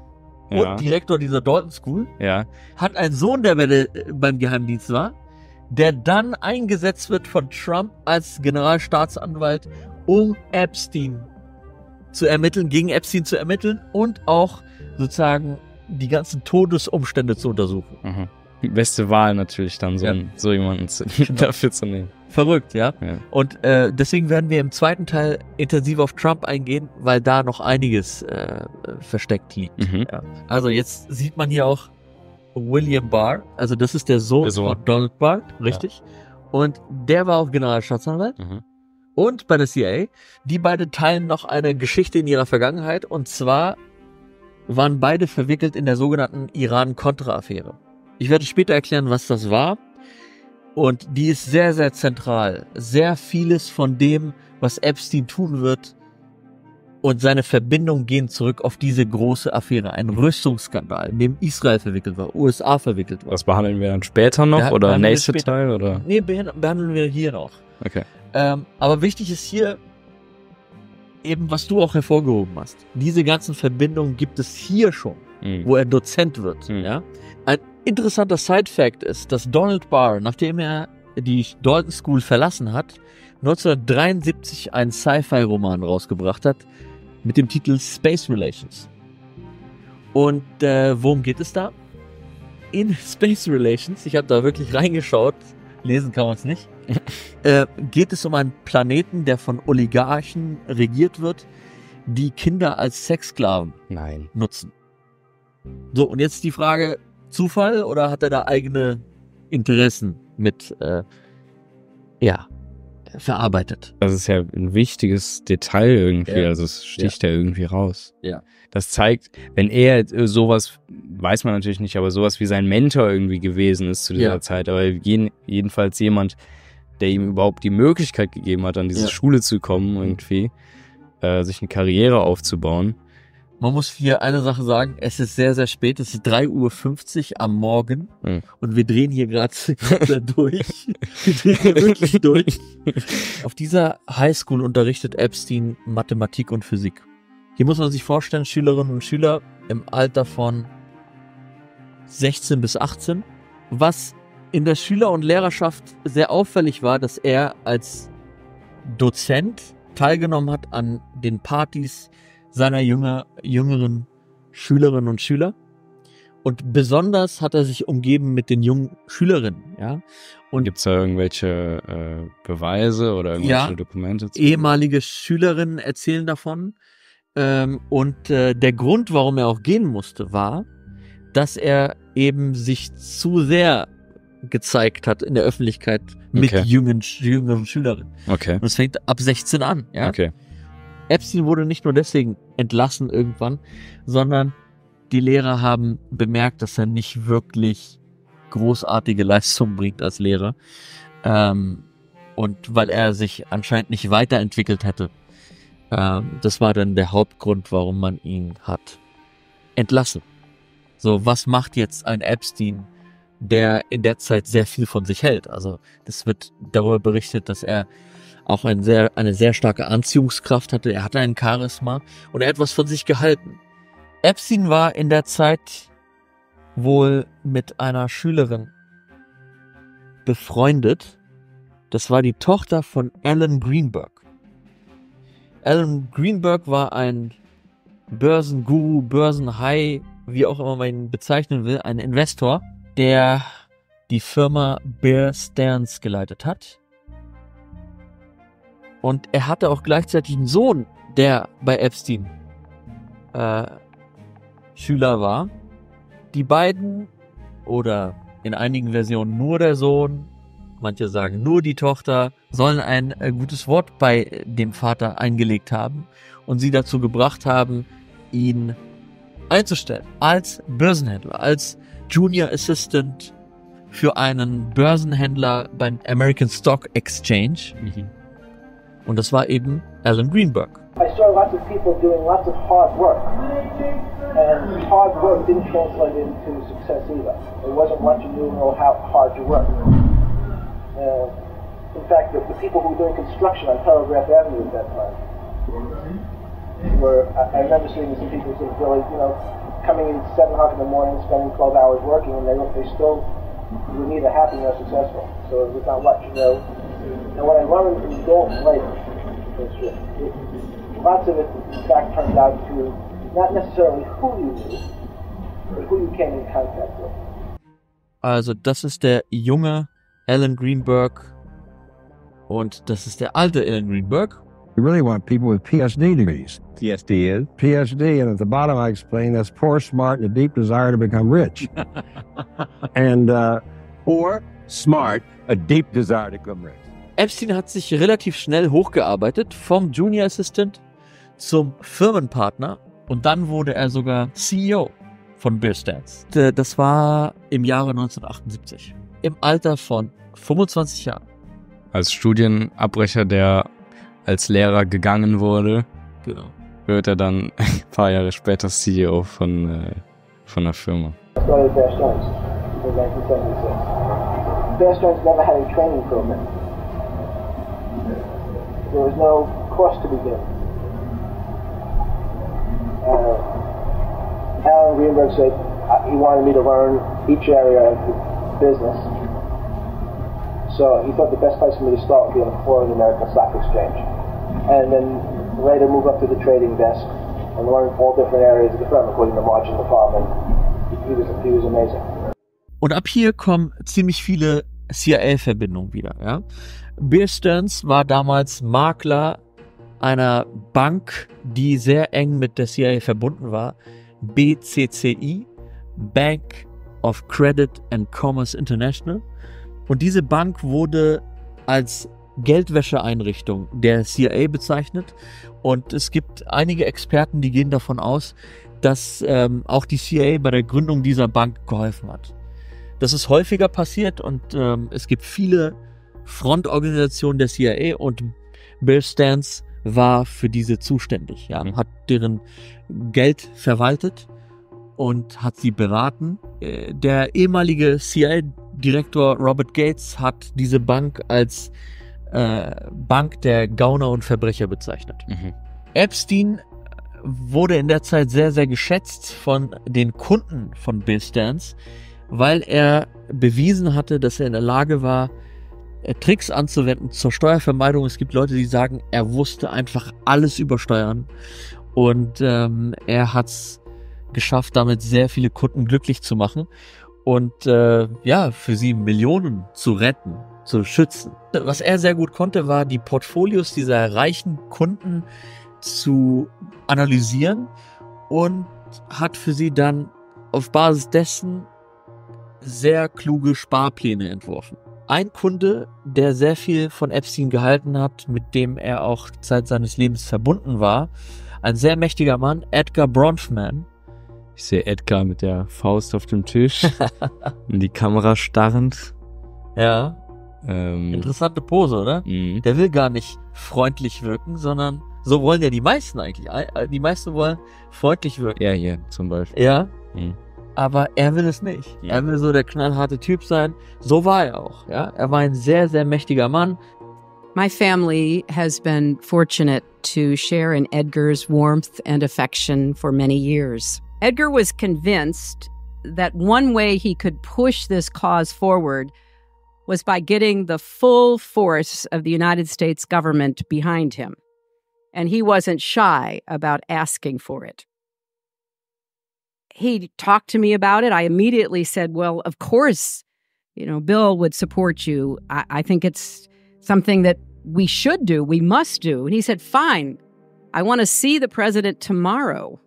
ja. und Direktor dieser Dalton School, ja. hat einen Sohn, der bei der, beim Geheimdienst war, der dann eingesetzt wird von Trump als Generalstaatsanwalt, um Epstein zu ermitteln, gegen Epstein zu ermitteln und auch sozusagen die ganzen Todesumstände zu untersuchen. Mhm. Die beste Wahl natürlich dann, so, ja. einen, so jemanden zu, genau. dafür zu nehmen. Verrückt, ja. ja. Und äh, deswegen werden wir im zweiten Teil intensiv auf Trump eingehen, weil da noch einiges äh, versteckt liegt. Mhm. Ja. Also jetzt sieht man hier auch William Barr, also das ist der Sohn, der Sohn. von Donald Barr, richtig. Ja. Und der war auch Generalstaatsanwalt. Mhm. Und bei der C I A, die beiden teilen noch eine Geschichte in ihrer Vergangenheit, und zwar waren beide verwickelt in der sogenannten Iran-Contra-Affäre. Ich werde später erklären, was das war, und die ist sehr, sehr zentral. Sehr vieles von dem, was Epstein tun wird, und seine Verbindungen gehen zurück auf diese große Affäre, ein Rüstungsskandal, in dem Israel verwickelt war, U S A verwickelt war. Das behandeln wir dann später noch, ja, oder nächste Teil? Oder? Nee, behandeln wir hier noch. Okay. Ähm, aber wichtig ist hier eben, was du auch hervorgehoben hast. Diese ganzen Verbindungen gibt es hier schon, mhm. wo er Dozent wird. Mhm. Ja? Ein interessanter Side-Fact ist, dass Donald Barr, nachdem er die Dalton School verlassen hat, neunzehnhundertdreiundsiebzig einen Sci-Fi-Roman rausgebracht hat mit dem Titel Space Relations. Und äh, worum geht es da? In Space Relations, ich habe da wirklich reingeschaut, lesen kann man es nicht, äh, geht es um einen Planeten, der von Oligarchen regiert wird, die Kinder als Sexsklaven Nein. nutzen. So, und jetzt die Frage, Zufall oder hat er da eigene Interessen mit, äh, ja, verarbeitet? Das ist ja ein wichtiges Detail irgendwie, Ja. also es sticht ja. irgendwie raus. Ja. Das zeigt, wenn er äh, sowas, weiß man natürlich nicht, aber sowas wie sein Mentor irgendwie gewesen ist zu dieser Ja. Zeit, aber jeden, jedenfalls jemand, der ihm überhaupt die Möglichkeit gegeben hat, an diese Ja. Schule zu kommen irgendwie, äh, sich eine Karriere aufzubauen. Man muss hier eine Sache sagen, es ist sehr, sehr spät, es ist drei Uhr fünfzig am Morgen Hm. und wir drehen hier gerade durch. Wir drehen hier wirklich durch. Auf dieser Highschool unterrichtet Epstein Mathematik und Physik. Hier muss man sich vorstellen, Schülerinnen und Schüler im Alter von sechzehn bis achtzehn. Was in der Schüler- und Lehrerschaft sehr auffällig war, dass er als Dozent teilgenommen hat an den Partys seiner jünger, jüngeren Schülerinnen und Schüler. Und besonders hat er sich umgeben mit den jungen Schülerinnen. Ja? Und gibt es da irgendwelche äh, Beweise oder irgendwelche Ja, Dokumente? Zu? ehemalige Schülerinnen erzählen davon. Ähm, und äh, der Grund, warum er auch gehen musste, war, dass er eben sich zu sehr gezeigt hat in der Öffentlichkeit mit Okay. jungen, jüngeren Schülerinnen. Okay. Und es fängt ab sechzehn an. Ja? Okay. Epstein wurde nicht nur deswegen entlassen irgendwann, sondern die Lehrer haben bemerkt, dass er nicht wirklich großartige Leistungen bringt als Lehrer. Ähm, und weil er sich anscheinend nicht weiterentwickelt hätte. Ähm, das war dann der Hauptgrund, warum man ihn hat entlassen. So, was macht jetzt ein Epstein, der in der Zeit sehr viel von sich hält? Also, das wird darüber berichtet, dass er auch ein sehr, eine sehr starke Anziehungskraft hatte. Er hatte ein Charisma und er hat was von sich gehalten. Epstein war in der Zeit wohl mit einer Schülerin befreundet. Das war die Tochter von Alan Greenberg. Alan Greenberg war ein Börsenguru, Börsenhai, wie auch immer man ihn bezeichnen will, ein Investor, der die Firma Bear Stearns geleitet hat. Und er hatte auch gleichzeitig einen Sohn, der bei Epstein äh, Schüler war. Die beiden, oder in einigen Versionen nur der Sohn, manche sagen nur die Tochter, sollen ein äh, gutes Wort bei dem Vater eingelegt haben und sie dazu gebracht haben, ihn einzustellen als Börsenhändler, als Junior Assistant für einen Börsenhändler beim American Stock Exchange. Mhm. Und das war eben Alan Greenberg. I saw lots of people doing lots of hard work, and hard work didn't translate into success either. It wasn't what you knew or how hard you worked. Uh, in fact, the, the people who were doing construction on Telegraph Avenue at that time were, I, I remember seeing some people sort of really, you know, coming in seven o'clock in the morning, spending twelve hours working, and they, they still were neither happy nor successful. So it was not what you know. And what I learned in Dalton later is that it, lots of it, in fact, turned out to not necessarily who you knew, but who you came in contact with. Also das ist der junge Alan Greenberg und das ist der alte Alan Greenberg. You really want people with P H D degrees. P H D is? P H D, and at the bottom I explain that's poor, smart, and a deep desire to become rich. and uh, Poor, smart, a deep desire to become rich. Epstein hat sich relativ schnell hochgearbeitet, vom Junior Assistant zum Firmenpartner und dann wurde er sogar C E O von Bear Stearns. Das war im Jahre neunzehnhundertachtundsiebzig. Im Alter von fünfundzwanzig Jahren. Als Studienabbrecher, der als Lehrer gegangen wurde, genau, wird er dann ein paar Jahre später C E O von, äh, von der Firma. I started Bear Stearns in nineteen seventy-six. Bear Stearns never had a training program. There was no course to begin. Uh, Alan Greenberg said uh, he wanted me to learn each area of the business. So he thought the best place for me to start would be on the floor of the American Stock Exchange. And then later move up to the trading desk and learn all different areas of the firm, including the margin department. He was, he was amazing. Und ab hier kommen ziemlich viele C I A-Verbindungen wieder. Ja? Bear Stearns war damals Makler einer Bank, die sehr eng mit der C I A verbunden war. B C C I, Bank of Credit and Commerce International. Und diese Bank wurde als Geldwäscheeinrichtung der C I A bezeichnet. Und es gibt einige Experten, die gehen davon aus, dass ähm, auch die C I A bei der Gründung dieser Bank geholfen hat. Das ist häufiger passiert und ähm, es gibt viele Frontorganisationen der C I A und Bear Stearns war für diese zuständig. Ja, hat deren Geld verwaltet und hat sie beraten. Der ehemalige C I A-Direktor Robert Gates hat diese Bank als äh, Bank der Gauner und Verbrecher bezeichnet. Mhm. Epstein wurde in der Zeit sehr, sehr geschätzt von den Kunden von Bear Stearns, weil er bewiesen hatte, dass er in der Lage war, Tricks anzuwenden zur Steuervermeidung. Es gibt Leute, die sagen, er wusste einfach alles über Steuern und ähm, er hat es geschafft, damit sehr viele Kunden glücklich zu machen und äh, ja, für sie Millionen zu retten, zu schützen. Was er sehr gut konnte, war die Portfolios dieser reichen Kunden zu analysieren und hat für sie dann auf Basis dessen sehr kluge Sparpläne entworfen. Ein Kunde, der sehr viel von Epstein gehalten hat, mit dem er auch Zeit seines Lebens verbunden war, ein sehr mächtiger Mann, Edgar Bronfman. Ich sehe Edgar mit der Faust auf dem Tisch, in die Kamera starrend. Ja, ähm, interessante Pose, oder? Mhm. Der will gar nicht freundlich wirken, sondern so wollen ja die meisten eigentlich. Die meisten wollen freundlich wirken. Ja, hier zum Beispiel. Ja. Mhm. Aber er will es nicht. Ja. Er will so der knallharte Typ sein. So war er auch. Ja? Er war ein sehr, sehr mächtiger Mann. My family has been fortunate to share in Edgar's warmth and affection for many years. Edgar was convinced that one way he could push this cause forward was by getting the full force of the United States government behind him. And he wasn't shy about asking for it. He talked to me about it. I immediately said, well, of course, you know, Bill would support you. I, I think it's something that we should do, we must do. And he said, fine, I want to see the president tomorrow.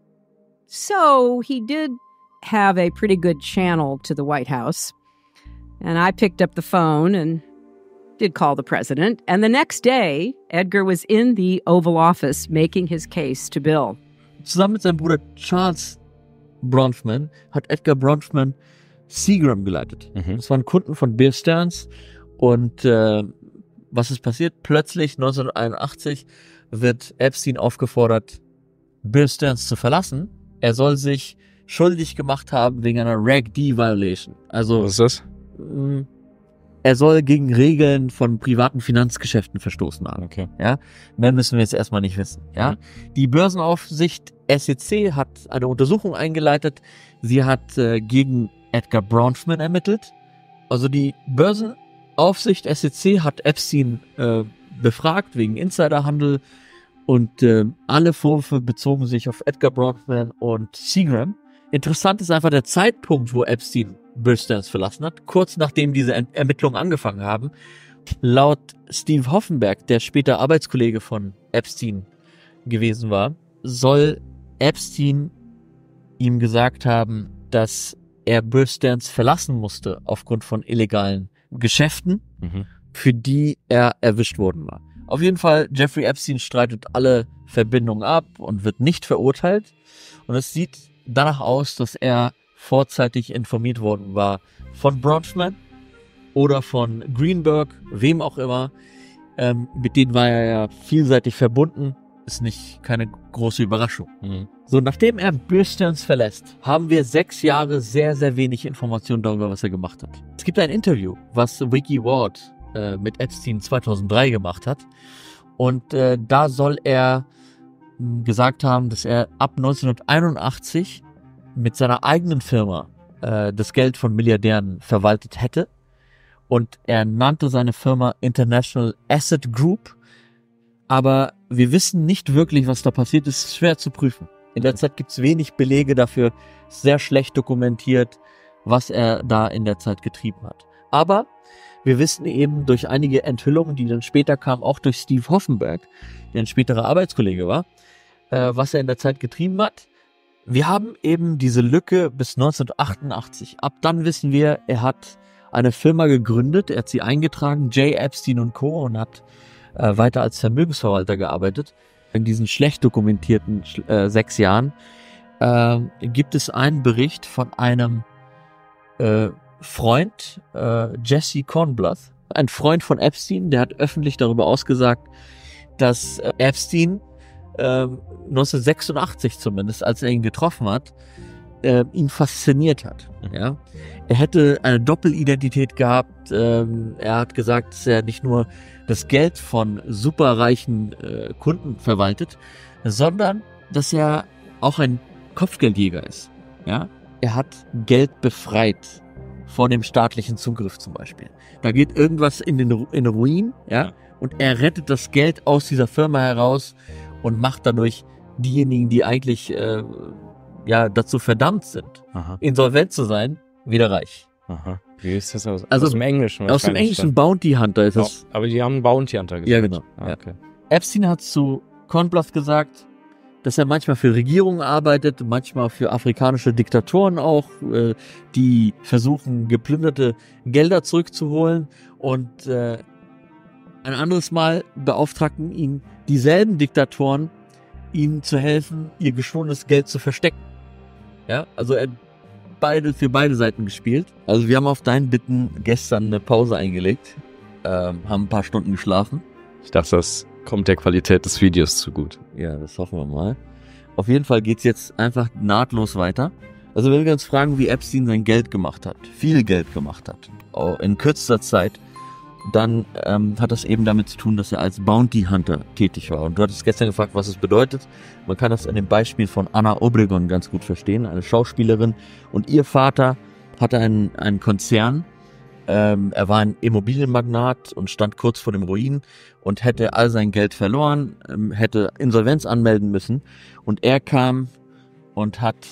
So he did have a pretty good channel to the White House. And I picked up the phone and did call the president. And the next day, Edgar was in the Oval Office making his case to Bill. Zusammen mit seinem Bruder Charles Bronfman hat Edgar Bronfman Seagram geleitet. Mhm. Das waren Kunden von Bear Stearns und äh, was ist passiert? Plötzlich neunzehnhunderteinundachtzig wird Epstein aufgefordert, Bear Stearns zu verlassen. Er soll sich schuldig gemacht haben wegen einer Reg D Violation. Also, was ist das? Mh, er soll gegen Regeln von privaten Finanzgeschäften verstoßen haben. Okay. Ja, mehr müssen wir jetzt erstmal nicht wissen. Ja, mhm. Die Börsenaufsicht S E C hat eine Untersuchung eingeleitet. Sie hat äh, gegen Edgar Bronfman ermittelt. Also die Börsenaufsicht S E C hat Epstein äh, befragt wegen Insiderhandel und äh, alle Vorwürfe bezogen sich auf Edgar Bronfman und Seagram. Interessant ist einfach der Zeitpunkt, wo Epstein Bear Stearns verlassen hat, kurz nachdem diese er- Ermittlungen angefangen haben. Laut Steve Hoffenberg, der später Arbeitskollege von Epstein gewesen war, soll Epstein ihm gesagt haben, dass er Bear Stearns verlassen musste aufgrund von illegalen Geschäften, mhm. für die er erwischt worden war. Auf jeden Fall, Jeffrey Epstein streitet alle Verbindungen ab und wird nicht verurteilt. Und es sieht danach aus, dass er vorzeitig informiert worden war von Bronfman oder von Greenberg, wem auch immer. Ähm, mit denen war er ja vielseitig verbunden. Ist nicht keine große Überraschung. Mhm. So, nachdem er Bear Stearns verlässt, haben wir sechs Jahre sehr, sehr wenig Informationen darüber, was er gemacht hat. Es gibt ein Interview, was Vicky Ward äh, mit Epstein zweitausenddrei gemacht hat. Und äh, da soll er mh, gesagt haben, dass er ab neunzehnhunderteinundachtzig mit seiner eigenen Firma äh, das Geld von Milliardären verwaltet hätte. Und er nannte seine Firma International Asset Group. Aber wir wissen nicht wirklich, was da passiert ist. Es ist schwer zu prüfen. In der Zeit gibt es wenig Belege dafür, sehr schlecht dokumentiert, was er da in der Zeit getrieben hat. Aber wir wissen eben durch einige Enthüllungen, die dann später kamen, auch durch Steve Hoffenberg, der ein späterer Arbeitskollege war, äh, was er in der Zeit getrieben hat. Wir haben eben diese Lücke bis neunzehnhundertachtundachtzig. Ab dann wissen wir, er hat eine Firma gegründet, er hat sie eingetragen, J. Epstein und Co. und hat äh, weiter als Vermögensverwalter gearbeitet. In diesen schlecht dokumentierten äh, sechs Jahren äh, gibt es einen Bericht von einem äh, Freund, äh, Jesse Kornbluth, ein Freund von Epstein, der hat öffentlich darüber ausgesagt, dass äh, Epstein äh, neunzehnhundertsechsundachtzig zumindest, als er ihn getroffen hat, äh, ihn fasziniert hat. Ja? Er hätte eine Doppelidentität gehabt. Ähm, er hat gesagt, dass er nicht nur das Geld von superreichen äh, Kunden verwaltet, sondern dass er auch ein Kopfgeldjäger ist. Ja? Er hat Geld befreit vor dem staatlichen Zugriff zum Beispiel. Da geht irgendwas in den Ru- in Ruin, ja, und er rettet das Geld aus dieser Firma heraus und macht dadurch diejenigen, die eigentlich äh, ja dazu verdammt sind, Aha. insolvent zu sein, wieder reich. Aha. Wie ist das aus, Also aus dem Englischen? Aus dem Englischen Bounty Hunter ist das. Oh, aber die haben Bounty Hunter gesagt. Ja, genau. Ah, okay. Ja. Epstein hat zu Kornbluth gesagt, dass er manchmal für Regierungen arbeitet, manchmal für afrikanische Diktatoren auch, äh, die versuchen, geplünderte Gelder zurückzuholen. Und äh, ein anderes Mal beauftragten ihn dieselben Diktatoren, ihnen zu helfen, ihr geschwundenes Geld zu verstecken. Ja, also er hat beide, für beide Seiten gespielt. Also wir haben auf deinen Bitten gestern eine Pause eingelegt, ähm, haben ein paar Stunden geschlafen. Ich dachte, das kommt der Qualität des Videos zu gut. Ja, das hoffen wir mal. Auf jeden Fall geht's jetzt einfach nahtlos weiter. Also wenn wir uns fragen, wie Epstein sein Geld gemacht hat, viel Geld gemacht hat, auch in kürzester Zeit, dann ähm, hat das eben damit zu tun, dass er als Bounty Hunter tätig war. Und du hattest gestern gefragt, was es bedeutet. Man kann das an dem Beispiel von Anna Obregon ganz gut verstehen, eine Schauspielerin. Und ihr Vater hatte einen, einen Konzern. Ähm, er war ein Immobilienmagnat und stand kurz vor dem Ruin und hätte all sein Geld verloren, ähm, hätte Insolvenz anmelden müssen. Und er kam und hat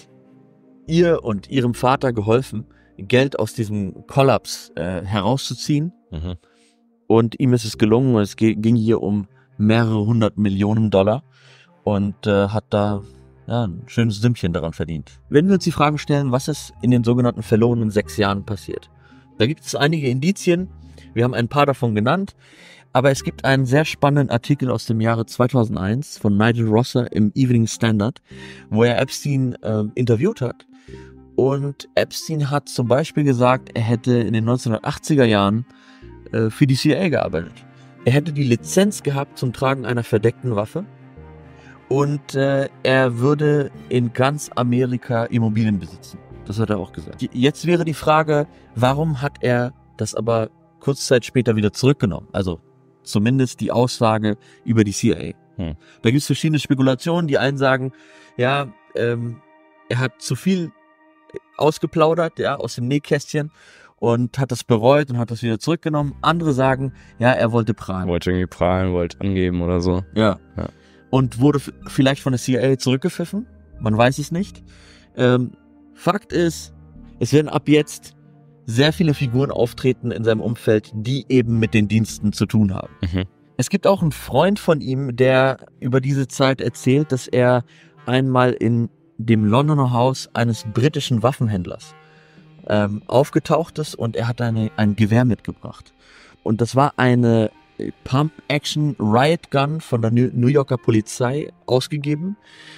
ihr und ihrem Vater geholfen, Geld aus diesem Kollaps äh, herauszuziehen. Mhm. Und ihm ist es gelungen, und es ging hier um mehrere hundert Millionen Dollar und äh, hat da ja, ein schönes Sümmchen daran verdient. Wenn wir uns die Frage stellen, was ist in den sogenannten verlorenen sechs Jahren passiert? Da gibt es einige Indizien, wir haben ein paar davon genannt, aber es gibt einen sehr spannenden Artikel aus dem Jahre zweitausendeins von Nigel Rosser im Evening Standard, wo er Epstein äh, interviewt hat. Und Epstein hat zum Beispiel gesagt, er hätte in den neunzehnhundertachtziger Jahren äh, für die C I A gearbeitet. Er hätte die Lizenz gehabt zum Tragen einer verdeckten Waffe und äh, er würde in ganz Amerika Immobilien besitzen. Das hat er auch gesagt. Jetzt wäre die Frage, warum hat er das aber kurze Zeit später wieder zurückgenommen? Also zumindest die Aussage über die C I A. Hm. Da gibt es verschiedene Spekulationen. Die einen sagen, ja, ähm, er hat zu viel ausgeplaudert, ja, aus dem Nähkästchen und hat das bereut und hat das wieder zurückgenommen. Andere sagen, ja, er wollte prahlen. Wollte irgendwie prahlen, wollte angeben oder so. Ja. ja. Und wurde f- vielleicht von der C I A zurückgepfiffen. Man weiß es nicht. Ähm, Fakt ist, es werden ab jetzt sehr viele Figuren auftreten in seinem Umfeld, die eben mit den Diensten zu tun haben. Mhm. Es gibt auch einen Freund von ihm, der über diese Zeit erzählt, dass er einmal in dem Londoner Haus eines britischen Waffenhändlers ähm, aufgetaucht ist und er hat eine, ein Gewehr mitgebracht. Und das war eine Pump-Action-Riot-Gun von der New Yorker Polizei ausgegeben.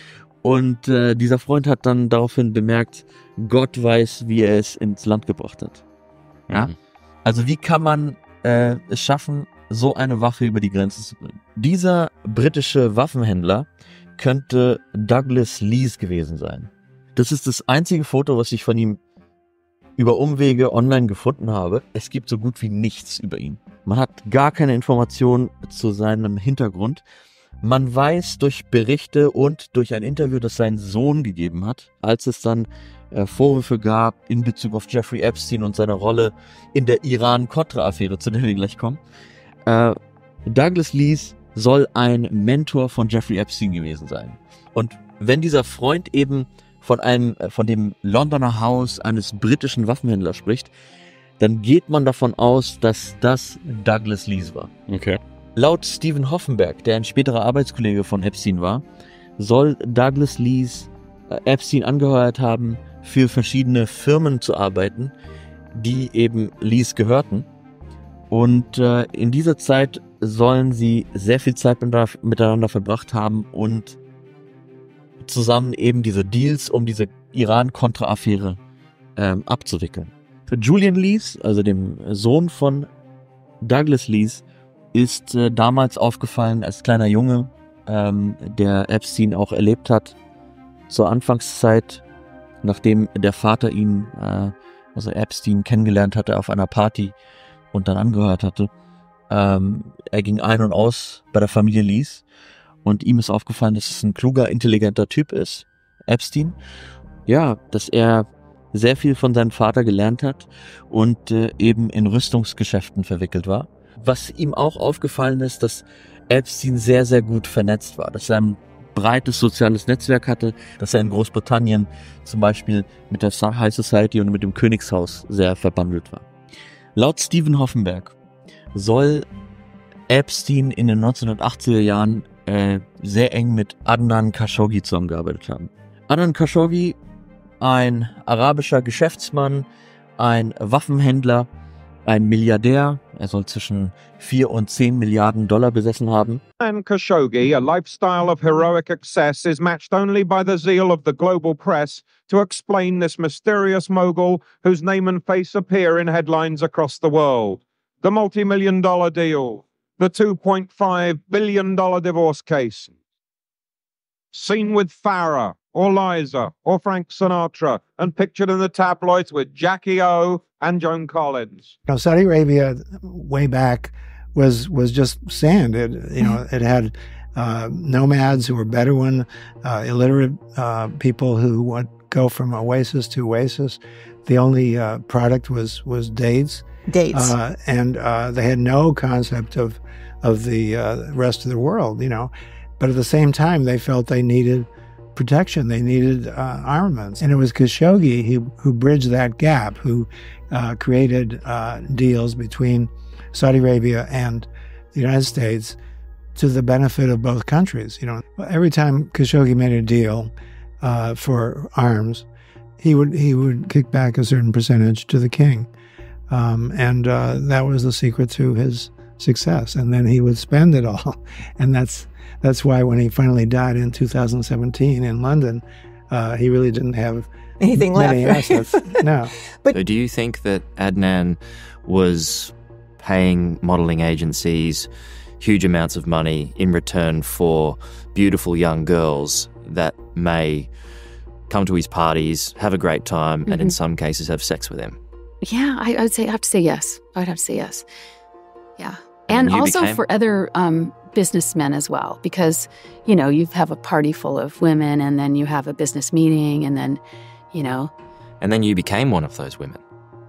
Und äh, dieser Freund hat dann daraufhin bemerkt, Gott weiß, wie er es ins Land gebracht hat. Ja? Mhm. Also wie kann man äh, es schaffen, so eine Waffe über die Grenze zu bringen? Dieser britische Waffenhändler könnte Douglas Lees gewesen sein. Das ist das einzige Foto, was ich von ihm über Umwege online gefunden habe. Es gibt so gut wie nichts über ihn. Man hat gar keine Informationen zu seinem Hintergrund. Man weiß durch Berichte und durch ein Interview, das sein Sohn gegeben hat, als es dann äh, Vorwürfe gab in Bezug auf Jeffrey Epstein und seine Rolle in der Iran-Contra-Affäre, zu der wir gleich kommen. Äh, Douglas Lees soll ein Mentor von Jeffrey Epstein gewesen sein. Und wenn dieser Freund eben von einem, von dem Londoner Haus eines britischen Waffenhändlers spricht, dann geht man davon aus, dass das Douglas Lees war. Okay. Laut Steven Hoffenberg, der ein späterer Arbeitskollege von Epstein war, soll Douglas Lees Epstein angeheuert haben, für verschiedene Firmen zu arbeiten, die eben Lees gehörten. Und äh, in dieser Zeit sollen sie sehr viel Zeit miteinander verbracht haben und zusammen eben diese Deals um diese Iran-Contra-Affäre ähm, abzuwickeln. Für Julian Lees, also dem Sohn von Douglas Lees, ist äh, damals aufgefallen als kleiner Junge, ähm, der Epstein auch erlebt hat, zur Anfangszeit, nachdem der Vater ihn, äh, also Epstein, kennengelernt hatte auf einer Party und dann angehört hatte. Ähm, er ging ein und aus bei der Familie Lees und ihm ist aufgefallen, dass es ein kluger, intelligenter Typ ist, Epstein. Ja, dass er sehr viel von seinem Vater gelernt hat und äh, eben in Rüstungsgeschäften verwickelt war. Was ihm auch aufgefallen ist, dass Epstein sehr, sehr gut vernetzt war, dass er ein breites soziales Netzwerk hatte, dass er in Großbritannien zum Beispiel mit der High Society und mit dem Königshaus sehr verbandelt war. Laut Steven Hoffenberg soll Epstein in den neunzehnhundertachtziger Jahren äh, sehr eng mit Adnan Khashoggi zusammengearbeitet haben. Adnan Khashoggi, ein arabischer Geschäftsmann, ein Waffenhändler, ein Milliardär. Er soll zwischen vier und zehn Milliarden Dollar besessen haben. Adnan Khashoggi, a lifestyle of heroic excess, is matched only by the zeal of the global press to explain this mysterious mogul whose name and face appear in headlines across the world. The multi-million dollar deal, the two point five billion dollar divorce case. Seen with Farah or Liza or Frank Sinatra and pictured in the tabloids with Jackie O and Joan Collins. You know, Saudi Arabia way back was was just sand. It, you know, it had uh, nomads who were Bedouin, uh, illiterate uh, people who would go from oasis to oasis. The only uh, product was was dates. Dates. Uh, and uh, they had no concept of of the uh, rest of the world, you know. But at the same time, they felt they needed protection. They needed uh, armaments. And it was Khashoggi who, who bridged that gap, who uh, created uh, deals between Saudi Arabia and the United States to the benefit of both countries. You know, every time Khashoggi made a deal uh, for arms, he would he would kick back a certain percentage to the king. Um, and uh, that was the secret to his success. And then he would spend it all. And that's That's why when he finally died in two thousand seventeen in London, uh, he really didn't have anything many left. assets. No. But so do you think that Adnan was paying modeling agencies huge amounts of money in return for beautiful young girls that may come to his parties, have a great time, mm-hmm. and in some cases have sex with him? Yeah, I, I would say I have to say yes. I would have to say yes. Yeah. And, and also became- for other um, businessmen as well, because, you know, you have a party full of women and then you have a business meeting and then, you know. And then you became one of those women.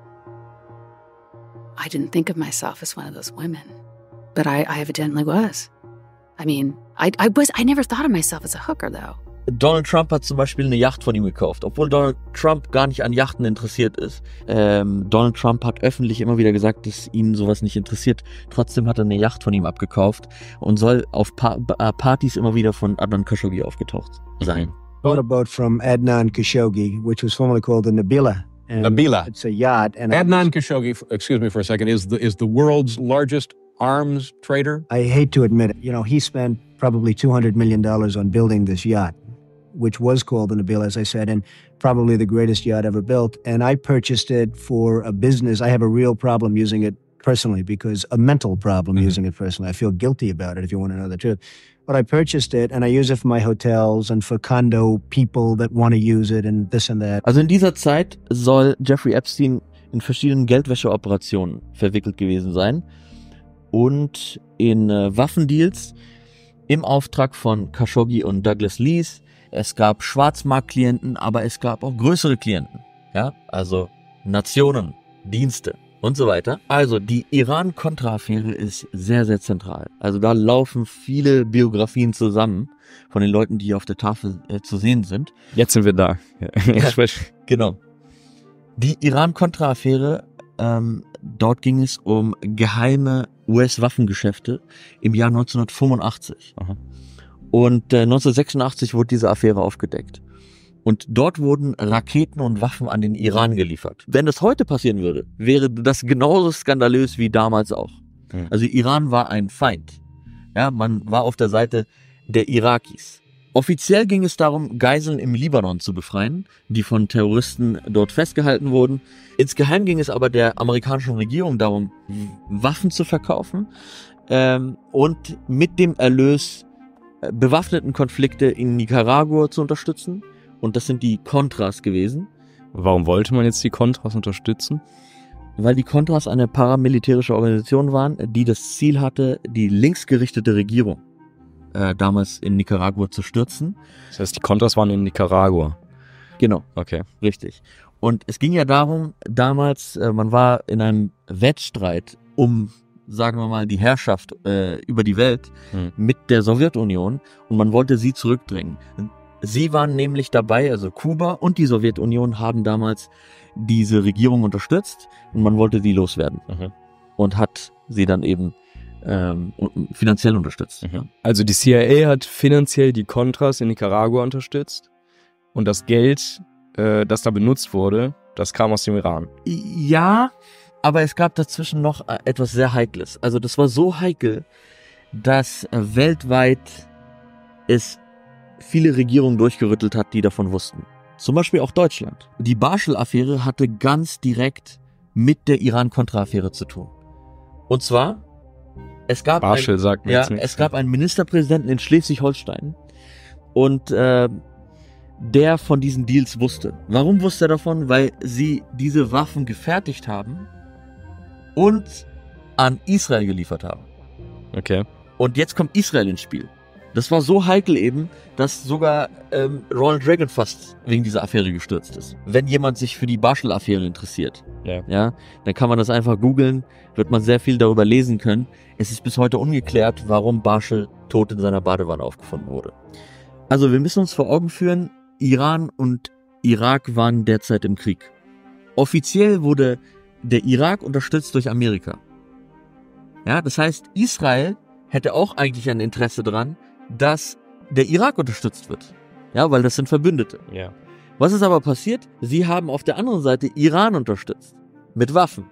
I didn't think of myself as one of those women, but I, I evidently was. I mean, I, I was, I never thought of myself as a hooker, though. Donald Trump hat zum Beispiel eine Yacht von ihm gekauft, obwohl Donald Trump gar nicht an Yachten interessiert ist. Ähm, Donald Trump hat öffentlich immer wieder gesagt, dass ihn sowas nicht interessiert. Trotzdem hat er eine Yacht von ihm abgekauft und soll auf pa- Partys immer wieder von Adnan Khashoggi aufgetaucht sein. Bought a boat from Adnan Khashoggi, which was formerly called the Nabila. And Nabila. It's a yacht. And Adnan Khashoggi, excuse me for a second, is the is the world's largest arms trader? I hate to admit it. You know, he spent probably two hundred million dollars on building this yacht, which was called the Nabila, as I said, and probably the greatest yacht ever built. And I purchased it for a business. I have a real problem using it personally, because a mental problem mm-hmm. using it personally. I feel guilty about it, if you want to know the truth. But I purchased it and I use it for my hotels and for condo people that want to use it and this and that. Also in dieser Zeit soll Jeffrey Epstein in verschiedenen Geldwäscheoperationen verwickelt gewesen sein und in äh, Waffendeals, im Auftrag von Khashoggi und Douglas Lees. Es gab Schwarzmarktklienten, aber es gab auch größere Klienten. Ja, also Nationen, Dienste und so weiter. Also die Iran-Contra-Affäre ist sehr, sehr zentral. Also da laufen viele Biografien zusammen von den Leuten, die auf der Tafel äh, zu sehen sind. Jetzt sind wir da. Ja, genau. Die Iran-Contra-Affäre, ähm, dort ging es um geheime U S-Waffengeschäfte im Jahr neunzehnhundertfünfundachtzig. Aha. Und äh, neunzehnhundertsechsundachtzig wurde diese Affäre aufgedeckt. Und dort wurden Raketen und Waffen an den Iran geliefert. Wenn das heute passieren würde, wäre das genauso skandalös wie damals auch. Mhm. Also Iran war ein Feind. Ja, man war auf der Seite der Irakis. Offiziell ging es darum, Geiseln im Libanon zu befreien, die von Terroristen dort festgehalten wurden. Insgeheim ging es aber der amerikanischen Regierung darum, Waffen zu verkaufen ähm, und mit dem Erlös äh, bewaffneten Konflikte in Nicaragua zu unterstützen. Und das sind die Contras gewesen. Warum wollte man jetzt die Contras unterstützen? Weil die Contras eine paramilitärische Organisation waren, die das Ziel hatte, die linksgerichtete Regierung äh, damals in Nicaragua zu stürzen. Das heißt, die Contras waren in Nicaragua? Genau. Okay. Richtig. Und es ging ja darum, damals, äh, man war in einem Wettstreit um, sagen wir mal, die Herrschaft äh, über die Welt hm. mit der Sowjetunion und man wollte sie zurückdrängen. Sie waren nämlich dabei, also Kuba und die Sowjetunion haben damals diese Regierung unterstützt und man wollte sie loswerden. Mhm. Und hat sie dann eben ähm, finanziell unterstützt. Mhm. Also die C I A hat finanziell die Contras in Nicaragua unterstützt und das Geld, äh, das da benutzt wurde, das kam aus dem Iran. Ja, aber es gab dazwischen noch etwas sehr Heikles. Also das war so heikel, dass äh, weltweit es viele Regierungen durchgerüttelt hat, die davon wussten. Zum Beispiel auch Deutschland. Die Barschel-Affäre hatte ganz direkt mit der Iran-Contra-Affäre zu tun. Und zwar, es gab, Barschel ein, sagt mir ja, jetzt nichts. es gab einen Ministerpräsidenten in Schleswig-Holstein und äh, der von diesen Deals wusste. Warum wusste er davon? Weil sie diese Waffen gefertigt haben und an Israel geliefert haben. Okay. Und jetzt kommt Israel ins Spiel. Das war so heikel eben, dass sogar ähm, Ronald Reagan fast wegen dieser Affäre gestürzt ist. Wenn jemand sich für die Barschel-Affäre interessiert, ja. Ja, dann kann man das einfach googeln, wird man sehr viel darüber lesen können. Es ist bis heute ungeklärt, warum Barschel tot in seiner Badewanne aufgefunden wurde. Also wir müssen uns vor Augen führen, Iran und Irak waren derzeit im Krieg. Offiziell wurde der Irak unterstützt durch Amerika. Ja, das heißt, Israel hätte auch eigentlich ein Interesse daran, dass der Irak unterstützt wird. Ja, weil das sind Verbündete. Ja. Was ist aber passiert? Sie haben auf der anderen Seite Iran unterstützt. Mit Waffen.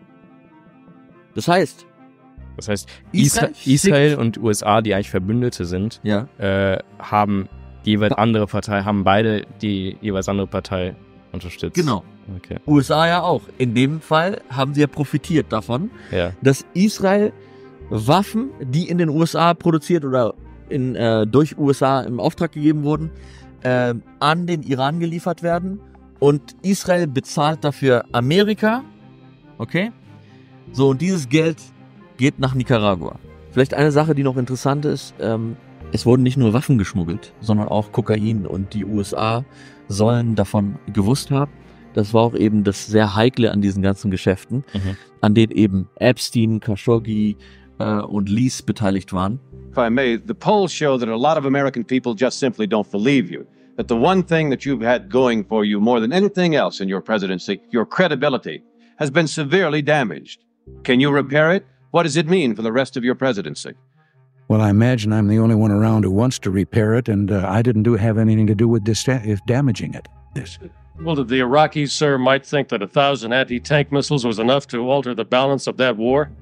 Das heißt... Das heißt, Israel, Israel und U S A, die eigentlich Verbündete sind, ja. äh, haben die jeweils andere Partei, haben beide die jeweils andere Partei unterstützt. Genau. Okay. U S A ja auch. In dem Fall haben sie ja profitiert davon, ja. dass Israel Waffen, die in den U S A produziert oder in, äh, durch U S A im Auftrag gegeben wurden, äh, an den Iran geliefert werden und Israel bezahlt dafür Amerika. Okay? So, und dieses Geld geht nach Nicaragua. Vielleicht eine Sache, die noch interessant ist, ähm, es wurden nicht nur Waffen geschmuggelt, sondern auch Kokain und die U S A sollen davon gewusst haben. Das war auch eben das sehr Heikle an diesen ganzen Geschäften, mhm. an denen eben Epstein, Khashoggi äh, und Lees beteiligt waren. If I may, the polls show that a lot of American people just simply don't believe you. That the one thing that you've had going for you more than anything else in your presidency, your credibility, has been severely damaged. Can you repair it? What does it mean for the rest of your presidency? Well, I imagine I'm the only one around who wants to repair it, and uh, I didn't do have anything to do with this if damaging it. This. Well, did the Iraqis, sir, might think that a thousand anti-tank missiles was enough to alter the balance of that war?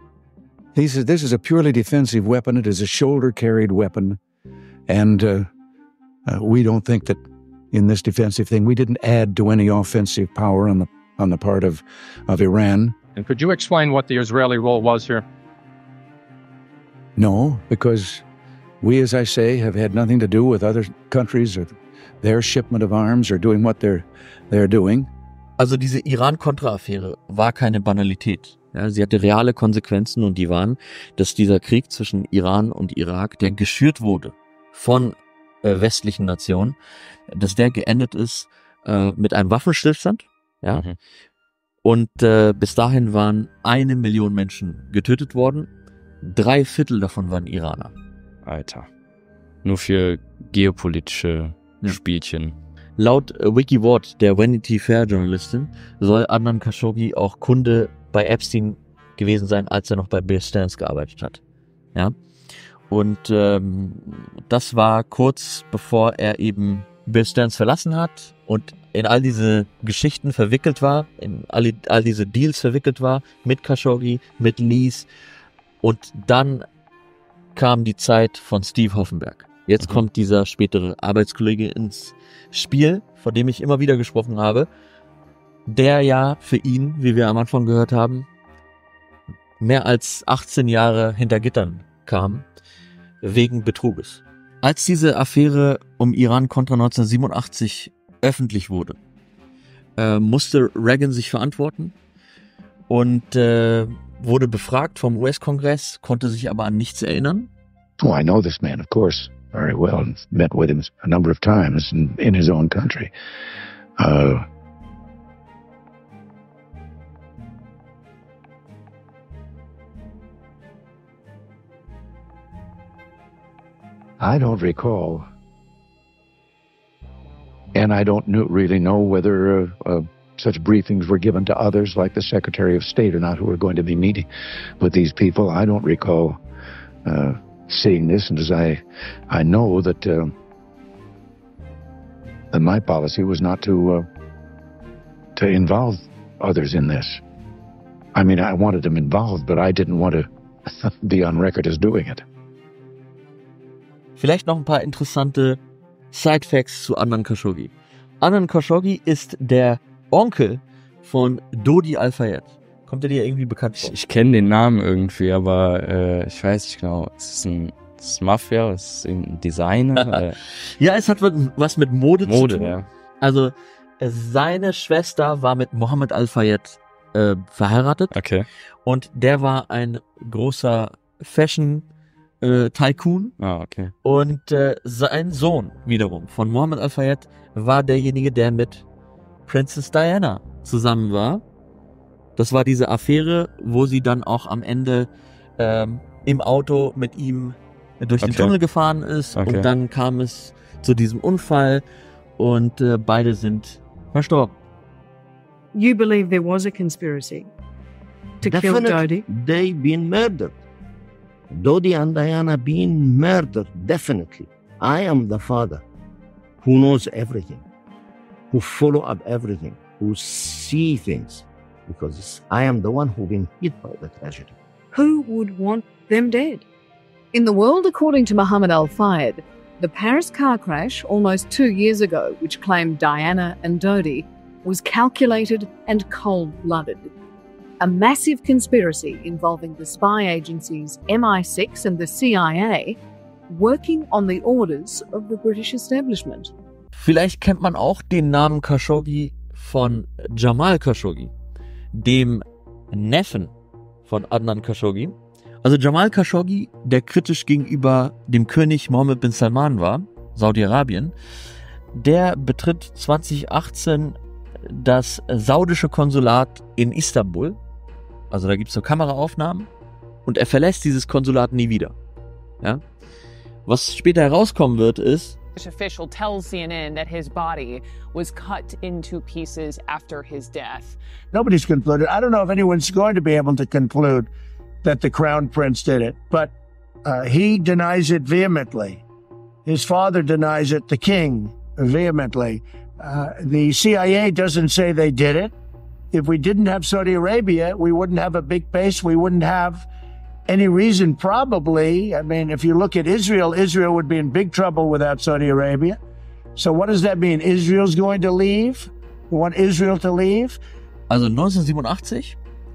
This is, this is a purely defensive weapon. It is a shoulder-carried weapon, and uh, uh, we don't think that in this defensive thing we didn't add to any offensive power on the on the part of of Iran. And could you explain what the Israeli role was here? No, because we, as I say, have had nothing to do with other countries or their shipment of arms or doing what they're they're doing. Also diese Iran-Contra-Affäre war keine Banalität. Ja, sie hatte reale Konsequenzen und die waren, dass dieser Krieg zwischen Iran und Irak, der geschürt wurde von äh, westlichen Nationen, dass der geendet ist äh, mit einem Waffenstillstand. Ja. Mhm. Und äh, bis dahin waren eine Million Menschen getötet worden. Drei Viertel davon waren Iraner. Alter. Nur für geopolitische ja. Spielchen. Laut äh, Vicky Ward, der Vanity Fair Journalistin, soll Adnan Khashoggi auch Kunde bei Epstein gewesen sein, als er noch bei Bear Stearns gearbeitet hat. Ja. Und ähm, das war kurz bevor er eben Bear Stearns verlassen hat und in all diese Geschichten verwickelt war, in all, all diese Deals verwickelt war, mit Khashoggi, mit Lees. Und dann kam die Zeit von Steve Hoffenberg. Jetzt mhm. kommt dieser spätere Arbeitskollege ins Spiel, von dem ich immer wieder gesprochen habe, der ja für ihn, wie wir am Anfang gehört haben, mehr als achtzehn Jahre hinter Gittern kam, wegen Betruges. Als diese Affäre um Iran-Contra neunzehnhundertsiebenundachtzig öffentlich wurde, äh, musste Reagan sich verantworten und äh, wurde befragt vom U S-Kongress, konnte sich aber an nichts erinnern. Oh, I know this man, of course, very well, and met with him a number of times in, in his own country. Uh, I don't recall, and I don't know, really know whether uh, uh, such briefings were given to others like the Secretary of State or not who were going to be meeting with these people. I don't recall uh, seeing this, and as I, I know that, uh, that my policy was not to uh, to involve others in this. I mean, I wanted them involved, but I didn't want to be on record as doing it. Vielleicht noch ein paar interessante Side-Facts zu Adnan Khashoggi. Adnan Khashoggi ist der Onkel von Dodi Al-Fayed. Kommt der dir irgendwie bekannt vor? Ich, ich kenne den Namen irgendwie, aber äh, ich weiß nicht genau. Ist es ein ist Mafia? Ist es ein Designer? Ja, es hat was mit Mode, Mode zu tun. Ja. Also äh, seine Schwester war mit Mohammed Al-Fayed äh, verheiratet. Okay. Und der war ein großer Fashion Äh, Tycoon. Ah, okay. Und äh, sein Sohn wiederum von Mohammed Al-Fayed war derjenige, der mit Princess Diana zusammen war. Das war diese Affäre, wo sie dann auch am Ende ähm, im Auto mit ihm durch den okay. Tunnel gefahren ist. Okay. Und dann kam es zu diesem Unfall und äh, beide sind verstorben. You believe there was a conspiracy to kill Dodi? They been murdered. Dodi and Diana being murdered, definitely. I am the father who knows everything, who follow up everything, who see things, because I am the one who been hit by the tragedy. Who would want them dead? In the world, according to Mohammed Al-Fayed, the Paris car crash almost two years ago, which claimed Diana and Dodi, was calculated and cold-blooded. A massive conspiracy involving the spy agencies M I six and the C I A working on the orders of the British establishment. Vielleicht kennt man auch den Namen Khashoggi von Jamal Khashoggi, dem Neffen von Adnan Khashoggi. Also Jamal Khashoggi, der kritisch gegenüber dem König Mohammed bin Salman war, Saudi-Arabien, der betritt zwanzig achtzehn das saudische Konsulat in Istanbul. Also da gibt es so Kameraaufnahmen und er verlässt dieses Konsulat nie wieder. Ja? Was später herauskommen wird, ist, British official tells C N N that his body was cut into pieces after his death. Nobody's concluded. I don't know if anyone's going to be able to conclude that the Crown Prince did it, but uh, he denies it vehemently. His father denies it, the king, vehemently. Uh, the C I A doesn't say they did it. If we didn't have Saudi Arabia, we wouldn't have a big base. We wouldn't have any reason, probably. I mean, if you look at Israel, Israel would be in big trouble without Saudi Arabia. So what does that mean? Israel's going to leave? We want Israel to leave? Also neunzehnhundertsiebenundachtzig,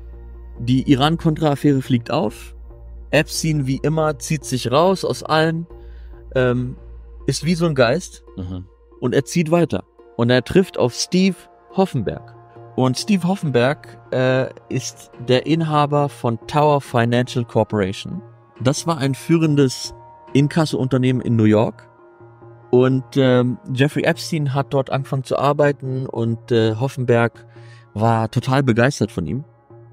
die Iran-Contra-Affäre fliegt auf. Epstein, wie immer, zieht sich raus aus allem, ähm, ist wie so ein Geist. Mhm. Und er zieht weiter. Und er trifft auf Steve Hoffenberg. Und Steve Hoffenberg äh, ist der Inhaber von Tower Financial Corporation. Das war ein führendes Inkasso-Unternehmen in New York. Und ähm, Jeffrey Epstein hat dort angefangen zu arbeiten und äh, Hoffenberg war total begeistert von ihm.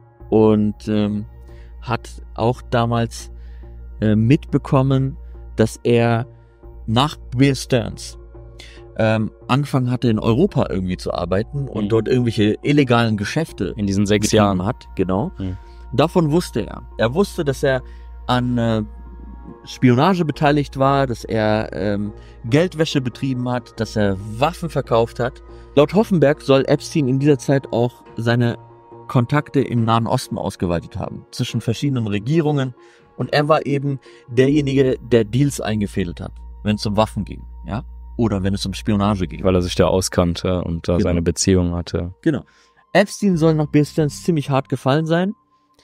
Und ähm, hat auch damals äh, mitbekommen, dass er nach Bear Stearns ähm, angefangen hatte, in Europa irgendwie zu arbeiten und mhm. dort irgendwelche illegalen Geschäfte in diesen sechs Jahren hat. Genau. Mhm. Davon wusste er. Er wusste, dass er an äh, Spionage beteiligt war, dass er ähm, Geldwäsche betrieben hat, dass er Waffen verkauft hat. Laut Hoffenberg soll Epstein in dieser Zeit auch seine Kontakte im Nahen Osten ausgeweitet haben, zwischen verschiedenen Regierungen. Und er war eben derjenige, der Deals eingefädelt hat, wenn es um Waffen ging, ja, oder wenn es um Spionage ging. Weil er sich da auskannte und da genau. seine Beziehung hatte. Genau. Epstein soll nach Bear Stearns ziemlich hart gefallen sein.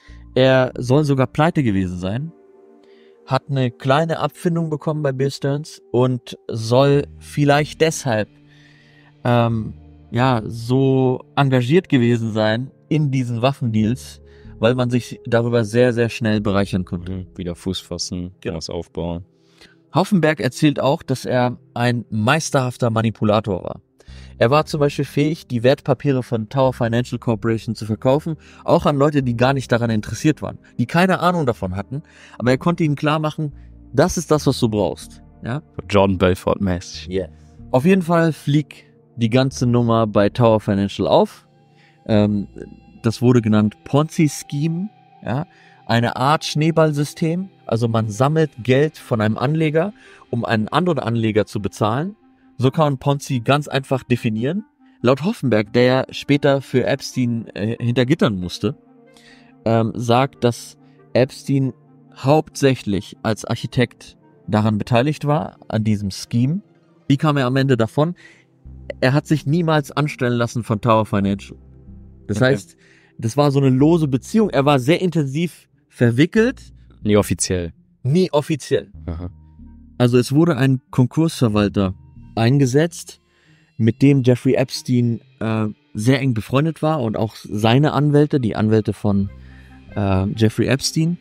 Er soll sogar pleite gewesen sein, hat eine kleine Abfindung bekommen bei Bear Stearns und soll vielleicht deshalb ähm, ja so engagiert gewesen sein in diesen Waffendeals, weil man sich darüber sehr, sehr schnell bereichern konnte. Wieder Fuß fassen, genau. Was aufbauen. Hoffenberg erzählt auch, dass er ein meisterhafter Manipulator war. Er war zum Beispiel fähig, die Wertpapiere von Tower Financial Corporation zu verkaufen, auch an Leute, die gar nicht daran interessiert waren, die keine Ahnung davon hatten, aber er konnte ihnen klar machen, das ist das, was du brauchst. Ja? John Belfort-mäßig. Yeah. Auf jeden Fall fliegt die ganze Nummer bei Tower Financial auf. Ähm, das wurde genannt Ponzi-Scheme, ja? Eine Art Schneeballsystem. Also man sammelt Geld von einem Anleger, um einen anderen Anleger zu bezahlen. So kann man Ponzi ganz einfach definieren. Laut Hoffenberg, der ja später für Epstein äh, hinter Gittern musste, ähm, sagt, dass Epstein hauptsächlich als Architekt daran beteiligt war, an diesem Scheme. Wie kam er am Ende davon? Er hat sich niemals anstellen lassen von Tower Financial. Das okay. heißt, das war so eine lose Beziehung. Er war sehr intensiv verwickelt. Nie offiziell. Nie offiziell. Aha. Also es wurde ein Konkursverwalter eingesetzt, mit dem Jeffrey Epstein äh, sehr eng befreundet war und auch seine Anwälte, die Anwälte von äh, Jeffrey Epstein.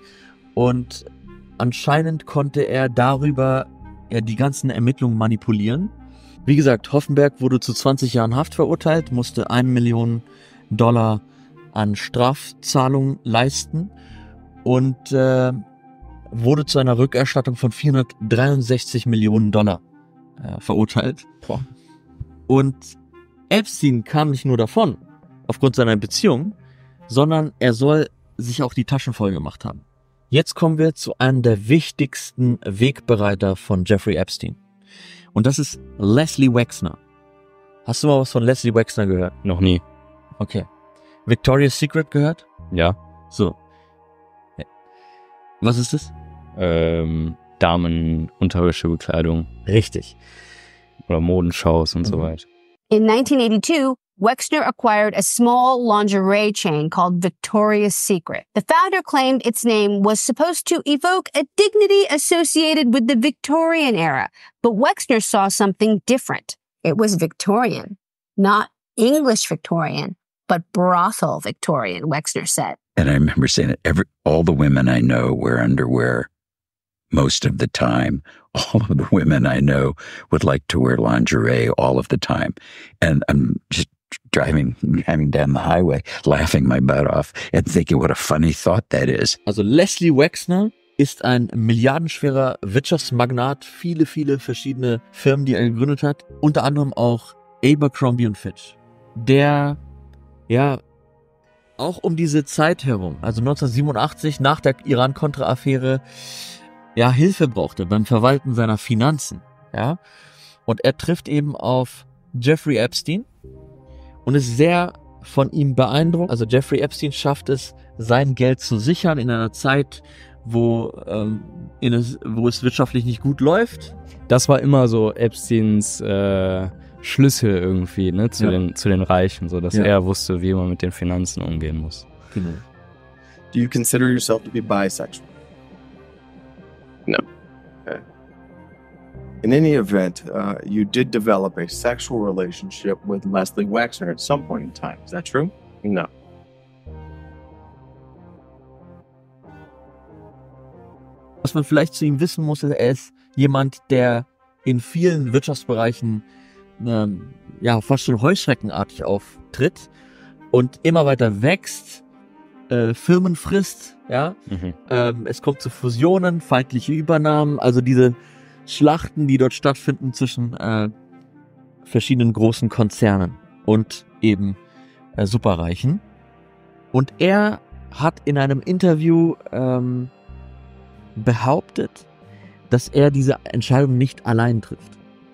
Und anscheinend konnte er darüber ja, die ganzen Ermittlungen manipulieren. Wie gesagt, Hoffenberg wurde zu zwanzig Jahren Haft verurteilt, musste eine Million Dollar an Strafzahlungen leisten und äh, wurde zu einer Rückerstattung von vierhundertdreiundsechzig Millionen Dollar äh, verurteilt. Boah. Und Epstein kam nicht nur davon, aufgrund seiner Beziehung, sondern er soll sich auch die Taschen voll gemacht haben. Jetzt kommen wir zu einem der wichtigsten Wegbereiter von Jeffrey Epstein. Und das ist Leslie Wexner. Hast du mal was von Leslie Wexner gehört? Noch nie. Okay. Victoria's Secret gehört? Ja. So. Was ist das? Ähm, Damen-Unterwäschebekleidung. Richtig. Oder Modenshows und mhm. so weiter. In nineteen eighty-two, Wexner acquired a small lingerie chain called Victoria's Secret. The founder claimed its name was supposed to evoke a dignity associated with the Victorian era, but Wexner saw something different. It was Victorian, not English Victorian, but brothel Victorian, Wexner said. And I remember saying that every, all the women I know wear underwear most of the time. All of the women I know would like to wear lingerie all of the time. And I'm just driving, driving down the highway, laughing my butt off and thinking what a funny thought that is. Also Leslie Wexner ist ein milliardenschwerer Wirtschaftsmagnat, viele, viele verschiedene Firmen, die er gegründet hat, unter anderem auch Abercrombie und Fitch. Der, ja, auch um diese Zeit herum, also neunzehnhundertsiebenundachtzig, nach der Iran-Contra-Affäre, ja, Hilfe brauchte beim Verwalten seiner Finanzen, ja. Und er trifft eben auf Jeffrey Epstein und ist sehr von ihm beeindruckt. Also Jeffrey Epstein schafft es, sein Geld zu sichern in einer Zeit, wo, ähm, in es, wo es wirtschaftlich nicht gut läuft. Das war immer so Epsteins äh, Schlüssel irgendwie, ne, zu, ja. den, zu den Reichen, so dass ja. er wusste, wie man mit den Finanzen umgehen muss. Genau. Do you consider yourself to be bisexual? No. Okay. In any event, uh, you did develop a sexual relationship with Leslie Wexner at some point in time. Is that true? No. Was man vielleicht zu ihm wissen muss, ist, er ist jemand, der in vielen Wirtschaftsbereichen ähm, ja fast schon heuschreckenartig auftritt und immer weiter wächst, äh, Firmen frisst, ja. Mhm. Ähm, es kommt zu Fusionen, feindliche Übernahmen, also diese Schlachten, die dort stattfinden zwischen äh, verschiedenen großen Konzernen und eben äh, Superreichen. Und er hat in einem Interview ähm, behauptet, dass er diese Entscheidung nicht allein trifft.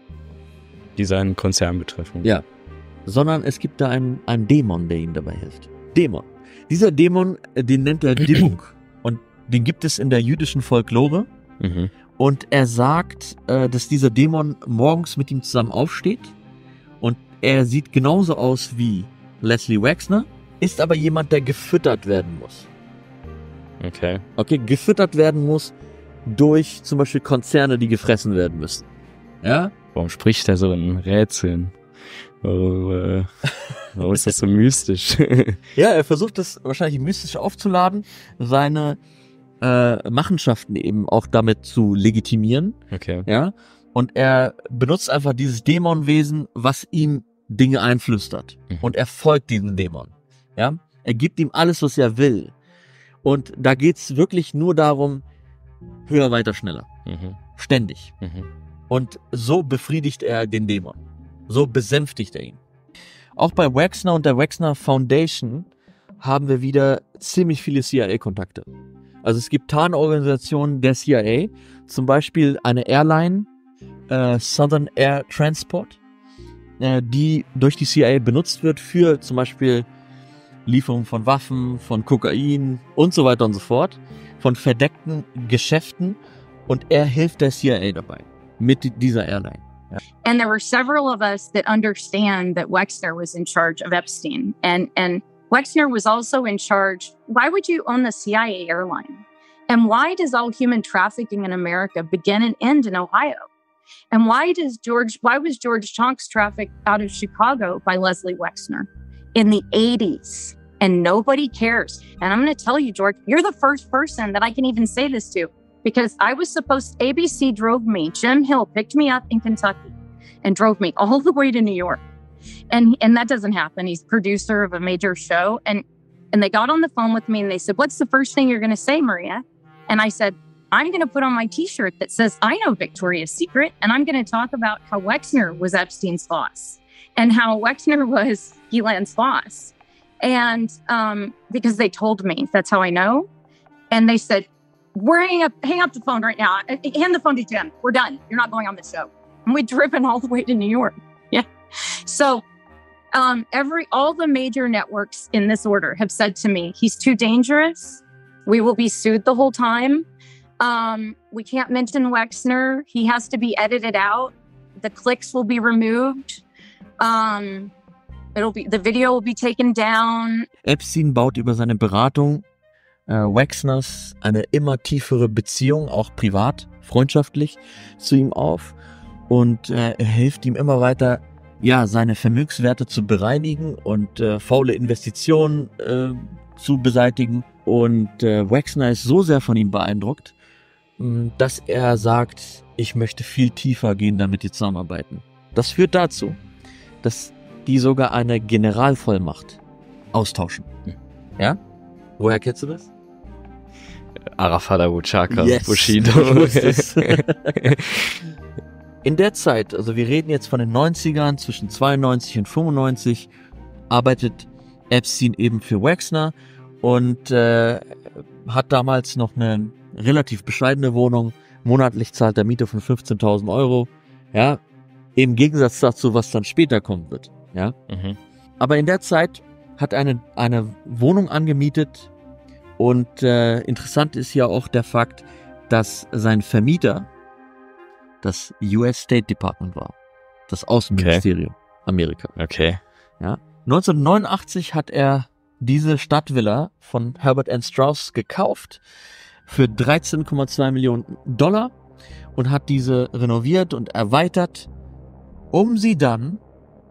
Die seinen Konzern betreffen. Ja. Sondern es gibt da einen, einen Dämon, der ihm dabei hilft. Dämon. Dieser Dämon, den nennt er Dybbuk. Und den gibt es in der jüdischen Folklore. Mhm. Und er sagt, äh, dass dieser Dämon morgens mit ihm zusammen aufsteht. Und er sieht genauso aus wie Leslie Wexner, ist aber jemand, der gefüttert werden muss. Okay. Okay, gefüttert werden muss durch zum Beispiel Konzerne, die gefressen werden müssen. Ja? Warum spricht er so in Rätseln? Warum, äh, warum ist das so mystisch? Ja, er versucht das wahrscheinlich mystisch aufzuladen, seine äh, Machenschaften eben auch damit zu legitimieren. Okay. Ja? Und er benutzt einfach dieses Dämonwesen, was ihm Dinge einflüstert. Mhm. Und er folgt diesem Dämon. Ja? Er gibt ihm alles, was er will. Und da geht's wirklich nur darum, höher, weiter, schneller. Mhm. Ständig. Mhm. Und so befriedigt er den Dämon. So besänftigt er ihn. Auch bei Wexner und der Wexner Foundation haben wir wieder ziemlich viele C I A-Kontakte. Also es gibt Tarnorganisationen der C I A, zum Beispiel eine Airline, äh, Southern Air Transport, äh, die durch die C I A benutzt wird für zum Beispiel Lieferung von Waffen, von Kokain und so weiter und so fort, von verdeckten Geschäften, und er hilft der C I A dabei mit dieser Airline. Ja. And there were several of us that understand that Wexner was in charge of Epstein, and and Wexner was also in charge. Why would you own the C I A airline? And why does all human trafficking in America begin and end in Ohio? And why does George? Why was George Tonks trafficked out of Chicago by Leslie Wexner in the eighties? And nobody cares. And I'm going to tell you, George, you're the first person that I can even say this to, because I was supposed, A B C drove me, Jim Hill picked me up in Kentucky and drove me all the way to New York. And and that doesn't happen. He's producer of a major show. And, and they got on the phone with me and they said, what's the first thing you're going to say, Maria? And I said, I'm going to put on my t-shirt that says, I know Victoria's Secret. And I'm going to talk about how Wexner was Epstein's boss and how Wexner was Ghislaine's boss. And um, because they told me, that's how I know. And they said, we're hanging up, hang up the phone right now. Hand the phone to Jim. We're done. You're not going on the show. And we'd driven all the way to New York. Yeah. So um, every, all the major networks in this order have said to me, he's too dangerous. We will be sued the whole time. Um, we can't mention Wexner. He has to be edited out. The clicks will be removed. Um, It'll be, the video will be taken down. Epstein baut über seine Beratung äh, Wexners eine immer tiefere Beziehung, auch privat, freundschaftlich, zu ihm auf. Und äh, er hilft ihm immer weiter, ja, seine Vermögenswerte zu bereinigen und äh, faule Investitionen äh, zu beseitigen. Und äh, Wexner ist so sehr von ihm beeindruckt, mh, dass er sagt, ich möchte viel tiefer gehen, damit die zusammenarbeiten. Das führt dazu, dass die sogar eine Generalvollmacht austauschen. Ja? Woher kennst du das? Arafat Abu Chaka, yes, Bushido. In der Zeit, also wir reden jetzt von den neunzigern, zwischen zweiundneunzig und fünfundneunzig, arbeitet Epstein eben für Wexner und äh, hat damals noch eine relativ bescheidene Wohnung. Monatlich zahlt er Miete von fünfzehntausend Euro. Ja, im Gegensatz dazu, was dann später kommen wird. Ja. Mhm. Aber in der Zeit hat er eine, eine Wohnung angemietet und äh, interessant ist ja auch der Fakt, dass sein Vermieter das U S State Department war, das Außenministerium okay. Amerika. Okay. Ja. neunzehnhundertneunundachtzig hat er diese Stadtvilla von Herbert N. Strauss gekauft für dreizehn Komma zwei Millionen Dollar und hat diese renoviert und erweitert, um sie dann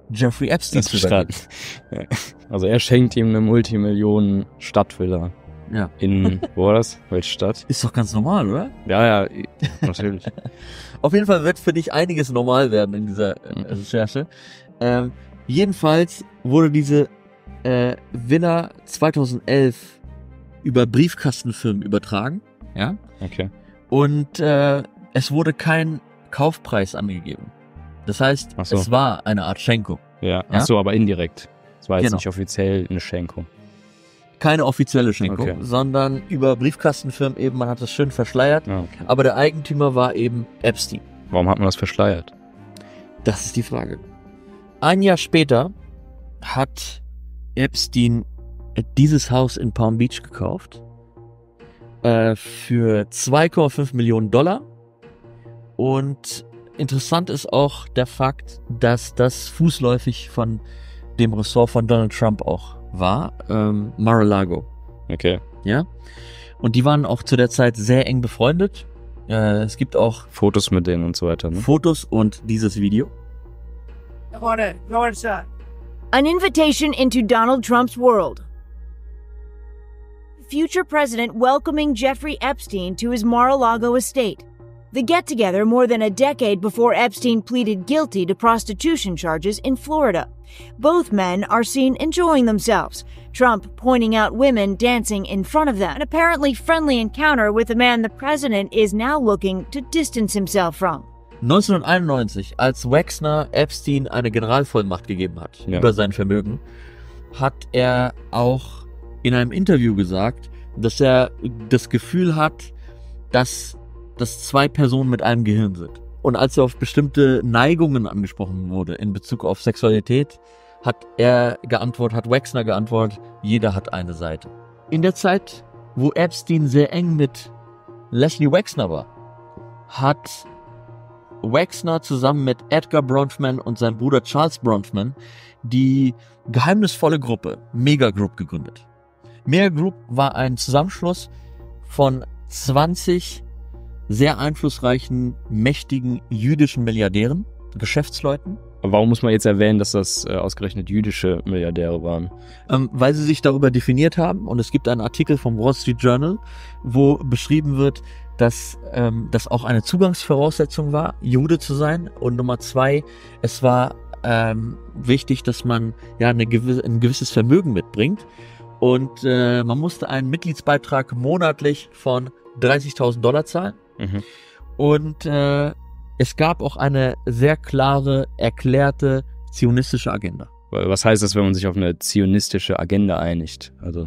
Jeffrey Epstein zu übergeben. Also er schenkt ihm eine Multimillionen Stadtvilla. Ja. In, wo war das? Welche Stadt? Ist doch ganz normal, oder? Ja, ja, natürlich. Auf jeden Fall wird für dich einiges normal werden in dieser äh, Recherche. Ähm, jedenfalls wurde diese äh, Villa zweitausendelf über Briefkastenfirmen übertragen. Ja. Okay. Und äh, es wurde kein Kaufpreis angegeben. Das heißt, Ach so. es war eine Art Schenkung. Ja, ach so, aber indirekt. Es war jetzt Genau. nicht offiziell eine Schenkung. Keine offizielle Schenkung, Okay. sondern über Briefkastenfirmen eben, man hat das schön verschleiert. Ah, okay. Aber der Eigentümer war eben Epstein. Warum hat man das verschleiert? Das ist die Frage. Ein Jahr später hat Epstein dieses Haus in Palm Beach gekauft äh, für zwei Komma fünf Millionen Dollar. Und interessant ist auch der Fakt, dass das fußläufig von dem Ressort von Donald Trump auch war, ähm, Mar-a-Lago. Okay. Ja. Und die waren auch zu der Zeit sehr eng befreundet. Äh, es gibt auch Fotos mit denen und so weiter, ne? Fotos und dieses Video. Go on in. Go inside. An invitation into Donald Trump's world. Future president welcoming Jeffrey Epstein to his Mar-a-Lago estate. The get-together more than a decade before Epstein pleaded guilty to prostitution charges in Florida. Both men are seen enjoying themselves, Trump pointing out women dancing in front of them. An apparently friendly encounter with a man the president is now looking to distance himself from. neunzehnhunderteinundneunzig, als Wexner Epstein eine Generalvollmacht gegeben hat Ja. über sein Vermögen, hat er auch in einem Interview gesagt, dass er das Gefühl hat, dass das zwei Personen mit einem Gehirn sind. Und als er auf bestimmte Neigungen angesprochen wurde in Bezug auf Sexualität, hat er geantwortet, hat Wexner geantwortet, jeder hat eine Seite. In der Zeit, wo Epstein sehr eng mit Leslie Wexner war, hat Wexner zusammen mit Edgar Bronfman und seinem Bruder Charles Bronfman die geheimnisvolle Gruppe Mega Group gegründet. Mega Group war ein Zusammenschluss von zwanzig sehr einflussreichen, mächtigen jüdischen Milliardären, Geschäftsleuten. Aber warum muss man jetzt erwähnen, dass das äh, ausgerechnet jüdische Milliardäre waren? Ähm, weil sie sich darüber definiert haben. Und es gibt einen Artikel vom Wall Street Journal, wo beschrieben wird, dass ähm, das auch eine Zugangsvoraussetzung war, Jude zu sein. Und Nummer zwei, es war ähm, wichtig, dass man ja eine gewisse, ein gewisses Vermögen mitbringt. Und äh, man musste einen Mitgliedsbeitrag monatlich von dreißigtausend Dollar zahlen. Mhm. Und äh, es gab auch eine sehr klare, erklärte zionistische Agenda. Was heißt das, wenn man sich auf eine zionistische Agenda einigt? Also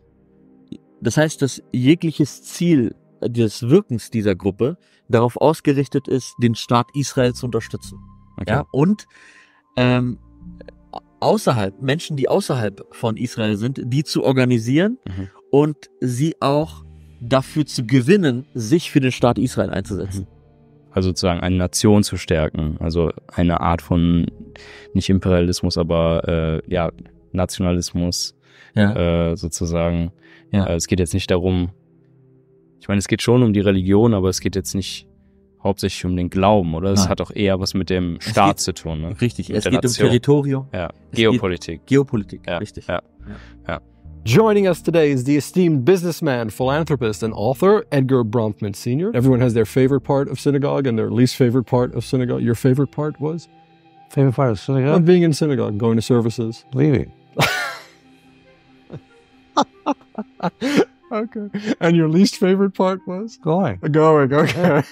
Das heißt, dass jegliches Ziel des Wirkens dieser Gruppe darauf ausgerichtet ist, den Staat Israel zu unterstützen. Okay. Ja, und ähm, außerhalb, Menschen, die außerhalb von Israel sind, die zu organisieren Mhm. und sie auch dafür zu gewinnen, sich für den Staat Israel einzusetzen. Also sozusagen eine Nation zu stärken, also eine Art von, nicht Imperialismus, aber äh, ja, Nationalismus Ja. äh, sozusagen. Ja. Äh, es geht jetzt nicht darum, ich meine, es geht schon um die Religion, aber es geht jetzt nicht hauptsächlich um den Glauben, oder? Es Nein. hat auch eher was mit dem Es Staat geht- zu tun. Ne? Richtig, Mit es der geht Nation. um Territorium. Ja, Es Geopolitik. Geht, Geopolitik, Ja, richtig. ja, ja. Joining us today is the esteemed businessman, philanthropist, and author, Edgar Bronfman Senior Everyone has their favorite part of synagogue and their least favorite part of synagogue. Your favorite part was? Favorite part of synagogue? Of being in synagogue, going to services. Leaving. Okay. And your least favorite part was? Going. Going, okay.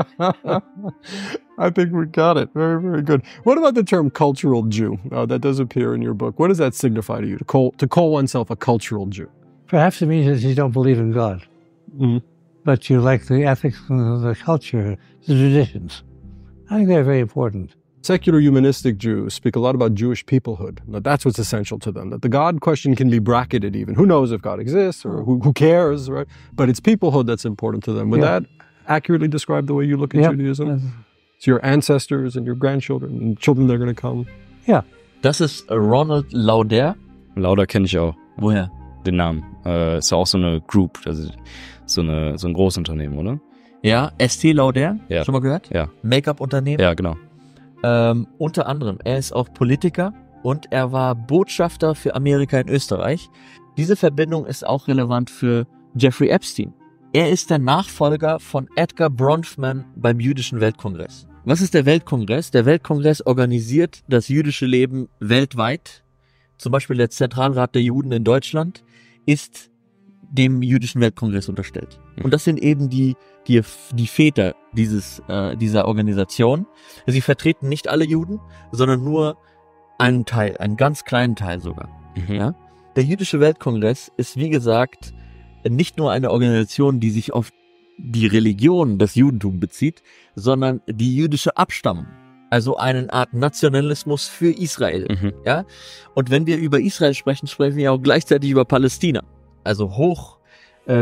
I think we got it. Very, very good. What about the term cultural Jew? Uh, that does appear in your book. What does that signify to you, to call, to call oneself a cultural Jew? Perhaps it means that you don't believe in God. Mm. But you like the ethics, the culture, the traditions. I think they're very important. Secular humanistic Jews speak a lot about Jewish peoplehood. That that's what's essential to them. That the God question can be bracketed even. Who knows if God exists or who, who cares, right? But it's peoplehood that's important to them. Would Yeah. that accurately describe the way you look at Yeah. Judaism? It's your ancestors and your grandchildren and children that are going to come. Ja. Das ist Ronald Lauder. Lauder kenne ich auch. Woher? Den Namen. Äh, ist auch so eine Group, also so, eine, so ein Großunternehmen, oder? Ja, Estée Lauder. Ja. Schon mal gehört? Ja. Make-up-Unternehmen. Ja, genau. Ähm, unter anderem, er ist auch Politiker und er war Botschafter für Amerika in Österreich. Diese Verbindung ist auch relevant für Jeffrey Epstein. Er ist der Nachfolger von Edgar Bronfman beim Jüdischen Weltkongress. Was ist der Weltkongress? Der Weltkongress organisiert das jüdische Leben weltweit. Zum Beispiel der Zentralrat der Juden in Deutschland ist dem Jüdischen Weltkongress unterstellt. Und das sind eben die, die, die Väter dieses, äh, dieser Organisation. Sie vertreten nicht alle Juden, sondern nur einen Teil, einen ganz kleinen Teil sogar. Mhm. Ja? Der Jüdische Weltkongress ist, wie gesagt, nicht nur eine Organisation, die sich auf die Religion des Judentums bezieht, sondern die jüdische Abstammung. Also eine Art Nationalismus für Israel. Mhm. Ja? Und wenn wir über Israel sprechen, sprechen wir auch gleichzeitig über Palästina. Also hoch äh,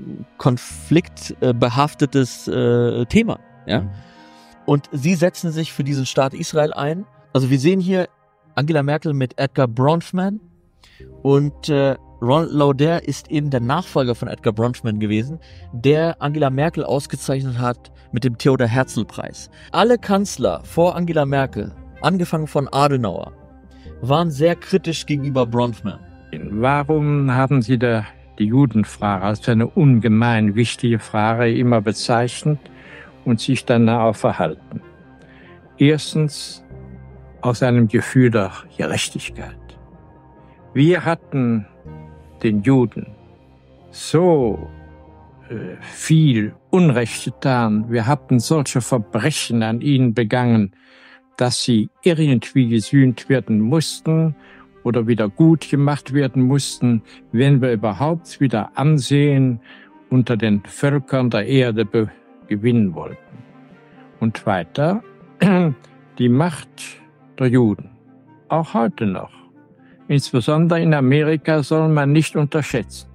konfliktbehaftetes äh, Thema. Ja? Mhm. Und sie setzen sich für diesen Staat Israel ein. Also wir sehen hier Angela Merkel mit Edgar Bronfman und äh, Ronald Lauder ist eben der Nachfolger von Edgar Bronfman gewesen, der Angela Merkel ausgezeichnet hat mit dem Theodor-Herzl-Preis. Alle Kanzler vor Angela Merkel, angefangen von Adenauer, waren sehr kritisch gegenüber Bronfman. Warum haben Sie da die Judenfrage als eine ungemein wichtige Frage immer bezeichnet und sich danach verhalten? Erstens aus einem Gefühl der Gerechtigkeit. Wir hatten den Juden so äh, viel Unrecht getan, wir hatten solche Verbrechen an ihnen begangen, dass sie irgendwie gesühnt werden mussten oder wieder gut gemacht werden mussten, wenn wir überhaupt wieder Ansehen unter den Völkern der Erde gewinnen wollten. Und weiter, die Macht der Juden, auch heute noch. Insbesondere in Amerika soll man nicht unterschätzen.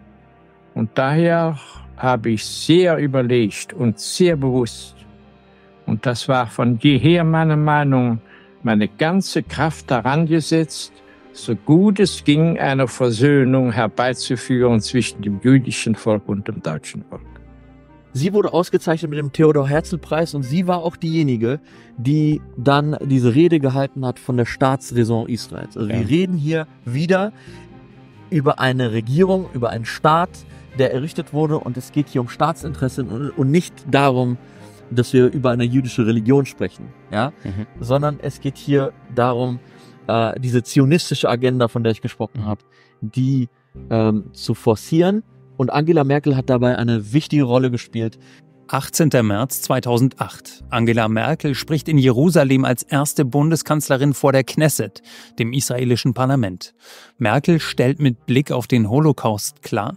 Und daher habe ich sehr überlegt und sehr bewusst, und das war von jeher meine Meinung, meine ganze Kraft daran gesetzt, so gut es ging, eine Versöhnung herbeizuführen zwischen dem jüdischen Volk und dem deutschen Volk. Sie wurde ausgezeichnet mit dem Theodor-Herzl-Preis und sie war auch diejenige, die dann diese Rede gehalten hat von der Staatsräson Israels. Also ja. Wir reden hier wieder über eine Regierung, über einen Staat, der errichtet wurde und es geht hier um Staatsinteressen und, und nicht darum, dass wir über eine jüdische Religion sprechen, ja, mhm. sondern es geht hier darum, äh, diese zionistische Agenda, von der ich gesprochen habe, die ähm, zu forcieren. Und Angela Merkel hat dabei eine wichtige Rolle gespielt. achtzehnter März zweitausendacht. Angela Merkel spricht in Jerusalem als erste Bundeskanzlerin vor der Knesset, dem israelischen Parlament. Merkel stellt mit Blick auf den Holocaust klar: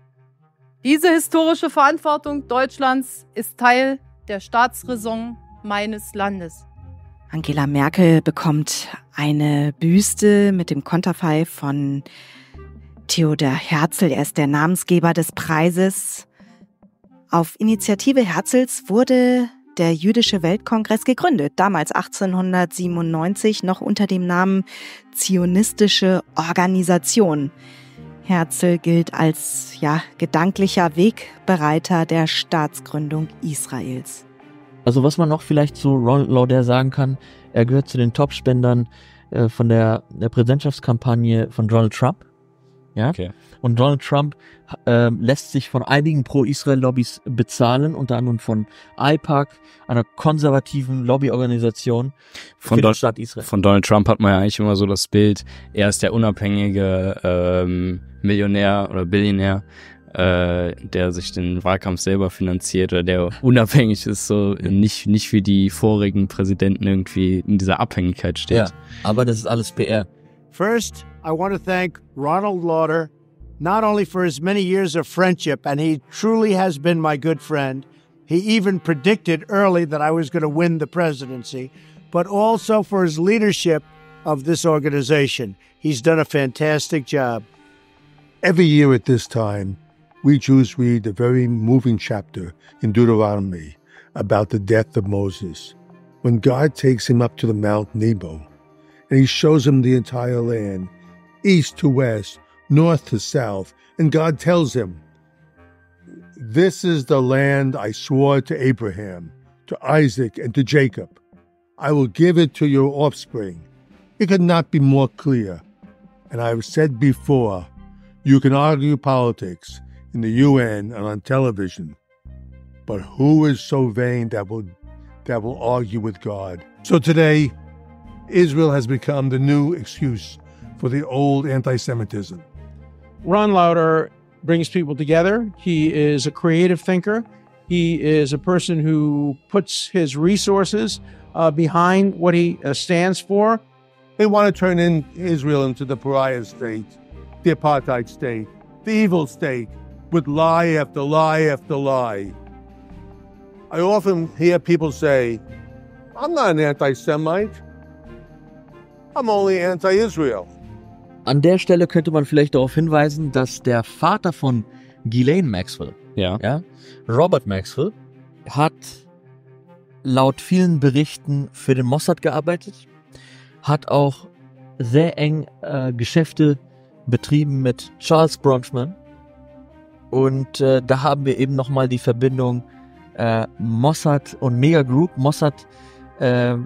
Diese historische Verantwortung Deutschlands ist Teil der Staatsräson meines Landes. Angela Merkel bekommt eine Büste mit dem Konterfei von Theodor Herzl. Er ist der Namensgeber des Preises. Auf Initiative Herzls wurde der Jüdische Weltkongress gegründet, damals achtzehnhundertsiebenundneunzig noch unter dem Namen Zionistische Organisation. Herzl gilt als ja, gedanklicher Wegbereiter der Staatsgründung Israels. Also was man noch vielleicht zu Ronald Lauder sagen kann, er gehört zu den Topspendern äh, von der, der Präsidentschaftskampagne von Donald Trump. Ja? Okay. Und Donald Trump äh, lässt sich von einigen Pro-Israel-Lobbys bezahlen, unter anderem von I PAC, einer konservativen Lobbyorganisation von für Don- den Staat Israel. Von Donald Trump hat man ja eigentlich immer so das Bild, er ist der unabhängige ähm, Millionär oder Billionär, äh, der sich den Wahlkampf selber finanziert oder der unabhängig ist, so nicht, nicht wie die vorigen Präsidenten irgendwie in dieser Abhängigkeit steht. Ja, aber das ist alles P R. First, I want to thank Ronald Lauder, not only for his many years of friendship, and he truly has been my good friend. He even predicted early that I was going to win the presidency, but also for his leadership of this organization. He's done a fantastic job. Every year at this time, we Jews read a very moving chapter in Deuteronomy about the death of Moses, when God takes him up to the Mount Nebo, and he shows him the entire land, east to west, north to south, and God tells him, "This is the land I swore to Abraham, to Isaac, and to Jacob." I will give it to your offspring. It could not be more clear. And I've said before, you can argue politics in the U N and on television, but who is so vain that will that will argue with God? So today, Israel has become the new excuse for the old anti-Semitism. Ron Lauder brings people together. He is a creative thinker. He is a person who puts his resources uh, behind what he uh, stands for. They want to turn in Israel into the pariah state, the apartheid state, the evil state, with lie after lie after lie. I often hear people say, I'm not an anti-Semite. I'm only anti-Israel. An der Stelle könnte man vielleicht darauf hinweisen, dass der Vater von Ghislaine Maxwell, ja. Ja, Robert Maxwell, hat laut vielen Berichten für den Mossad gearbeitet, hat auch sehr eng äh, Geschäfte betrieben mit Charles Bronfman. Und äh, da haben wir eben nochmal die Verbindung äh, Mossad und Mega Group. Mossad äh,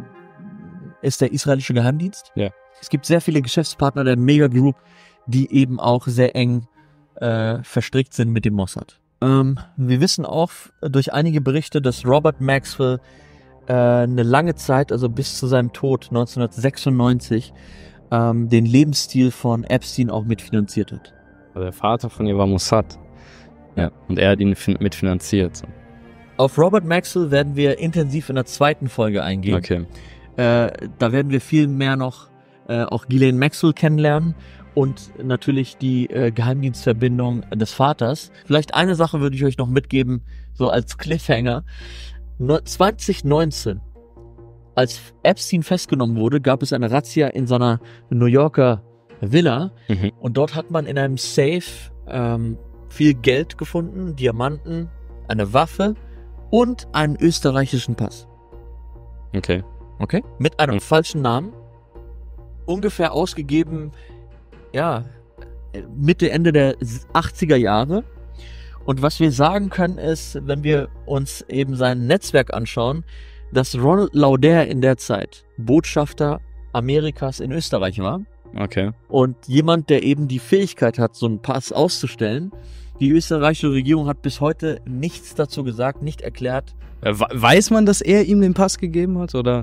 ist der israelische Geheimdienst. Ja. Es gibt sehr viele Geschäftspartner der Mega Group, die eben auch sehr eng äh, verstrickt sind mit dem Mossad. Ähm, wir wissen auch durch einige Berichte, dass Robert Maxwell äh, eine lange Zeit, also bis zu seinem Tod neunzehnhundertsechsundneunzig, ähm, den Lebensstil von Epstein auch mitfinanziert hat. Also der Vater von ihr war Mossad. Ja. Und er hat ihn fin- mitfinanziert. So. Auf Robert Maxwell werden wir intensiv in der zweiten Folge eingehen. Okay. Äh, da werden wir viel mehr noch äh, auch Ghislaine Maxwell kennenlernen und natürlich die äh, Geheimdienstverbindung des Vaters. Vielleicht eine Sache würde ich euch noch mitgeben, so als Cliffhanger. No, zwanzig neunzehn, als Epstein festgenommen wurde, gab es eine Razzia in seiner New Yorker Villa Mhm. und dort hat man in einem Safe ähm, viel Geld gefunden, Diamanten, eine Waffe und einen österreichischen Pass. Okay. Okay? Mit einem falschen Namen. Ungefähr ausgegeben, ja, Mitte, Ende der achtziger Jahre. Und was wir sagen können ist, wenn wir uns eben sein Netzwerk anschauen, dass Ronald Lauder in der Zeit Botschafter Amerikas in Österreich war. Okay. Und jemand, der eben die Fähigkeit hat, so einen Pass auszustellen. Die österreichische Regierung hat bis heute nichts dazu gesagt, nicht erklärt. Äh, Weiß man, dass er ihm den Pass gegeben hat, oder?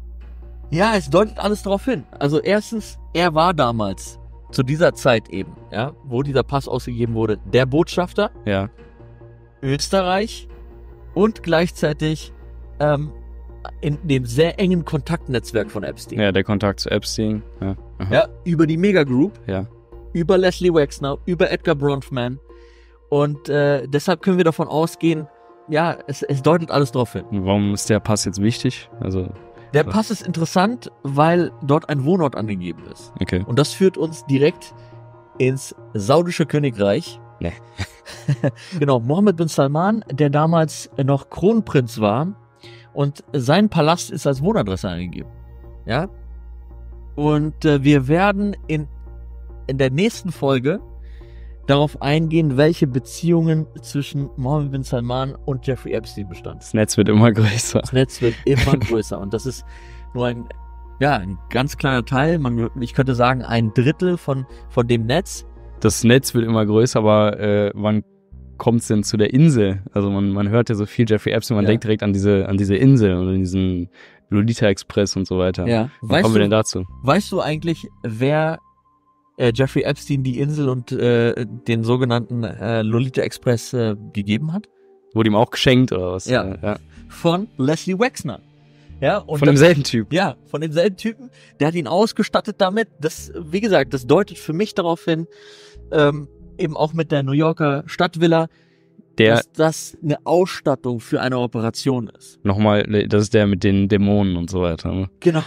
Ja, es deutet alles darauf hin. Also erstens, er war damals, zu dieser Zeit eben, ja, wo dieser Pass ausgegeben wurde, der Botschafter, Ja. Österreich und gleichzeitig ähm, in dem sehr engen Kontaktnetzwerk von Epstein. Ja, der Kontakt zu Epstein. Ja, aha. Ja, über die Mega Group, Ja. über Leslie Wexner, über Edgar Bronfman. Und äh, deshalb können wir davon ausgehen, ja, es, es deutet alles darauf hin. Und warum ist der Pass jetzt wichtig? Also. Der Pass ist interessant, weil dort ein Wohnort angegeben ist. Okay. Und das führt uns direkt ins saudische Königreich. Nee. Genau, Mohammed bin Salman, der damals noch Kronprinz war, und sein Palast ist als Wohnadresse angegeben. Ja? Und äh, wir werden in, in der nächsten Folge darauf eingehen, welche Beziehungen zwischen Mohammed bin Salman und Jeffrey Epstein bestanden. Das Netz wird immer größer. Das Netz wird immer größer und das ist nur ein, ja, ein ganz kleiner Teil. Man, ich könnte sagen, ein Drittel von, von dem Netz. Das Netz wird immer größer, aber äh, wann kommt es denn zu der Insel? Also man, man hört ja so viel Jeffrey Epstein, man Ja. denkt direkt an diese, an diese Insel und an diesen Lolita Express und so weiter. Ja. Wie Weißt kommen wir du- denn dazu? Weißt du eigentlich, wer äh, Jeffrey Epstein die Insel und äh, den sogenannten äh, Lolita Express äh, gegeben hat? Wurde ihm auch geschenkt oder was? Ja. Äh, ja. Von Leslie Wexner. Ja, und Von das- demselben Typ. Ja, von demselben Typen. Der hat ihn ausgestattet damit. Das, wie gesagt, das deutet für mich darauf hin, ähm, eben auch mit der New Yorker Stadtvilla, Der, dass das eine Ausstattung für eine Operation ist. nochmal, das ist der mit den Dämonen und so weiter. Ne? Genau.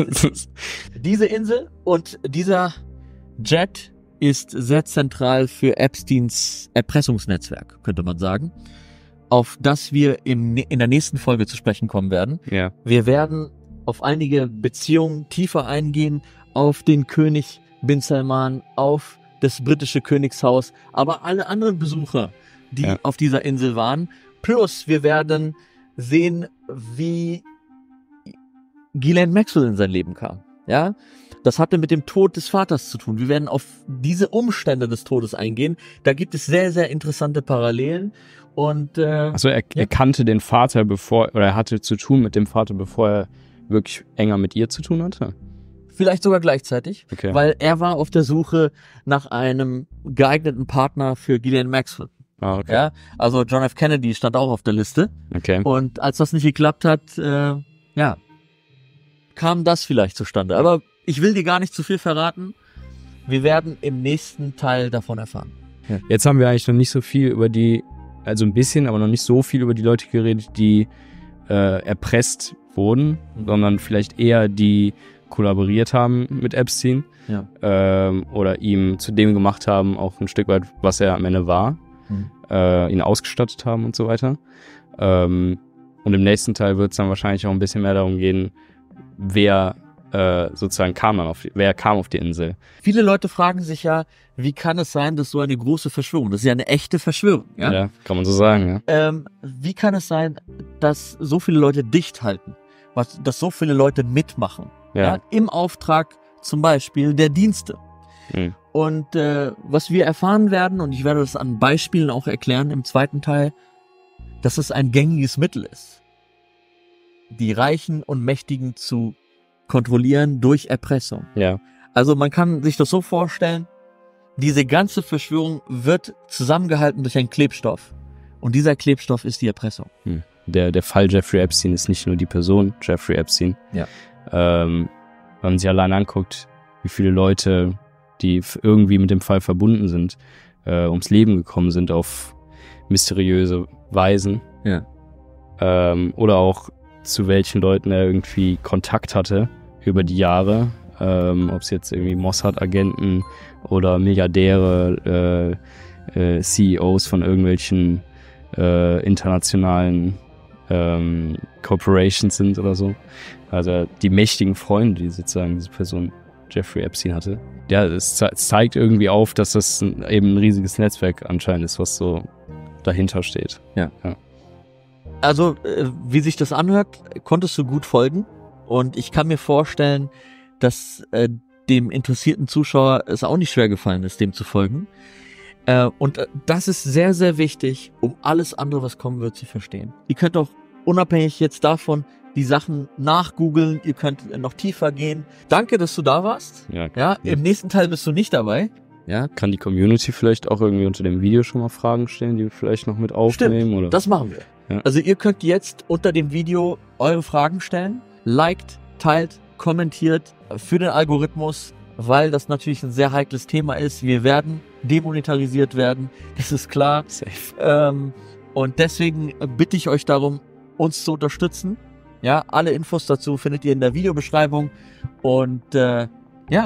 Diese Insel und dieser Jet ist sehr zentral für Epsteins Erpressungsnetzwerk, könnte man sagen, auf das wir im, in der nächsten Folge zu sprechen kommen werden. Ja. Wir werden auf einige Beziehungen tiefer eingehen, auf den König bin Salman, auf das britische Königshaus, aber alle anderen Besucher, die Ja. auf dieser Insel waren. Plus wir werden sehen, wie Ghislaine Maxwell in sein Leben kam. Ja, das hatte mit dem Tod des Vaters zu tun. Wir werden auf diese Umstände des Todes eingehen. Da gibt es sehr, sehr interessante Parallelen. Und äh, also er, ja. er kannte den Vater bevor, oder er hatte zu tun mit dem Vater, bevor er wirklich enger mit ihr zu tun hatte? Vielleicht sogar gleichzeitig, okay. Weil er war auf der Suche nach einem geeigneten Partner für Ghislaine Maxwell. Ah, okay. Ja, also John F. Kennedy stand auch auf der Liste. Okay. Und als das nicht geklappt hat, äh, ja, kam das vielleicht zustande. Aber ich will dir gar nicht zu viel verraten. Wir werden im nächsten Teil davon erfahren. Ja. Jetzt haben wir eigentlich noch nicht so viel über die, also ein bisschen, aber noch nicht so viel über die Leute geredet, die äh, erpresst wurden, mhm. sondern vielleicht eher die kollaboriert haben mit Epstein ja. ähm, oder ihm zu dem gemacht haben, auch ein Stück weit, was er am Ende war, mhm. äh, ihn ausgestattet haben und so weiter. Ähm, und im nächsten Teil wird es dann wahrscheinlich auch ein bisschen mehr darum gehen, wer äh, sozusagen kam dann auf die, wer kam auf die Insel. Viele Leute fragen sich ja, wie kann es sein, dass so eine große Verschwörung, das ist ja eine echte Verschwörung, ja, ja kann man so sagen, ja. Ähm, wie kann es sein, dass so viele Leute dicht halten, was, dass so viele Leute mitmachen, ja. Ja, im Auftrag zum Beispiel der Dienste. Mhm. Und äh, was wir erfahren werden, und ich werde das an Beispielen auch erklären im zweiten Teil, dass es ein gängiges Mittel ist, die Reichen und Mächtigen zu kontrollieren durch Erpressung. Ja. Also man kann sich das so vorstellen, diese ganze Verschwörung wird zusammengehalten durch einen Klebstoff. Und dieser Klebstoff ist die Erpressung. Hm. Der, der Fall Jeffrey Epstein ist nicht nur die Person Jeffrey Epstein. Ja. Ähm, wenn man sich allein anguckt, wie viele Leute, die irgendwie mit dem Fall verbunden sind, äh, ums Leben gekommen sind auf mysteriöse Weisen. Ja. Ähm, oder auch zu welchen Leuten er irgendwie Kontakt hatte über die Jahre. Ähm, ob es jetzt irgendwie Mossad-Agenten oder Milliardäre, äh, äh, C E Os von irgendwelchen äh, internationalen ähm, Corporations sind oder so. Also die mächtigen Freunde, die sozusagen diese Person Jeffrey Epstein hatte. Ja, es, ze- es zeigt irgendwie auf, dass das ein, eben ein riesiges Netzwerk anscheinend ist, was so dahinter steht. Ja. ja. Also, äh, wie sich das anhört, konntest du gut folgen. Und ich kann mir vorstellen, dass äh, dem interessierten Zuschauer es auch nicht schwer gefallen ist, dem zu folgen. Äh, und äh, das ist sehr, sehr wichtig, um alles andere, was kommen wird, zu verstehen. Ihr könnt auch unabhängig jetzt davon die Sachen nachgoogeln, ihr könnt noch tiefer gehen. Danke, dass du da warst. Ja, ja, ja. Im nächsten Teil bist du nicht dabei. Ja, kann die Community vielleicht auch irgendwie unter dem Video schon mal Fragen stellen, die wir vielleicht noch mit aufnehmen? Stimmt, oder? Das machen wir. Ja. Also ihr könnt jetzt unter dem Video eure Fragen stellen. Liked, teilt, kommentiert für den Algorithmus, weil das natürlich ein sehr heikles Thema ist. Wir werden demonetarisiert werden, das ist klar. Safe. Ähm, und deswegen bitte ich euch darum, uns zu unterstützen. Ja, alle Infos dazu findet ihr in der Videobeschreibung. Und äh, ja,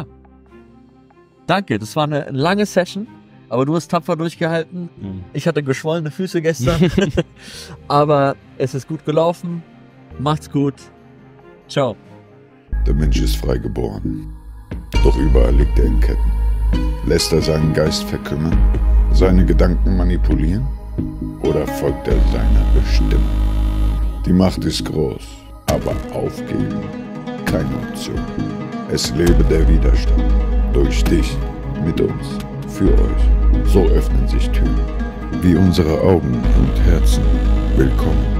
danke. Das war eine lange Session, aber du hast tapfer durchgehalten. Mhm. Ich hatte geschwollene Füße gestern, aber es ist gut gelaufen. Macht's gut. Ciao. Der Mensch ist frei geboren, doch überall liegt er in Ketten. Lässt er seinen Geist verkümmern, seine Gedanken manipulieren oder folgt er seiner Bestimmung? Die Macht ist groß, aber aufgeben keine Option. Es lebe der Widerstand, durch dich, mit uns, für euch. So öffnen sich Türen, wie unsere Augen und Herzen. Willkommen